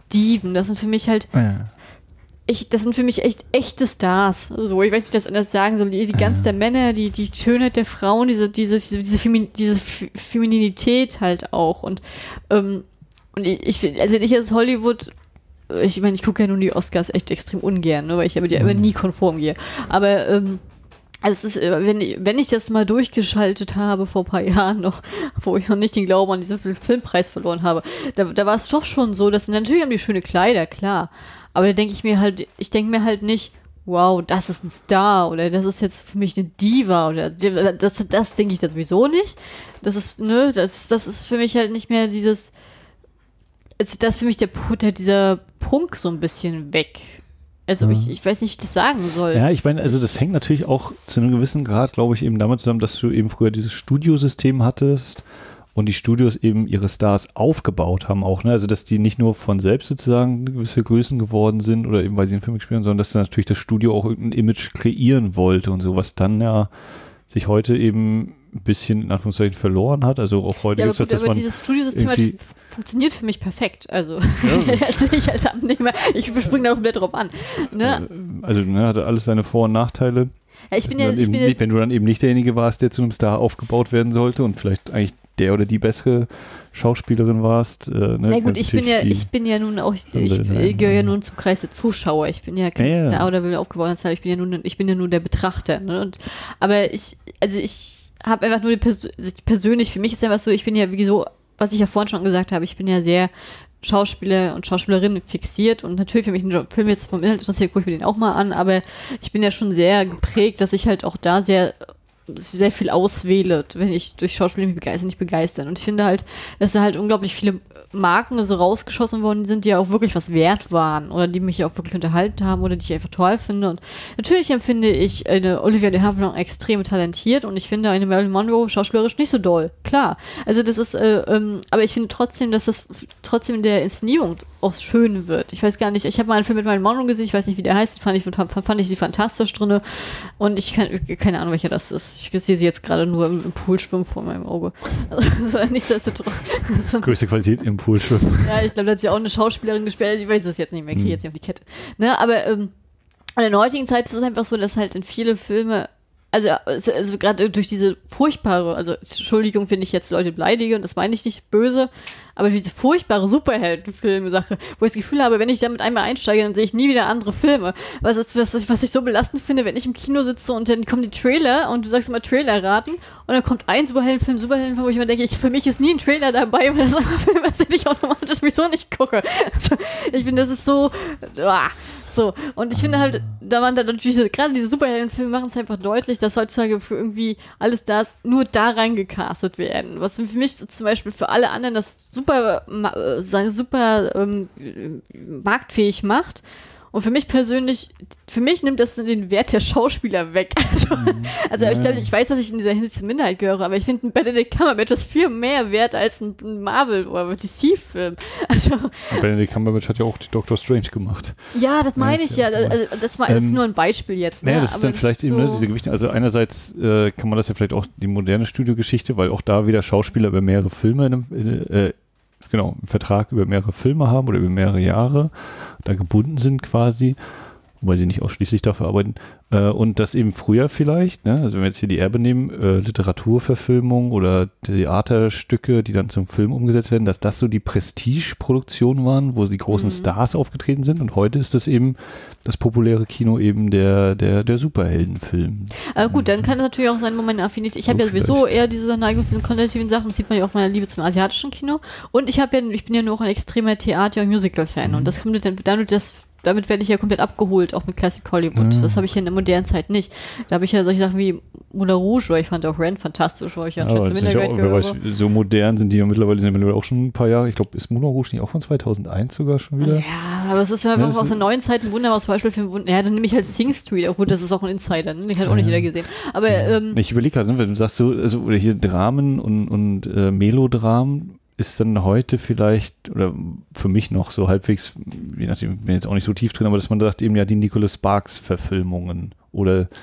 Diven. Das sind für mich halt Ja. Ich, das sind für mich echt echte Stars. So, ich weiß nicht, wie ich das anders sagen soll. Die, die Glanz der Männer, die, die Schönheit der Frauen, diese, diese, diese, diese, Femi diese F Femininität halt auch. Und, ähm, und ich, ich finde, also ich als Hollywood, ich meine, ich gucke ja nun die Oscars echt extrem ungern, ne, weil ich ja mit ja immer nie konform gehe. Aber, ähm, also es ist, wenn, wenn ich das mal durchgeschaltet habe vor ein paar Jahren noch, wo ich noch nicht den Glauben an diesen Filmpreis verloren habe, da, da war es doch schon so, dass natürlich haben die schöne Kleider, klar. Aber da denke ich mir halt, ich denke mir halt nicht, wow, das ist ein Star oder das ist jetzt für mich eine Diva oder das, das denke ich da sowieso nicht. Das ist, ne, das, das ist für mich halt nicht mehr dieses, das ist für mich der, der dieser Prunk so ein bisschen weg. Also ich, ich weiß nicht, wie ich das sagen soll. Ja, ich meine, also das hängt natürlich auch zu einem gewissen Grad, glaube ich, eben damit zusammen, dass du eben früher dieses Studiosystem hattest und die Studios eben ihre Stars aufgebaut haben auch, ne? Also dass die nicht nur von selbst sozusagen gewisse Größen geworden sind oder eben weil sie einen Film gespielt haben, sondern dass dann natürlich das Studio auch irgendein Image kreieren wollte und so, was dann ja sich heute eben ein bisschen in Anführungszeichen verloren hat. Also auch heute ja, gibt es das, dass aber man dieses Studiosystem halt funktioniert für mich perfekt. Also, ja. also ich als Abnehmer, ich springe da komplett drauf an. Ne? Also ne, hatte alles seine Vor- und Nachteile. Ja, ich bin ja, ich bin nicht, ja, wenn du dann eben nicht derjenige warst, der zu einem Star aufgebaut werden sollte und vielleicht eigentlich der oder die bessere Schauspielerin warst. Äh, ne, na gut, ich bin ja, ich bin ja nun auch, ich, ich gehöre ja nun zum Kreis der Zuschauer. Ich bin ja kein ja, Star oder will aufgebaut sein. Ich bin ja nun, ich bin ja nur der Betrachter. Ne? Und, aber ich, also ich habe einfach nur die Pers persönlich, für mich ist einfach so, ich bin ja, wie so, was ich ja vorhin schon gesagt habe, ich bin ja sehr Schauspieler und Schauspielerinnen fixiert und natürlich für mich ein Film jetzt vom Inhalt interessiert, gucke ich mir den auch mal an, aber ich bin ja schon sehr geprägt, dass ich halt auch da sehr sehr viel auswähle, wenn ich durch Schauspiel mich begeister, nicht begeistern. Und ich finde halt, dass da halt unglaublich viele Marken so rausgeschossen worden sind, die ja auch wirklich was wert waren oder die mich ja auch wirklich unterhalten haben oder die ich einfach toll finde. Und natürlich empfinde ich eine Olivia de Havilland extrem talentiert und ich finde eine Marilyn Monroe schauspielerisch nicht so doll. Klar. Also das ist, äh, ähm, aber ich finde trotzdem, dass das trotzdem in der Inszenierung auch schön wird. Ich weiß gar nicht, ich habe mal einen Film mit Marilyn Monroe gesehen, ich weiß nicht, wie der heißt, fand ich, fand, fand ich sie fantastisch drin und ich kann, keine Ahnung, welcher das ist. Ich sehe sie jetzt gerade nur im, im Pool schwimmen vor meinem Auge. Also, das war nicht so also, größte Qualität im Pool schwimmen. Ja, ich glaube, da hat sie auch eine Schauspielerin gespielt. Ich weiß es jetzt nicht mehr, ich kriege jetzt nicht auf die Kette. Ne, aber ähm, in der heutigen Zeit ist es einfach so, dass halt in viele Filme, also, also, also gerade durch diese furchtbare, also Entschuldigung, finde ich jetzt Leute beleidige und das meine ich nicht böse, aber diese furchtbare Superheldenfilme-Sache, wo ich das Gefühl habe, wenn ich damit einmal einsteige, dann sehe ich nie wieder andere Filme. Was, ist, was, was ich so belastend finde, wenn ich im Kino sitze und dann kommen die Trailer und du sagst immer Trailer raten und dann kommt ein Superheldenfilm, Superheldenfilm, wo ich immer denke, ich, für mich ist nie ein Trailer dabei, weil das ist ein Film, was ich automatisch sowieso nicht gucke. Also, ich finde, das ist so, ah, so. Und ich finde halt, da man dann natürlich, gerade diese Superheldenfilme machen es einfach deutlich, dass heutzutage für irgendwie alles das nur da reingecastet werden. Was für mich so zum Beispiel für alle anderen das super super, super ähm, marktfähig macht. Und für mich persönlich, für mich nimmt das den Wert der Schauspieler weg. Also, mhm. also ja. ich glaube, ich weiß, dass ich in dieser Hinsicht zur Minderheit gehöre, aber ich finde, ein Benedict Cumberbatch ist viel mehr wert als ein Marvel- oder D C-Film. Also, Benedict Cumberbatch hat ja auch die Doctor Strange gemacht. Ja, das meine ich ja. Also, das war, das ist nur ein Beispiel jetzt. Ne? Naja, das ist aber dann das vielleicht ist eben so ne, diese Gewichte. Also einerseits äh, kann man das ja vielleicht auch die moderne Studiogeschichte, weil auch da wieder Schauspieler über mehrere Filme in einem, äh, genau, einen Vertrag über mehrere Filme haben oder über mehrere Jahre da gebunden sind quasi, wobei sie nicht ausschließlich dafür arbeiten. Äh, und das eben früher vielleicht, ne? Also wenn wir jetzt hier die Erbe nehmen, äh, Literaturverfilmung oder Theaterstücke, die dann zum Film umgesetzt werden, dass das so die Prestige-Produktionen waren, wo die großen mhm. Stars aufgetreten sind und heute ist das eben das populäre Kino eben der, der, der Superheldenfilm. Aber gut, dann kann es natürlich auch sein, Moment, Affinität. Ich habe ja sowieso vielleicht eher diese Neigung zu diesen kontentiven Sachen, das sieht man ja auch meiner Liebe zum asiatischen Kino. Und ich habe ja, ich bin ja nur auch ein extremer Theater- und Musical-Fan. Mhm. Und das kommt dann, dadurch, dass damit werde ich ja komplett abgeholt, auch mit Classic Hollywood. Ja. Das habe ich ja in der modernen Zeit nicht. Da habe ich ja solche Sachen wie Moulin Rouge, weil ich fand auch Rent fantastisch, weil ich ja anscheinend zum Minderwert gehöre. So modern sind die ja mittlerweile, sind mittlerweile auch schon ein paar Jahre. Ich glaube, ist Moulin Rouge nicht auch von zweitausendeins sogar schon wieder? Ja, aber es ist ja einfach ja, aus der neuen Zeit ein wunderbares Beispiel für ein Wunder. Ja, dann nehme ich halt Sing Street. Auch gut, das ist auch ein Insider, ne? Den hat auch nicht jeder gesehen. Aber, ähm, ich überlege gerade, ne, wenn du sagst so, also, oder hier Dramen und, und äh, Melodramen, ist dann heute vielleicht, oder für mich noch so halbwegs, je nachdem, ich bin jetzt auch nicht so tief drin, aber dass man sagt, eben ja die Nicholas Sparks-Verfilmungen oder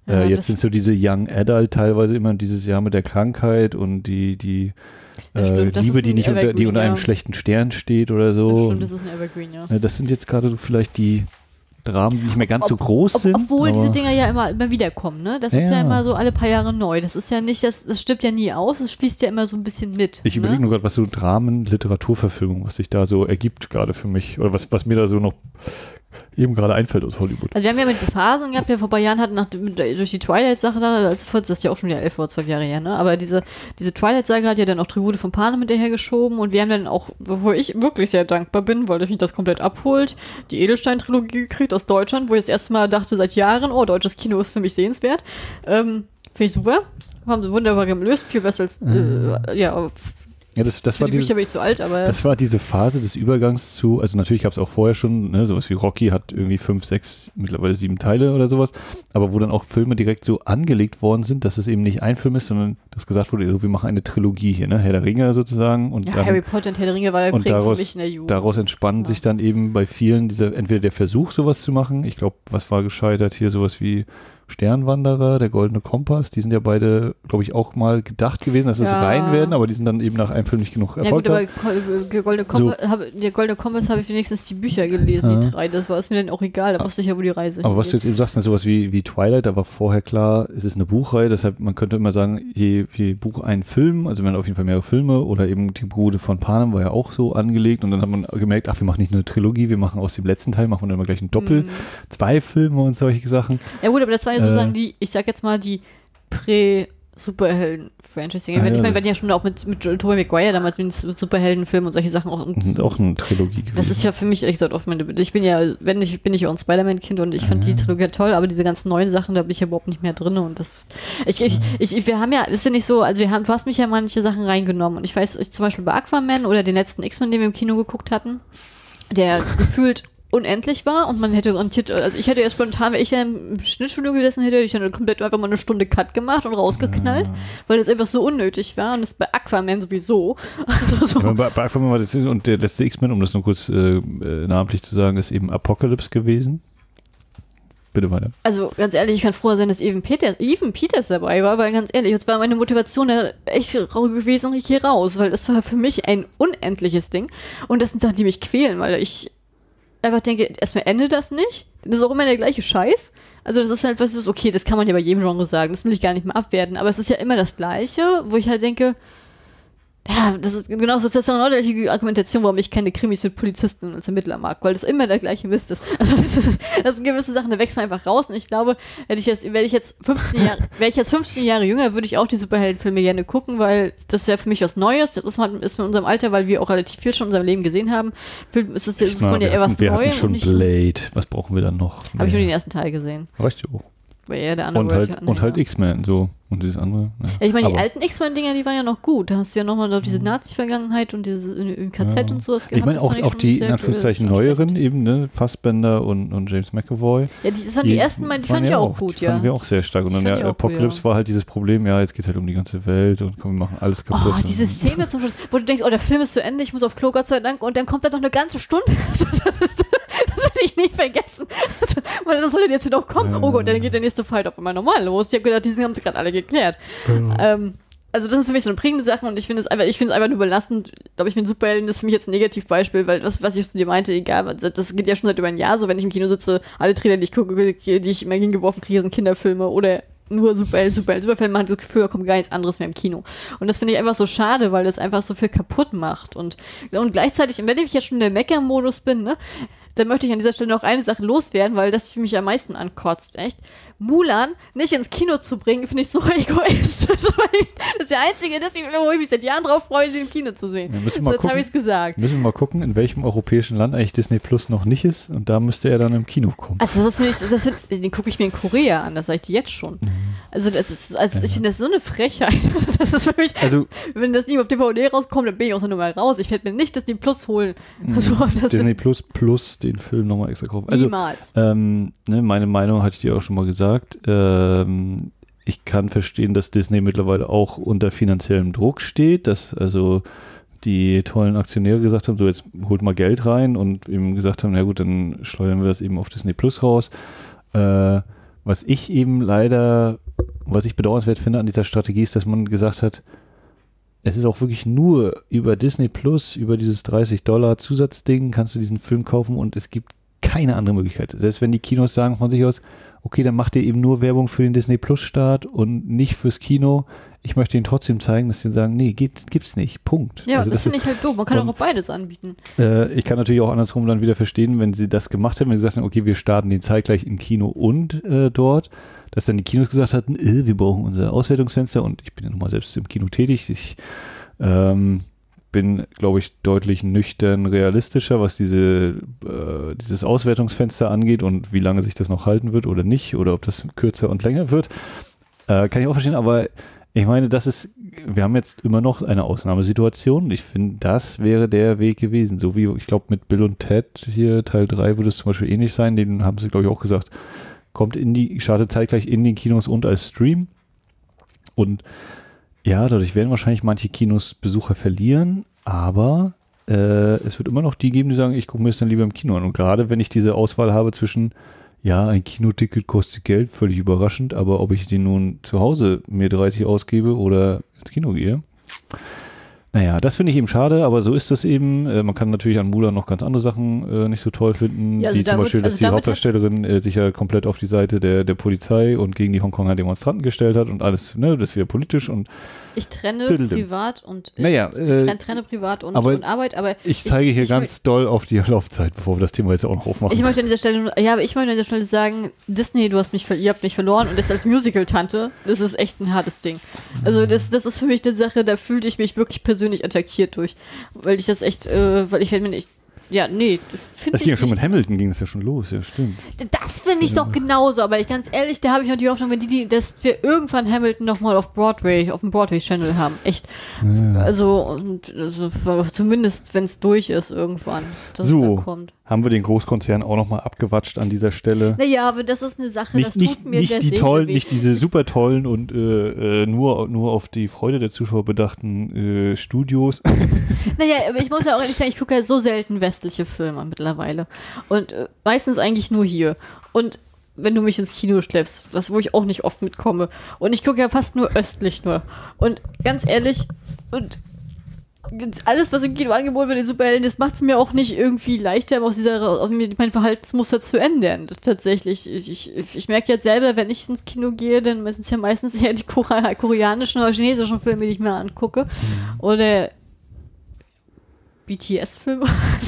Äh, Ja, jetzt das- sind so diese Young Adult teilweise immer dieses Jahr mit der Krankheit und die, die Ja, äh, stimmt, das Liebe, ist die ein nicht unter, die Evergreen, unter einem ja. schlechten Stern steht oder Das so. stimmt, das ist ein Evergreen, ja. Ja, das sind jetzt gerade so vielleicht die Dramen, die nicht mehr ganz so groß Ob, sind. obwohl diese aber- Dinger ja immer, immer wieder kommen, ne? Das ist ja Ja. immer so alle paar Jahre neu. Das ist ja nicht, das, das stirbt ja nie aus, es schließt ja immer so ein bisschen mit. Ich ne? überlege nur gerade, was so Dramen, Literaturverfilmung, was sich da so ergibt gerade für mich. Oder was, was mir da so noch eben gerade einfällt aus Hollywood. Also wir haben ja immer diese Phasen gehabt, wir vor ein paar Jahren hatten, nach, durch die Twilight-Sache da, als, das ist ja auch schon wieder elf oder zwölf Jahre her, ne? Aber diese, diese Twilight-Saga hat ja dann auch Tribute von Panem hinterher geschoben und wir haben dann auch, wovor ich wirklich sehr dankbar bin, weil mich das komplett abholt, die Edelstein-Trilogie gekriegt aus Deutschland, wo ich das erste Mal dachte seit Jahren, oh, deutsches Kino ist für mich sehenswert. Ähm, Finde ich super. Haben sie wunderbar gelöst, viel besser als, äh, ja, Ja, das, das für war die diese, Bücher bin ich zu alt, aber das war diese Phase des Übergangs zu, also natürlich gab es auch vorher schon, ne, sowas wie Rocky hat irgendwie fünf, sechs, mittlerweile sieben Teile oder sowas, aber wo dann auch Filme direkt so angelegt worden sind, dass es eben nicht ein Film ist, sondern dass gesagt wurde, so, wir machen eine Trilogie hier, ne, Herr der Ringe sozusagen. Und ja, dann, Harry Potter und Herr der Ringe war der und Prägen für daraus, mich in der Jugend. daraus entspann Ja. sich dann eben bei vielen dieser, entweder der Versuch, sowas zu machen, ich glaube, was war gescheitert hier, sowas wie Sternwanderer, der Goldene Kompass, die sind ja beide, glaube ich, auch mal gedacht gewesen, dass es Ja. rein werden, aber die sind dann eben nach einem Film nicht genug Ja Erfolg gut, aber haben. Ko- Goldene Kompass, hab, der Goldene Kompass habe ich wenigstens die Bücher gelesen, Ja. die drei. Das war es mir dann auch egal, da wusste ich ja, wo die Reise Aber was du hingeht. jetzt eben sagst, ne, sowas wie, wie Twilight, da war vorher klar, es ist eine Buchreihe, deshalb man könnte immer sagen, je, je Buch ein Film, also wir haben auf jeden Fall mehrere Filme oder eben die Brude von Panem war ja auch so angelegt und dann hat man gemerkt, ach, wir machen nicht nur eine Trilogie, wir machen aus dem letzten Teil, machen wir dann immer gleich ein Doppel, Mhm. zwei Filme und solche Sachen. Ja gut, aber das war ja Äh. sozusagen die, ich sag jetzt mal, die Prä-Superhelden-Franchise. Ah, ich meine, ja, wir das- hatten ja schon auch mit, mit Tobey Maguire damals mit den Superheldenfilmen und solche Sachen auch. Das ist auch eine Trilogie gewesen. Das ist ja für mich ehrlich gesagt oft meine, ich bin ja, wenn ich, bin ich auch ein Spider-Man-Kind und ich fand die Trilogie toll, aber diese ganzen neuen Sachen, da bin ich ja überhaupt nicht mehr drin und das, ich, ich, ich, wir haben ja, ist ja nicht so, also wir haben, du hast mich ja manche Sachen reingenommen und ich weiß, ich zum Beispiel bei Aquaman oder den letzten X-Men, den wir im Kino geguckt hatten, der gefühlt unendlich war und man hätte garantiert, also ich hätte ja spontan, wenn ich ja im Schnittstudio gesessen hätte, ich hätte komplett einfach mal eine Stunde Cut gemacht und rausgeknallt, weil das einfach so unnötig war und das bei Aquaman sowieso. Also so. Ja, bei, bei Aquaman war das, und der letzte X-Men, um das nur kurz äh, äh, namentlich zu sagen, ist eben Apocalypse gewesen. Bitte weiter. Also ganz ehrlich, ich kann froh sein, dass Evan Peters, Evan Peters dabei war, weil ganz ehrlich, das war meine Motivation da echt rau gewesen, ich gehe raus, weil das war für mich ein unendliches Ding und das sind Sachen, die mich quälen, weil ich einfach denke, erstmal endet das nicht, das ist auch immer der gleiche Scheiß. Also das ist halt was, ist okay, das kann man ja bei jedem Genre sagen, das will ich gar nicht mehr abwerten, aber es ist ja immer das Gleiche, wo ich halt denke, ja, das ist genau so, das ist auch die Argumentation, warum ich keine Krimis mit Polizisten als Ermittler mag, weil das immer der gleiche Mist ist. Also das, ist, das sind gewisse Sachen, da wächst man einfach raus und ich glaube, hätte ich jetzt, wäre ich jetzt fünfzehn Jahre, wäre ich jetzt fünfzehn Jahre jünger, würde ich auch die Superheldenfilme gerne gucken, weil das wäre für mich was Neues. Das ist man ist in unserem Alter, weil wir auch relativ viel schon in unserem Leben gesehen haben, fühlt, ist es ja, sucht man ja wir eher was hatten, wir Neues. hatten schon Blade. Was brauchen wir dann noch? Habe ich nur den ersten Teil gesehen. Weißt du. Weil eher der Und Underworld halt, und halt X-Men so. Und dieses andere. Ne. Ja, ich meine, die Aber- alten X-Men-Dinger, die waren ja noch gut. Da hast du ja nochmal noch diese Nazi-Vergangenheit und diese im K Z Ja. und sowas Ich meine Das auch, fand auch schon die in sehr Anführungszeichen cool. neueren eben, ne? Fassbender und, und James McAvoy. Ja, die, das waren die, ersten, die fand ich auch gut, die ja. fanden wir auch sehr stark. Und Die dann fand der ich auch cool, Apocalypse ja. war halt dieses Problem, ja, jetzt geht es halt um die ganze Welt und komm, wir machen alles kaputt. Oh, diese Szene zum Schluss, wo du denkst, oh, der Film ist zu Ende, ich muss auf Klo, Gott sei Dank, und dann kommt da noch eine ganze Stunde. Das werde ich nie vergessen. Also, weil das sollte jetzt noch kommen. Oh Gott, dann geht der nächste Fight auf einmal normal los. Ich habe gedacht, die haben sie gerade alle geklärt. Ähm, also das sind für mich so eine prägende Sachen und ich finde es einfach, ich finde es einfach nur belastend. Glaube ich, mit Superhelden ist für mich jetzt ein Negativbeispiel, weil das, was ich zu dir meinte, egal, das geht ja schon seit über ein Jahr so, wenn ich im Kino sitze, alle Trailer, die ich gucke, die ich immer hingeworfen kriege, sind Kinderfilme oder nur Superhelden, Superhelden, Superhelden, man hat das Gefühl, da kommt gar nichts anderes mehr im Kino. Und das finde ich einfach so schade, weil das einfach so viel kaputt macht. Und, und gleichzeitig, wenn ich jetzt schon in der Mecker-Modus bin, ne, dann möchte ich an dieser Stelle noch eine Sache loswerden, weil das für mich am meisten ankotzt, echt. Mulan nicht ins Kino zu bringen, finde ich so egoistisch. Das ist der einzige, das ich, wo ich mich seit Jahren drauf freue, den im Kino zu sehen. Ja, müssen wir So, mal jetzt habe gucken. ich es gesagt. Müssen wir mal gucken, in welchem europäischen Land eigentlich Disney Plus noch nicht ist und da müsste er dann im Kino kommen. Also das finde ich, das find, den gucke ich mir in Korea an, das sage ich dir jetzt schon. Also das ist, also ich finde das so eine Frechheit. Das ist für mich, Also wenn das nie auf D V D rauskommt, dann bin ich aus der Nummer raus. Ich werde mir nicht Disney Plus holen. Also, das Disney Plus plus den Film nochmal extra kaufen. Also niemals. ähm, ne, meine Meinung hatte ich dir auch schon mal gesagt. Ähm, ich kann verstehen, dass Disney mittlerweile auch unter finanziellem Druck steht, dass also die tollen Aktionäre gesagt haben, so jetzt holt mal Geld rein und eben gesagt haben, na gut, dann schleudern wir das eben auf Disney Plus raus. Äh, Was ich eben leider, was ich bedauernswert finde an dieser Strategie ist, dass man gesagt hat, es ist auch wirklich nur über Disney Plus, über dieses dreißig Dollar Zusatzding kannst du diesen Film kaufen und es gibt keine andere Möglichkeit. Selbst wenn die Kinos sagen von sich aus, okay, dann macht ihr eben nur Werbung für den Disney Plus Start und nicht fürs Kino. Ich möchte ihnen trotzdem zeigen, dass sie sagen, nee, geht, gibt's nicht. Punkt. Ja, also das, das finde ich halt doof. Man kann und, auch beides anbieten. Äh, ich kann natürlich auch andersrum dann wieder verstehen, wenn sie das gemacht haben, wenn sie gesagt haben, okay, wir starten den zeitgleich im Kino und äh, dort, dass dann die Kinos gesagt hatten, äh, wir brauchen unser Auswertungsfenster und ich bin ja nun mal selbst im Kino tätig. Ich ähm, bin, glaube ich, deutlich nüchtern realistischer, was diese äh, dieses Auswertungsfenster angeht und wie lange sich das noch halten wird oder nicht oder ob das kürzer und länger wird. Äh, kann ich auch verstehen, aber ich meine, das ist, wir haben jetzt immer noch eine Ausnahmesituation. Ich finde, das wäre der Weg gewesen. So wie, ich glaube, mit Bill und Ted hier Teil drei würde es zum Beispiel ähnlich sein. Den haben sie, glaube ich, auch gesagt, kommt in die, startet zeitgleich in den Kinos und als Stream. Und ja, dadurch werden wahrscheinlich manche Kinos Besucher verlieren, aber äh, es wird immer noch die geben, die sagen, ich gucke mir das dann lieber im Kino an. Und gerade wenn ich diese Auswahl habe zwischen ja, ein Kinoticket kostet Geld, völlig überraschend, aber ob ich den nun zu Hause mir dreißig ausgebe oder ins Kino gehe, naja, das finde ich eben schade, aber so ist das eben. Äh, man kann natürlich an Mulan noch ganz andere Sachen äh, nicht so toll finden, ja, also wie zum Beispiel, wird, dass also die Hauptdarstellerin äh, sich ja komplett auf die Seite der, der Polizei und gegen die Hongkonger Demonstranten gestellt hat und alles, ne, das ist wieder politisch und ich trenne Tüdeldüm. privat und äh, naja, ich äh, trenne, trenne privat und, aber und Arbeit, aber ich zeige ich, hier ich, ganz ich, doll auf die Laufzeit, bevor wir das Thema jetzt auch noch aufmachen. Ich möchte an dieser Stelle, nur- ja, aber ich möchte an dieser Stelle sagen, Disney, du hast mich, ver- ihr habt mich verloren und das als Musical-Tante, das ist echt ein hartes Ding. Also das, das ist für mich eine Sache, da fühlte ich mich wirklich persönlich attackiert durch, weil ich das echt, äh, weil ich mir nicht, ja, nee, finde Das ich ging ja schon nicht. mit Hamilton, ging es ja schon los, ja, stimmt. Das finde ich doch genauso, aber ich, ganz ehrlich, da habe ich noch die Hoffnung, wenn die, die, dass wir irgendwann Hamilton nochmal auf Broadway, auf dem Broadway-Channel haben. Echt. Ja. Also, und, also, zumindest, wenn es durch ist irgendwann, dass So. es da kommt. Haben wir den Großkonzern auch nochmal abgewatscht an dieser Stelle. Naja, aber das ist eine Sache, Nicht, das nicht, tut mir nicht der die Seele tollen, weh. nicht diese super tollen und äh, äh, nur, nur auf die Freude der Zuschauer bedachten äh, Studios. Naja, aber ich muss ja auch ehrlich sagen, ich gucke ja so selten westliche Filme mittlerweile. Und äh, meistens eigentlich nur hier. Und wenn du mich ins Kino schleppst, was wo ich auch nicht oft mitkomme. Und ich gucke ja fast nur östlich nur. Und ganz ehrlich, und alles, was im Kino angeboten wird, den Superhelden, das macht es mir auch nicht irgendwie leichter, aus dieser, aus mein Verhaltensmuster zu ändern. Tatsächlich. Ich, ich, ich merke jetzt selber, wenn ich ins Kino gehe, dann sind es ja meistens eher die Kore- koreanischen oder chinesischen Filme, die ich mir angucke. Mhm. Oder B T S-Filme.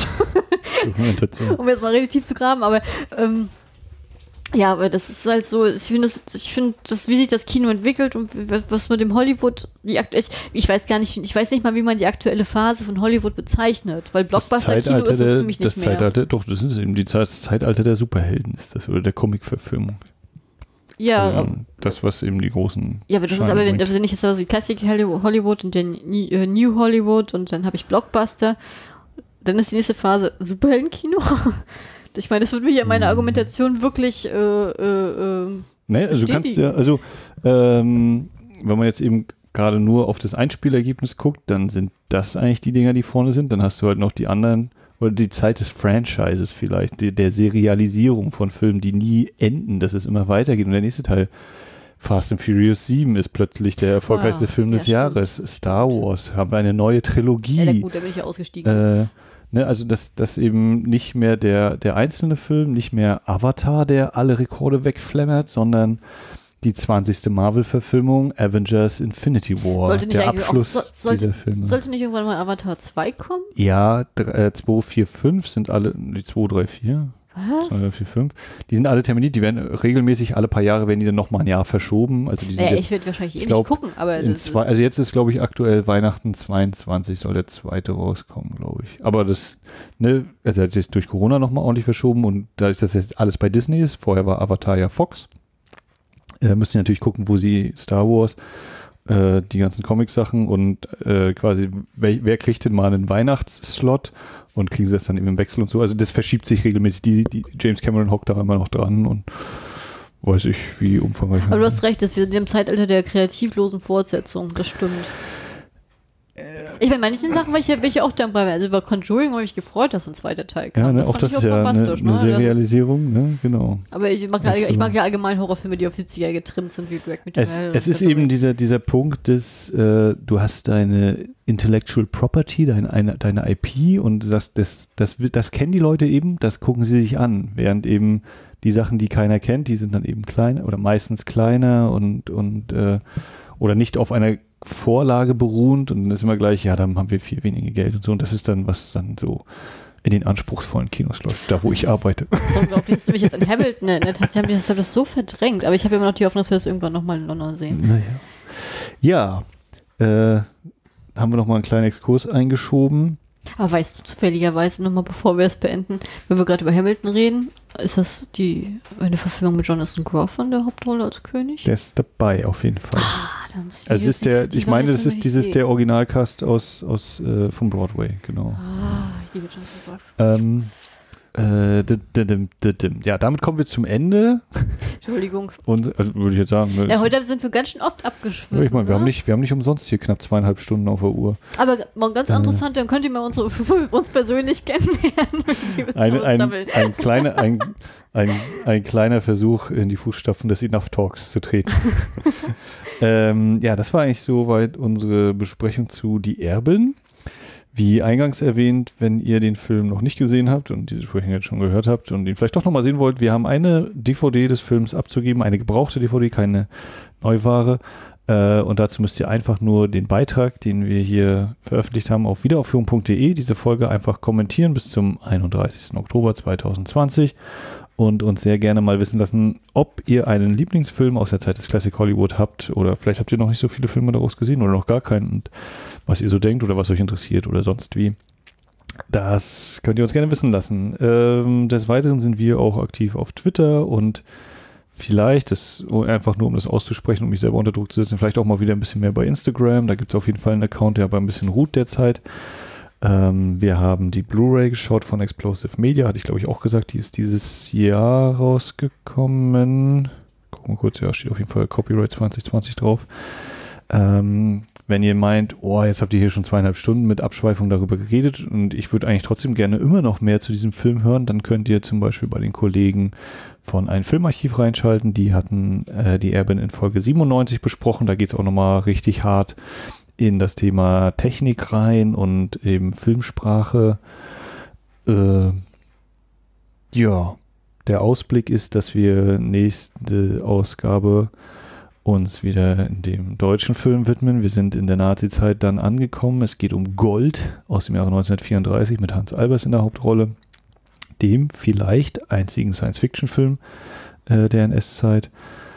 Um jetzt mal relativ zu graben, aber ähm, ja, aber das ist halt so, ich finde, das, ich finde, das, wie sich das Kino entwickelt und was mit dem Hollywood, die aktuell, ich, ich weiß gar nicht, ich weiß nicht mal, wie man die aktuelle Phase von Hollywood bezeichnet, weil Blockbuster-Kino ist es für mich nicht das mehr. Zeitalter, doch, das ist eben die Zeit, das Zeitalter der Superhelden, ist das, oder der Comic-Verfilmung. Ja. Also, das, was eben die großen. Ja, aber das ist aber, wenn, wenn ich jetzt so die Classic Hollywood und den New Hollywood und dann habe ich Blockbuster, dann ist die nächste Phase Superheldenkino. Ich meine, das würde mich ja meine Argumentation wirklich äh, äh, äh, Nee, also du kannst ja, also ähm, wenn man jetzt eben gerade nur auf das Einspielergebnis guckt, dann sind das eigentlich die Dinger, die vorne sind. Dann hast du halt noch die anderen, oder die Zeit des Franchises vielleicht, die, der Serialisierung von Filmen, die nie enden, dass es immer weitergeht. Und der nächste Teil, Fast and Furious sieben, ist plötzlich der erfolgreichste wow. Film des ja, Jahres. Stimmt. Star Wars, haben wir eine neue Trilogie. Ja, gut, da bin ich ja ausgestiegen. Äh, Ne, also dass das eben nicht mehr der, der einzelne Film, nicht mehr Avatar, der alle Rekorde wegflammert, sondern die zwanzigste Marvel-Verfilmung, Avengers Infinity War, sollte nicht der Abschluss auch, so, sollte, dieser Filme. Sollte nicht irgendwann mal Avatar zwei kommen? Ja, zwei, vier, fünf sind alle, die zwei, drei, vier. Was? zwei, drei, vier, fünf. Die sind alle terminiert, die werden regelmäßig, alle paar Jahre werden die dann nochmal ein Jahr verschoben. Also die sind naja, jetzt, ich werde wahrscheinlich eh glaub, nicht gucken, aber in das zwei, also jetzt ist, glaube ich, aktuell Weihnachten zweiundzwanzig soll der zweite rauskommen, glaube ich. Aber das, ne, also hat sich jetzt durch Corona nochmal ordentlich verschoben und dadurch, dass jetzt alles bei Disney ist, vorher war Avatar ja Fox, äh, müsst ihr natürlich gucken, wo sie Star Wars, äh, die ganzen Comic-Sachen und äh, quasi, wer, wer kriegt denn mal einen Weihnachtsslot und kriegen sie das dann eben im Wechsel und so. Also das verschiebt sich regelmäßig. Die, die James Cameron hockt da immer noch dran und weiß ich, wie umfangreich. Aber du hast recht, dass wir sind im Zeitalter der kreativlosen Fortsetzung, das stimmt. Ich meine, manchen Sachen war ich ja, bin ich ja auch dankbar. Also über Conjuring habe ich gefreut, dass ein zweiter Teil kam. Ja, ne, das auch das ich ist ja eine, eine ne? Serialisierung, ne? Genau. Aber ich mag, Das, ich mag äh, ja allgemein Horrorfilme, die auf siebziger getrimmt sind, wie Greg Es, Mitchell. es ist eben dieser, dieser Punkt des, äh, du hast deine Intellectual Property, deine, eine, deine I P und das, das, das, das kennen die Leute eben, das gucken sie sich an, während eben die Sachen, die keiner kennt, die sind dann eben kleiner oder meistens kleiner und, und äh, oder nicht auf einer Vorlage beruhend und dann ist immer gleich, ja, dann haben wir viel weniger Geld und so und das ist dann, was dann so in den anspruchsvollen Kinos läuft, da wo ich arbeite. So unglaublich, dass du mich jetzt an Hamilton erinnert hast. Ich habe das, hab das so verdrängt, aber ich habe immer noch die Hoffnung, dass wir das irgendwann nochmal in London sehen. Naja. Ja, äh, haben wir nochmal einen kleinen Exkurs eingeschoben. Aber weißt du zufälligerweise nochmal, bevor wir das beenden, wenn wir gerade über Hamilton reden, ist das die eine Verfilmung mit Jonathan Groff in der Hauptrolle als König? Der ist dabei, auf jeden Fall. Ah, da muss ich also es ist der, die ich meine, das ist nicht dieses sehen. der Originalcast aus, aus äh, vom Broadway, genau. Ah, ich liebe Jonathan Groff. Ähm, äh, d- d- d- d- d- ja, damit kommen wir zum Ende. Entschuldigung. Und also würde ich jetzt sagen, ne, Ja, heute sind wir ganz schön oft abgeschwiffen. ich meine, wir ne? haben nicht, wir haben nicht umsonst hier knapp zweieinhalb Stunden auf der Uhr. Aber mal ganz Äh. interessant, dann könnt ihr mal unsere, uns persönlich kennenlernen. wie wir Ein, so ein, sammeln. ein, kleiner, ein, ein, ein kleiner Versuch, in die Fußstapfen des Enough Talks zu treten. ähm, ja, das war eigentlich soweit unsere Besprechung zu Die Erbin. Wie eingangs erwähnt, wenn ihr den Film noch nicht gesehen habt und diese Besprechung jetzt schon gehört habt und ihn vielleicht doch nochmal sehen wollt, wir haben eine D V D des Films abzugeben, eine gebrauchte D V D, keine Neuware. Äh, und dazu müsst ihr einfach nur den Beitrag, den wir hier veröffentlicht haben, auf wiederaufführung punkt de, diese Folge einfach kommentieren bis zum einunddreißigsten Oktober zweitausendzwanzig und uns sehr gerne mal wissen lassen, ob ihr einen Lieblingsfilm aus der Zeit des Classic Hollywood habt oder vielleicht habt ihr noch nicht so viele Filme daraus gesehen oder noch gar keinen und was ihr so denkt oder was euch interessiert oder sonst wie. Das könnt ihr uns gerne wissen lassen. Ähm, des Weiteren sind wir auch aktiv auf Twitter und vielleicht, das einfach nur um das auszusprechen, um mich selber unter Druck zu setzen, vielleicht auch mal wieder ein bisschen mehr bei Instagram. Da gibt es auf jeden Fall einen Account, der aber ein bisschen ruht derzeit. Ähm, wir haben die Blu-ray geschaut von Explosive Media, hatte ich glaube ich auch gesagt, die ist dieses Jahr rausgekommen. Gucken wir kurz, ja, steht auf jeden Fall Copyright zwanzig zwanzig drauf. Ähm, wenn ihr meint, oh, jetzt habt ihr hier schon zweieinhalb Stunden mit Abschweifung darüber geredet und ich würde eigentlich trotzdem gerne immer noch mehr zu diesem Film hören, dann könnt ihr zum Beispiel bei den Kollegen von einem Filmarchiv reinschalten. Die hatten äh, Die Erbin in Folge siebenundneunzig besprochen. Da geht es auch nochmal richtig hart in das Thema Technik rein und eben Filmsprache. Äh, ja, der Ausblick ist, dass wir nächste Ausgabe uns wieder in dem deutschen Film widmen. Wir sind in der Nazi-Zeit dann angekommen. Es geht um Gold aus dem Jahre neunzehnhundertvierunddreißig mit Hans Albers in der Hauptrolle, dem vielleicht einzigen Science-Fiction-Film äh, der N S-Zeit.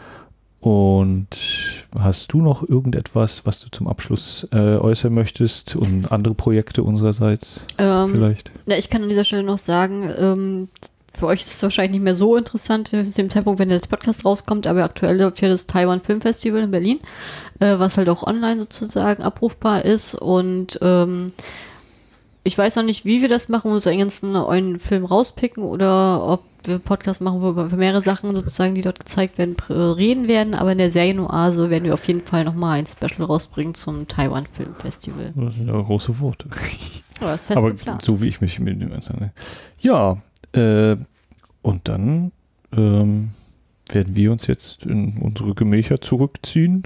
Und hast du noch irgendetwas, was du zum Abschluss äh, äußern möchtest und andere Projekte unsererseits ähm, vielleicht? Ja, ich kann an dieser Stelle noch sagen, ähm, für euch ist es wahrscheinlich nicht mehr so interessant zu dem Zeitpunkt, wenn der Podcast rauskommt, aber aktuell läuft hier das Taiwan Film Festival in Berlin, äh, was halt auch online sozusagen abrufbar ist und ähm, ich weiß noch nicht, wie wir das machen, wo wir einen neuen Film rauspicken oder ob wir einen Podcast machen, wo wir über mehrere Sachen sozusagen, die dort gezeigt werden, reden werden, aber in der Serienoase werden wir auf jeden Fall nochmal ein Special rausbringen zum Taiwan Film Festival. Das sind ja große Worte. Ja, das ist fest aber geplant. So wie ich mich mit dem Ja, Äh, und dann ähm, werden wir uns jetzt in unsere Gemächer zurückziehen.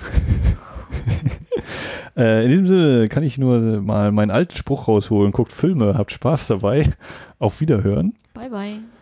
äh, in diesem Sinne kann ich nur mal meinen alten Spruch rausholen. Guckt Filme, habt Spaß dabei. Auf Wiederhören. Bye, bye.